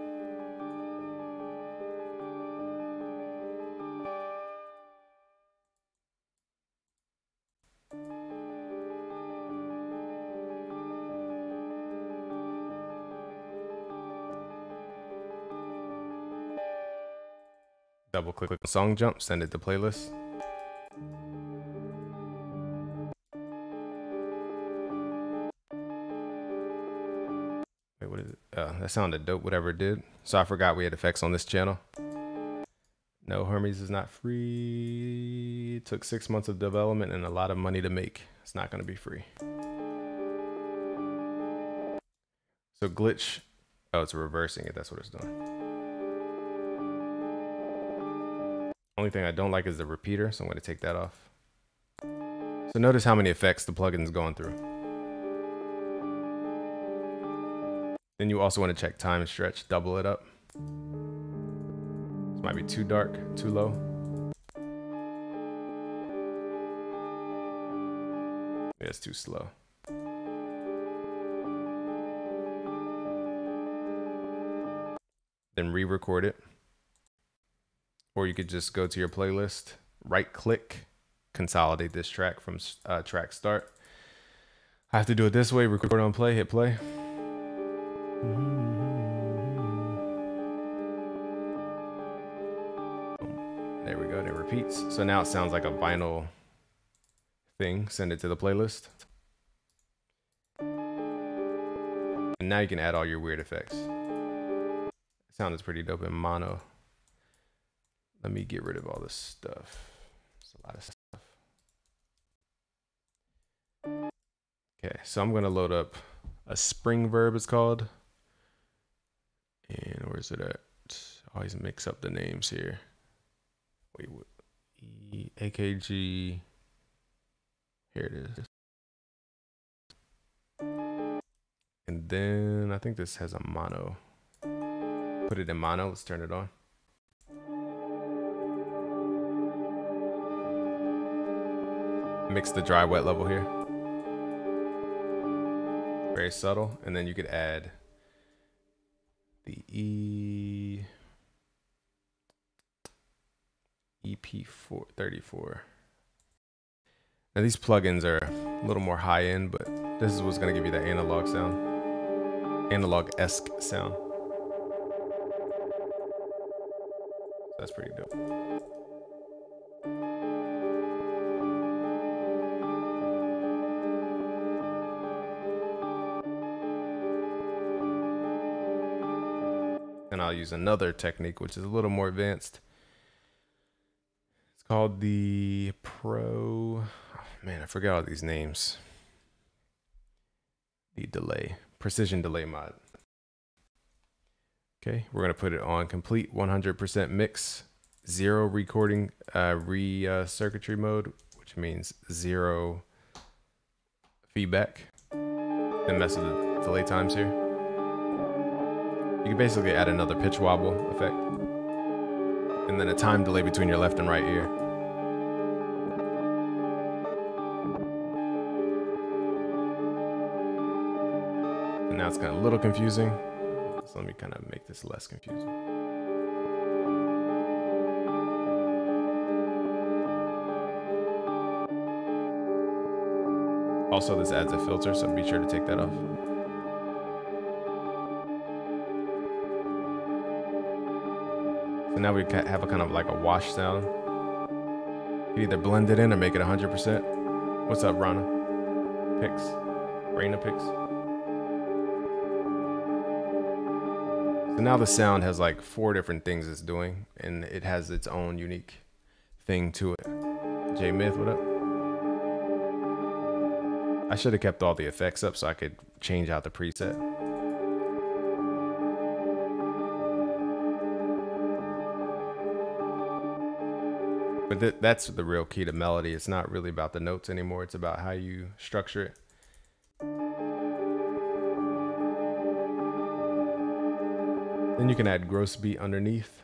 A: Double click on song jump, send it to playlist. Wait, what is it? Uh, that sounded dope, whatever it did. So I forgot we had effects on this channel. No, Hermes is not free. It took six months of development and a lot of money to make. It's not gonna be free. So glitch, oh, it's reversing it, that's what it's doing. Only thing I don't like is the repeater, so I'm going to take that off. So notice how many effects the plugin's going through. Then you also want to check time and stretch, double it up. This might be too dark, too low. Yeah, it's too slow. and re-record it. Or you could just go to your playlist, right click, consolidate this track from uh, track start. I have to do it this way, record on play, hit play. There we go, and it repeats. So now it sounds like a vinyl thing. Send it to the playlist. And now you can add all your weird effects. It sounded pretty dope in mono. Let me get rid of all this stuff. It's a lot of stuff. Okay, so I'm gonna load up a Spring Verb, it's called. And where's it at? I always mix up the names here. Wait, what? E A K G. Here it is. And then I think this has a mono. Put it in mono. Let's turn it on. Mix the dry wet level here. Very subtle. And then you could add the E E P four thirty-four. Now these plugins are a little more high end, but this is what's gonna give you that analog sound, analog-esque sound. That's pretty dope. And I'll use another technique, which is a little more advanced. It's called the Pro, oh man, I forgot all these names. The delay, precision delay mod. Okay, we're gonna put it on complete one hundred percent mix, zero recording, uh, re uh, circuitry mode, which means zero feedback. And mess with the delay times here. You can basically add another pitch wobble effect. And then a time delay between your left and right ear. And now it's kind of a little confusing. So let me kind of make this less confusing. Also, this adds a filter, so be sure to take that off. So now we have a kind of like a wash sound. You either blend it in or make it one hundred percent. What's up, Rana? Pix. Raina Pix. So now the sound has like four different things it's doing, and it has its own unique thing to it. J Myth, what up? I should have kept all the effects up so I could change out the preset. But th that's the real key to melody. It's not really about the notes anymore. It's about how you structure it. Then you can add gross beat underneath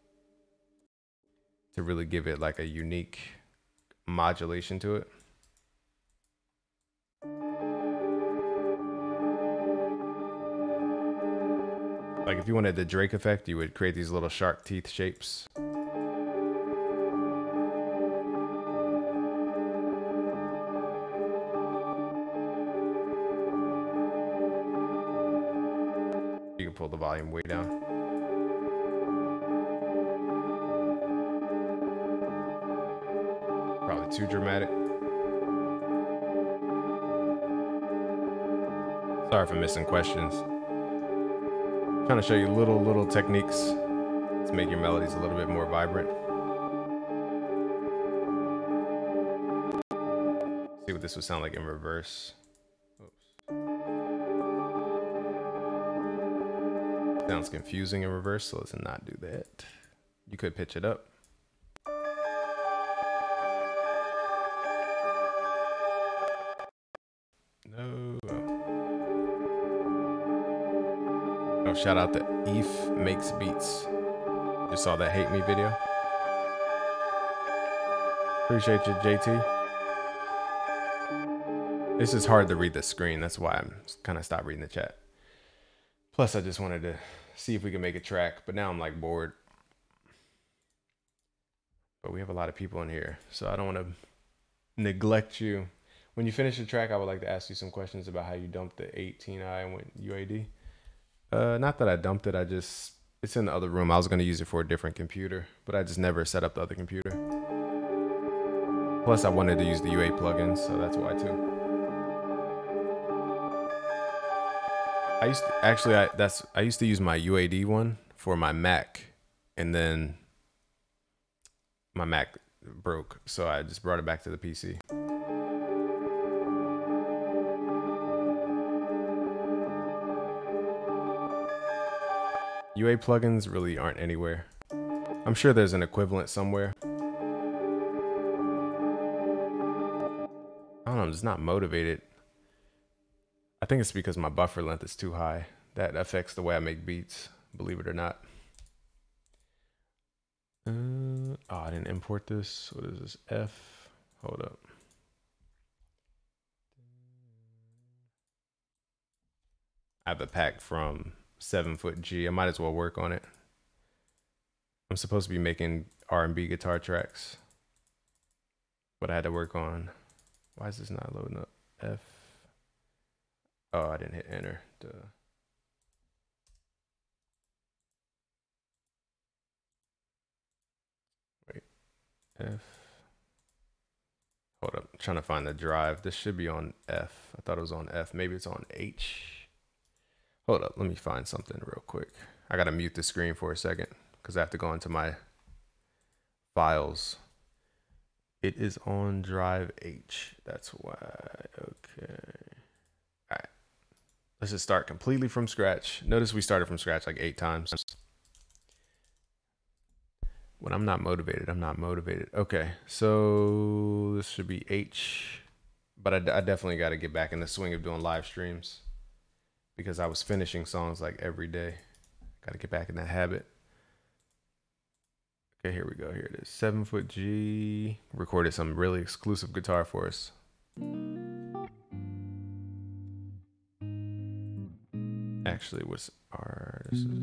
A: to really give it like a unique modulation to it. Like if you wanted the Drake effect, you would create these little shark teeth shapes. You can pull the volume way down. Probably too dramatic. Sorry for missing questions. Trying to show you little, little techniques to make your melodies a little bit more vibrant. See what this would sound like in reverse. Oops. Sounds confusing in reverse, so let's not do that. You could pitch it up. No. Oh, shout out to Eve Makes Beats. Just saw that Hate Me video. Appreciate you, J T. It's just hard to read the screen. That's why I'm kind of stopped reading the chat. Plus, I just wanted to see if we can make a track, but now I'm like bored. But we have a lot of people in here, so I don't want to neglect you. When you finish the track, I would like to ask you some questions about how you dumped the eighteen i and went U A D. Uh, not that I dumped it, I just, it's in the other room. I was going to use it for a different computer, but I just never set up the other computer. Plus, I wanted to use the U A plugins, so that's why too. I used to, actually, I that's I used to use my U A D one for my Mac, and then my Mac broke, so I just brought it back to the P C. U A plugins really aren't anywhere. I'm sure there's an equivalent somewhere. I don't know, I'm just not motivated. I think it's because my buffer length is too high. That affects the way I make beats, believe it or not. Uh, oh, I didn't import this. What is this? F. Hold up. I have a pack from Seven Foot G. I might as well work on it. I'm supposed to be making R and B guitar tracks, but I had to work on. Why is this not loading up? F. Oh, I didn't hit enter. Duh. Wait. F. Hold up. I'm trying to find the drive. This should be on F. I thought it was on F. Maybe it's on H. Hold up. Let me find something real quick. I got to mute the screen for a second because I have to go into my files. It is on drive H. That's why. Okay. All right. Let's just start completely from scratch. Notice we started from scratch like eight times. When I'm not motivated, I'm not motivated. Okay, so this should be H, but I, I definitely got to get back in the swing of doing live streams because I was finishing songs like every day. Got to get back in that habit. Okay, here we go. Here it is. Seven Foot G recorded some really exclusive guitar for us. Actually, what's our? This is,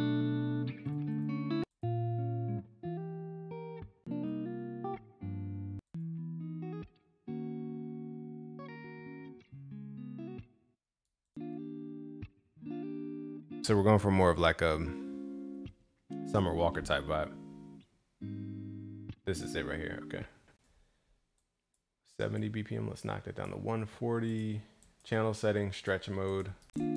A: so we're going for more of like a Summer Walker type vibe. This is it right here. Okay. seventy B P M. Let's knock that down to one forty. Channel setting, stretch mode.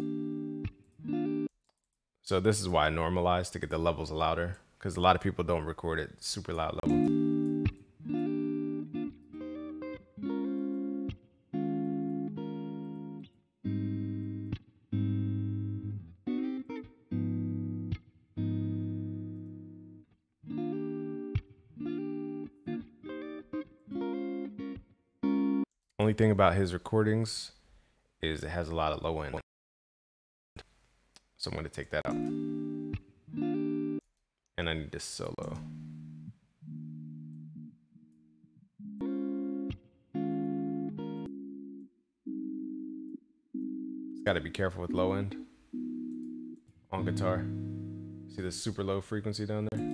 A: So this is why I normalize to get the levels louder, because a lot of people don't record at super loud level. Only thing about his recordings is it has a lot of low end. So I'm going to take that out. And I need this solo. It's got to be careful with low end on guitar. See this super low frequency down there?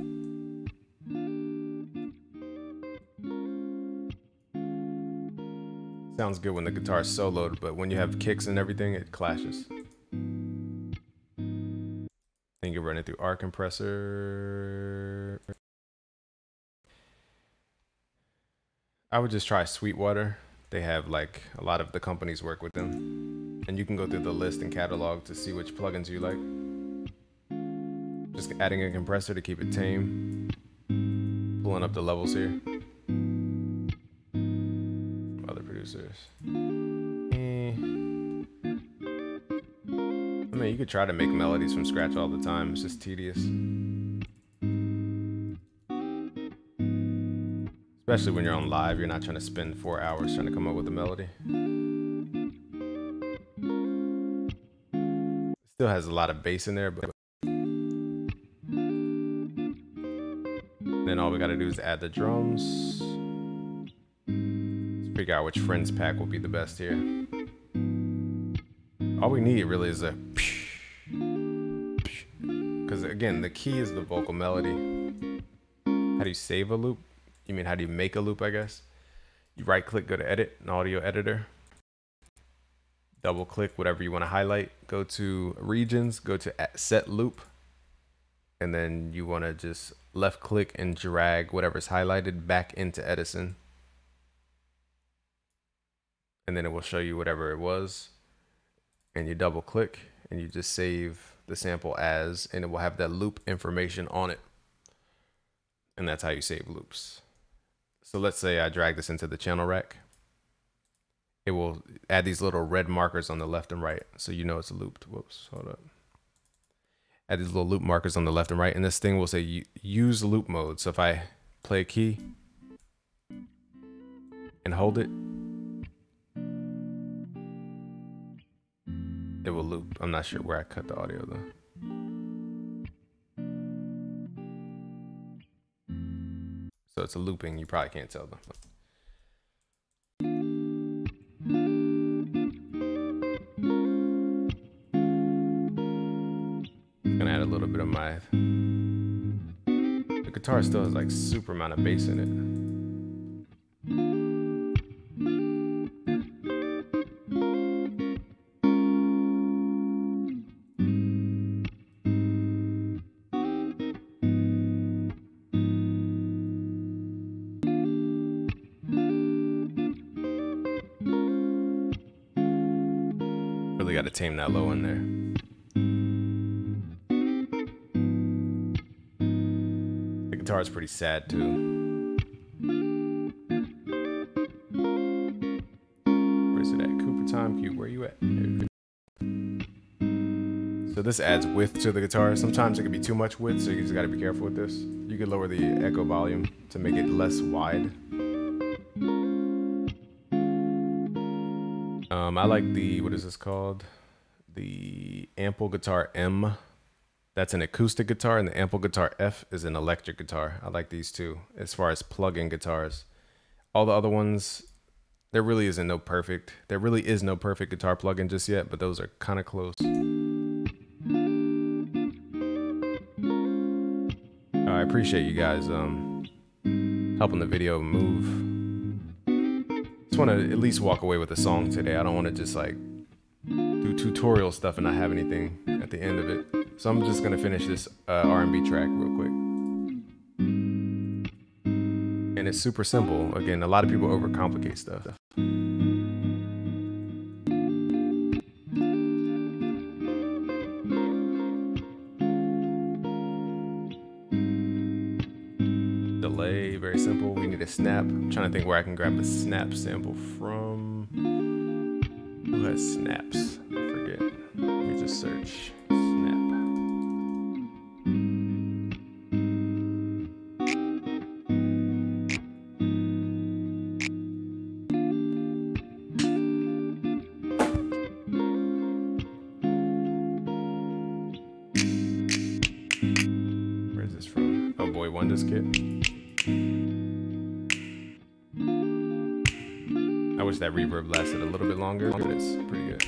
A: Sounds good when the guitar is soloed, but when you have kicks and everything, it clashes. Then you run it through our compressor. I would just try Sweetwater. They have like a lot of the companies work with them. And you can go through the list and catalog to see which plugins you like. Just adding a compressor to keep it tame. Pulling up the levels here. Other producers. Eh. I mean, you could try to make melodies from scratch all the time. It's just tedious. Especially when you're on live, you're not trying to spend four hours trying to come up with a melody. Still has a lot of bass in there, but then all we gotta do is add the drums. Let's figure out which Friends pack will be the best here. All we need really is a because again, the key is the vocal melody. How do you save a loop? You mean how do you make a loop, I guess? You right click, go to edit, an audio editor. Double click whatever you want to highlight. Go to regions, go to set loop. And then you want to just left click and drag whatever's highlighted back into Edison. And then it will show you whatever it was. And you double click and you just save the sample as, and it will have that loop information on it. And that's how you save loops. So let's say I drag this into the channel rack. It will add these little red markers on the left and right. So you know it's looped. Whoops, hold up. Add these little loop markers on the left and right. And this thing will say use loop mode. So if I play a key and hold it, it will loop. I'm not sure where I cut the audio though. So it's a looping, you probably can't tell them. Gonna add a little bit of my, the guitar still has like super amount of bass in it. Really got to tame that low in there. The guitar is pretty sad too. Where's it at? Cooper Time Cube, where you at? So this adds width to the guitar. Sometimes it can be too much width, so you just got to be careful with this. You can lower the echo volume to make it less wide. Um, I like the, what is this called? The Ample Guitar M. That's an acoustic guitar, and the Ample Guitar F is an electric guitar. I like these two as far as plug-in guitars. All the other ones, there really isn't no perfect. There really is no perfect guitar plug-in just yet, but those are kind of close. I appreciate you guys um, helping the video move. Just want to at least walk away with a song today. I don't want to just like do tutorial stuff and not have anything at the end of it. So I'm just gonna finish this uh, R and B track real quick. And it's super simple. Again, a lot of people overcomplicate stuff. Delay, very simple. We need a snap. I'm trying to think where I can grab the snap sample from. Who has snaps? I forget. Let me just search. Snap. Where's this from? Oh boy, Wonders Kit. I wish that reverb lasted a little bit longer, but it's pretty good.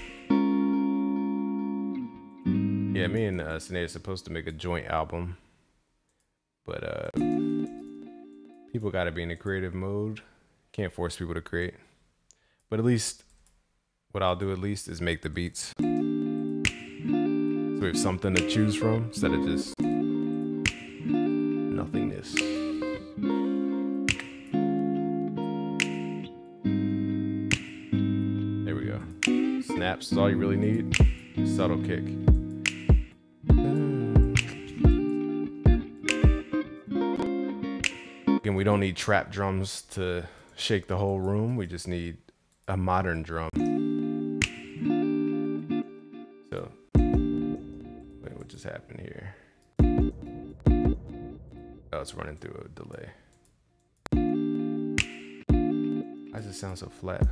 A: Yeah, me and uh, Sinead are supposed to make a joint album, but uh, people gotta be in a creative mode. Can't force people to create. But at least, what I'll do at least is make the beats. So we have something to choose from instead of just nothingness. There we go. Snaps is all you really need. Subtle kick. Again, we don't need trap drums to shake the whole room. We just need a modern drum. So, wait, what just happened here? Oh, it's running through a delay. Why does it sound so flat?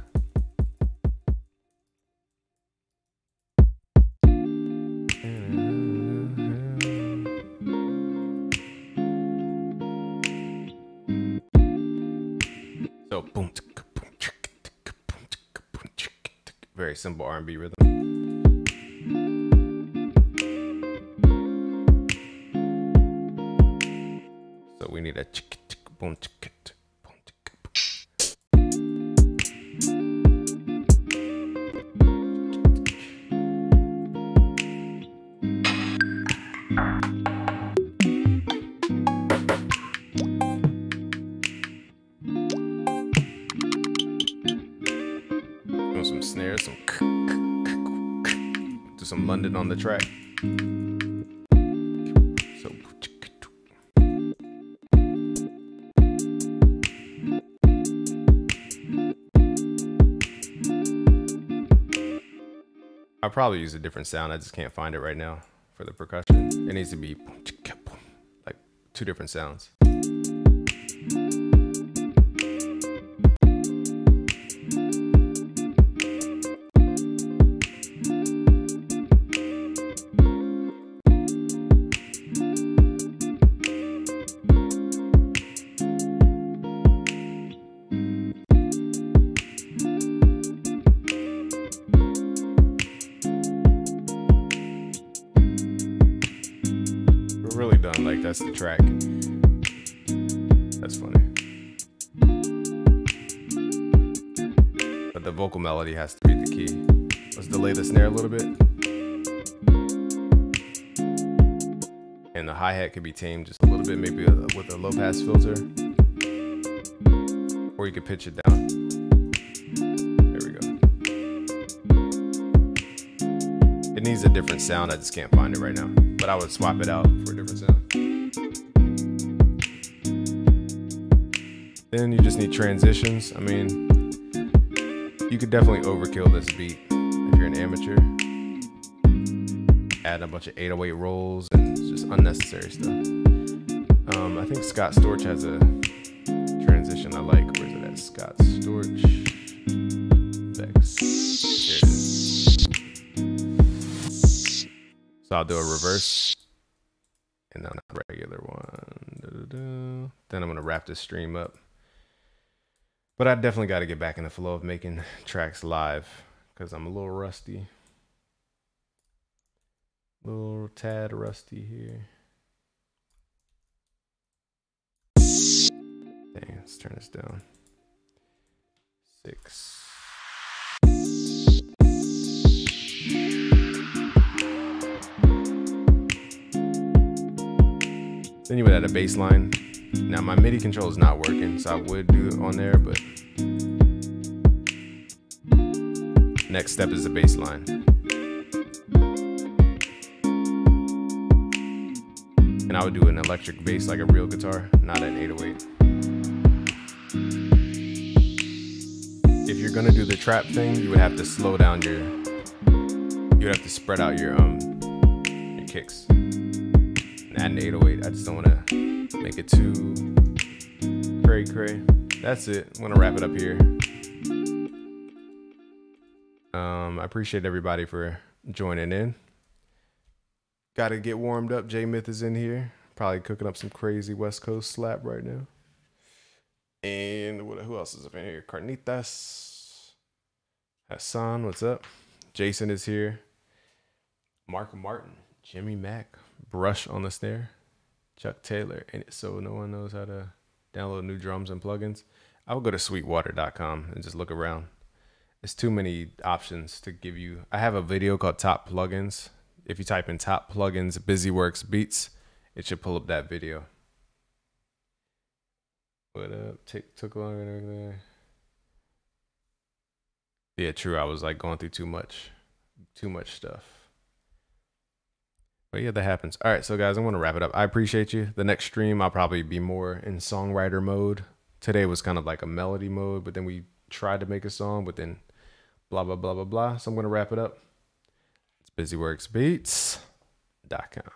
A: So boom, very simple R and B rhythm. boom, chicka, boom, chicka, boom. Doing some snares, some do some London on the track. So I'll probably use a different sound. I just can't find it right now for the percussion. It needs to be like two different sounds. Really done, like that's the track. That's funny. But the vocal melody has to be the key. Let's delay the snare a little bit. And the hi-hat could be tamed just a little bit, maybe with a low pass filter. Or you could pitch it down. There we go. It needs a different sound, I just can't find it right now. But I would swap it out for a different sound. Then you just need transitions. I mean, you could definitely overkill this beat if you're an amateur. Add a bunch of eight oh eight rolls and just unnecessary stuff. Um, I think Scott Storch has a transition I like. Where's it at? Scott Storch effects. There it is. So I'll do a reverse and then a regular one. Da, da, da. Then I'm gonna wrap this stream up. But I definitely got to get back in the flow of making tracks live because I'm a little rusty. A little tad rusty here. Dang, let's turn this down. Six. Then you would add a bass line. Now my MIDI control is not working, so I would do it on there, but next step is the bass line. And I would do an electric bass like a real guitar, not an eight oh eight. If you're gonna do the trap thing, you would have to slow down your, you would have to spread out your um your kicks. Add an eight oh eight. I just don't want to make it too cray cray. That's it. I'm gonna wrap it up here. Um, I appreciate everybody for joining in. Got to get warmed up. J Myth is in here, probably cooking up some crazy West Coast slap right now. And what, who else is up in here? Carnitas, Hassan, what's up? Jason is here. Mark Martin, Jimmy Mack. Brush on the snare, Chuck Taylor, and so no one knows how to download new drums and plugins. I would go to sweetwater dot com and just look around. It's too many options to give you. I have a video called Top Plugins. If you type in Top Plugins BusyWorks Beats, it should pull up that video. What up? Take, took longer and everything. Yeah, true. I was like going through too much, too much stuff. But yeah, that happens. All right, so guys, I'm going to wrap it up. I appreciate you. The next stream, I'll probably be more in songwriter mode. Today was kind of like a melody mode, but then we tried to make a song, but then blah, blah, blah, blah, blah. So I'm going to wrap it up. It's busyworks beats dot com.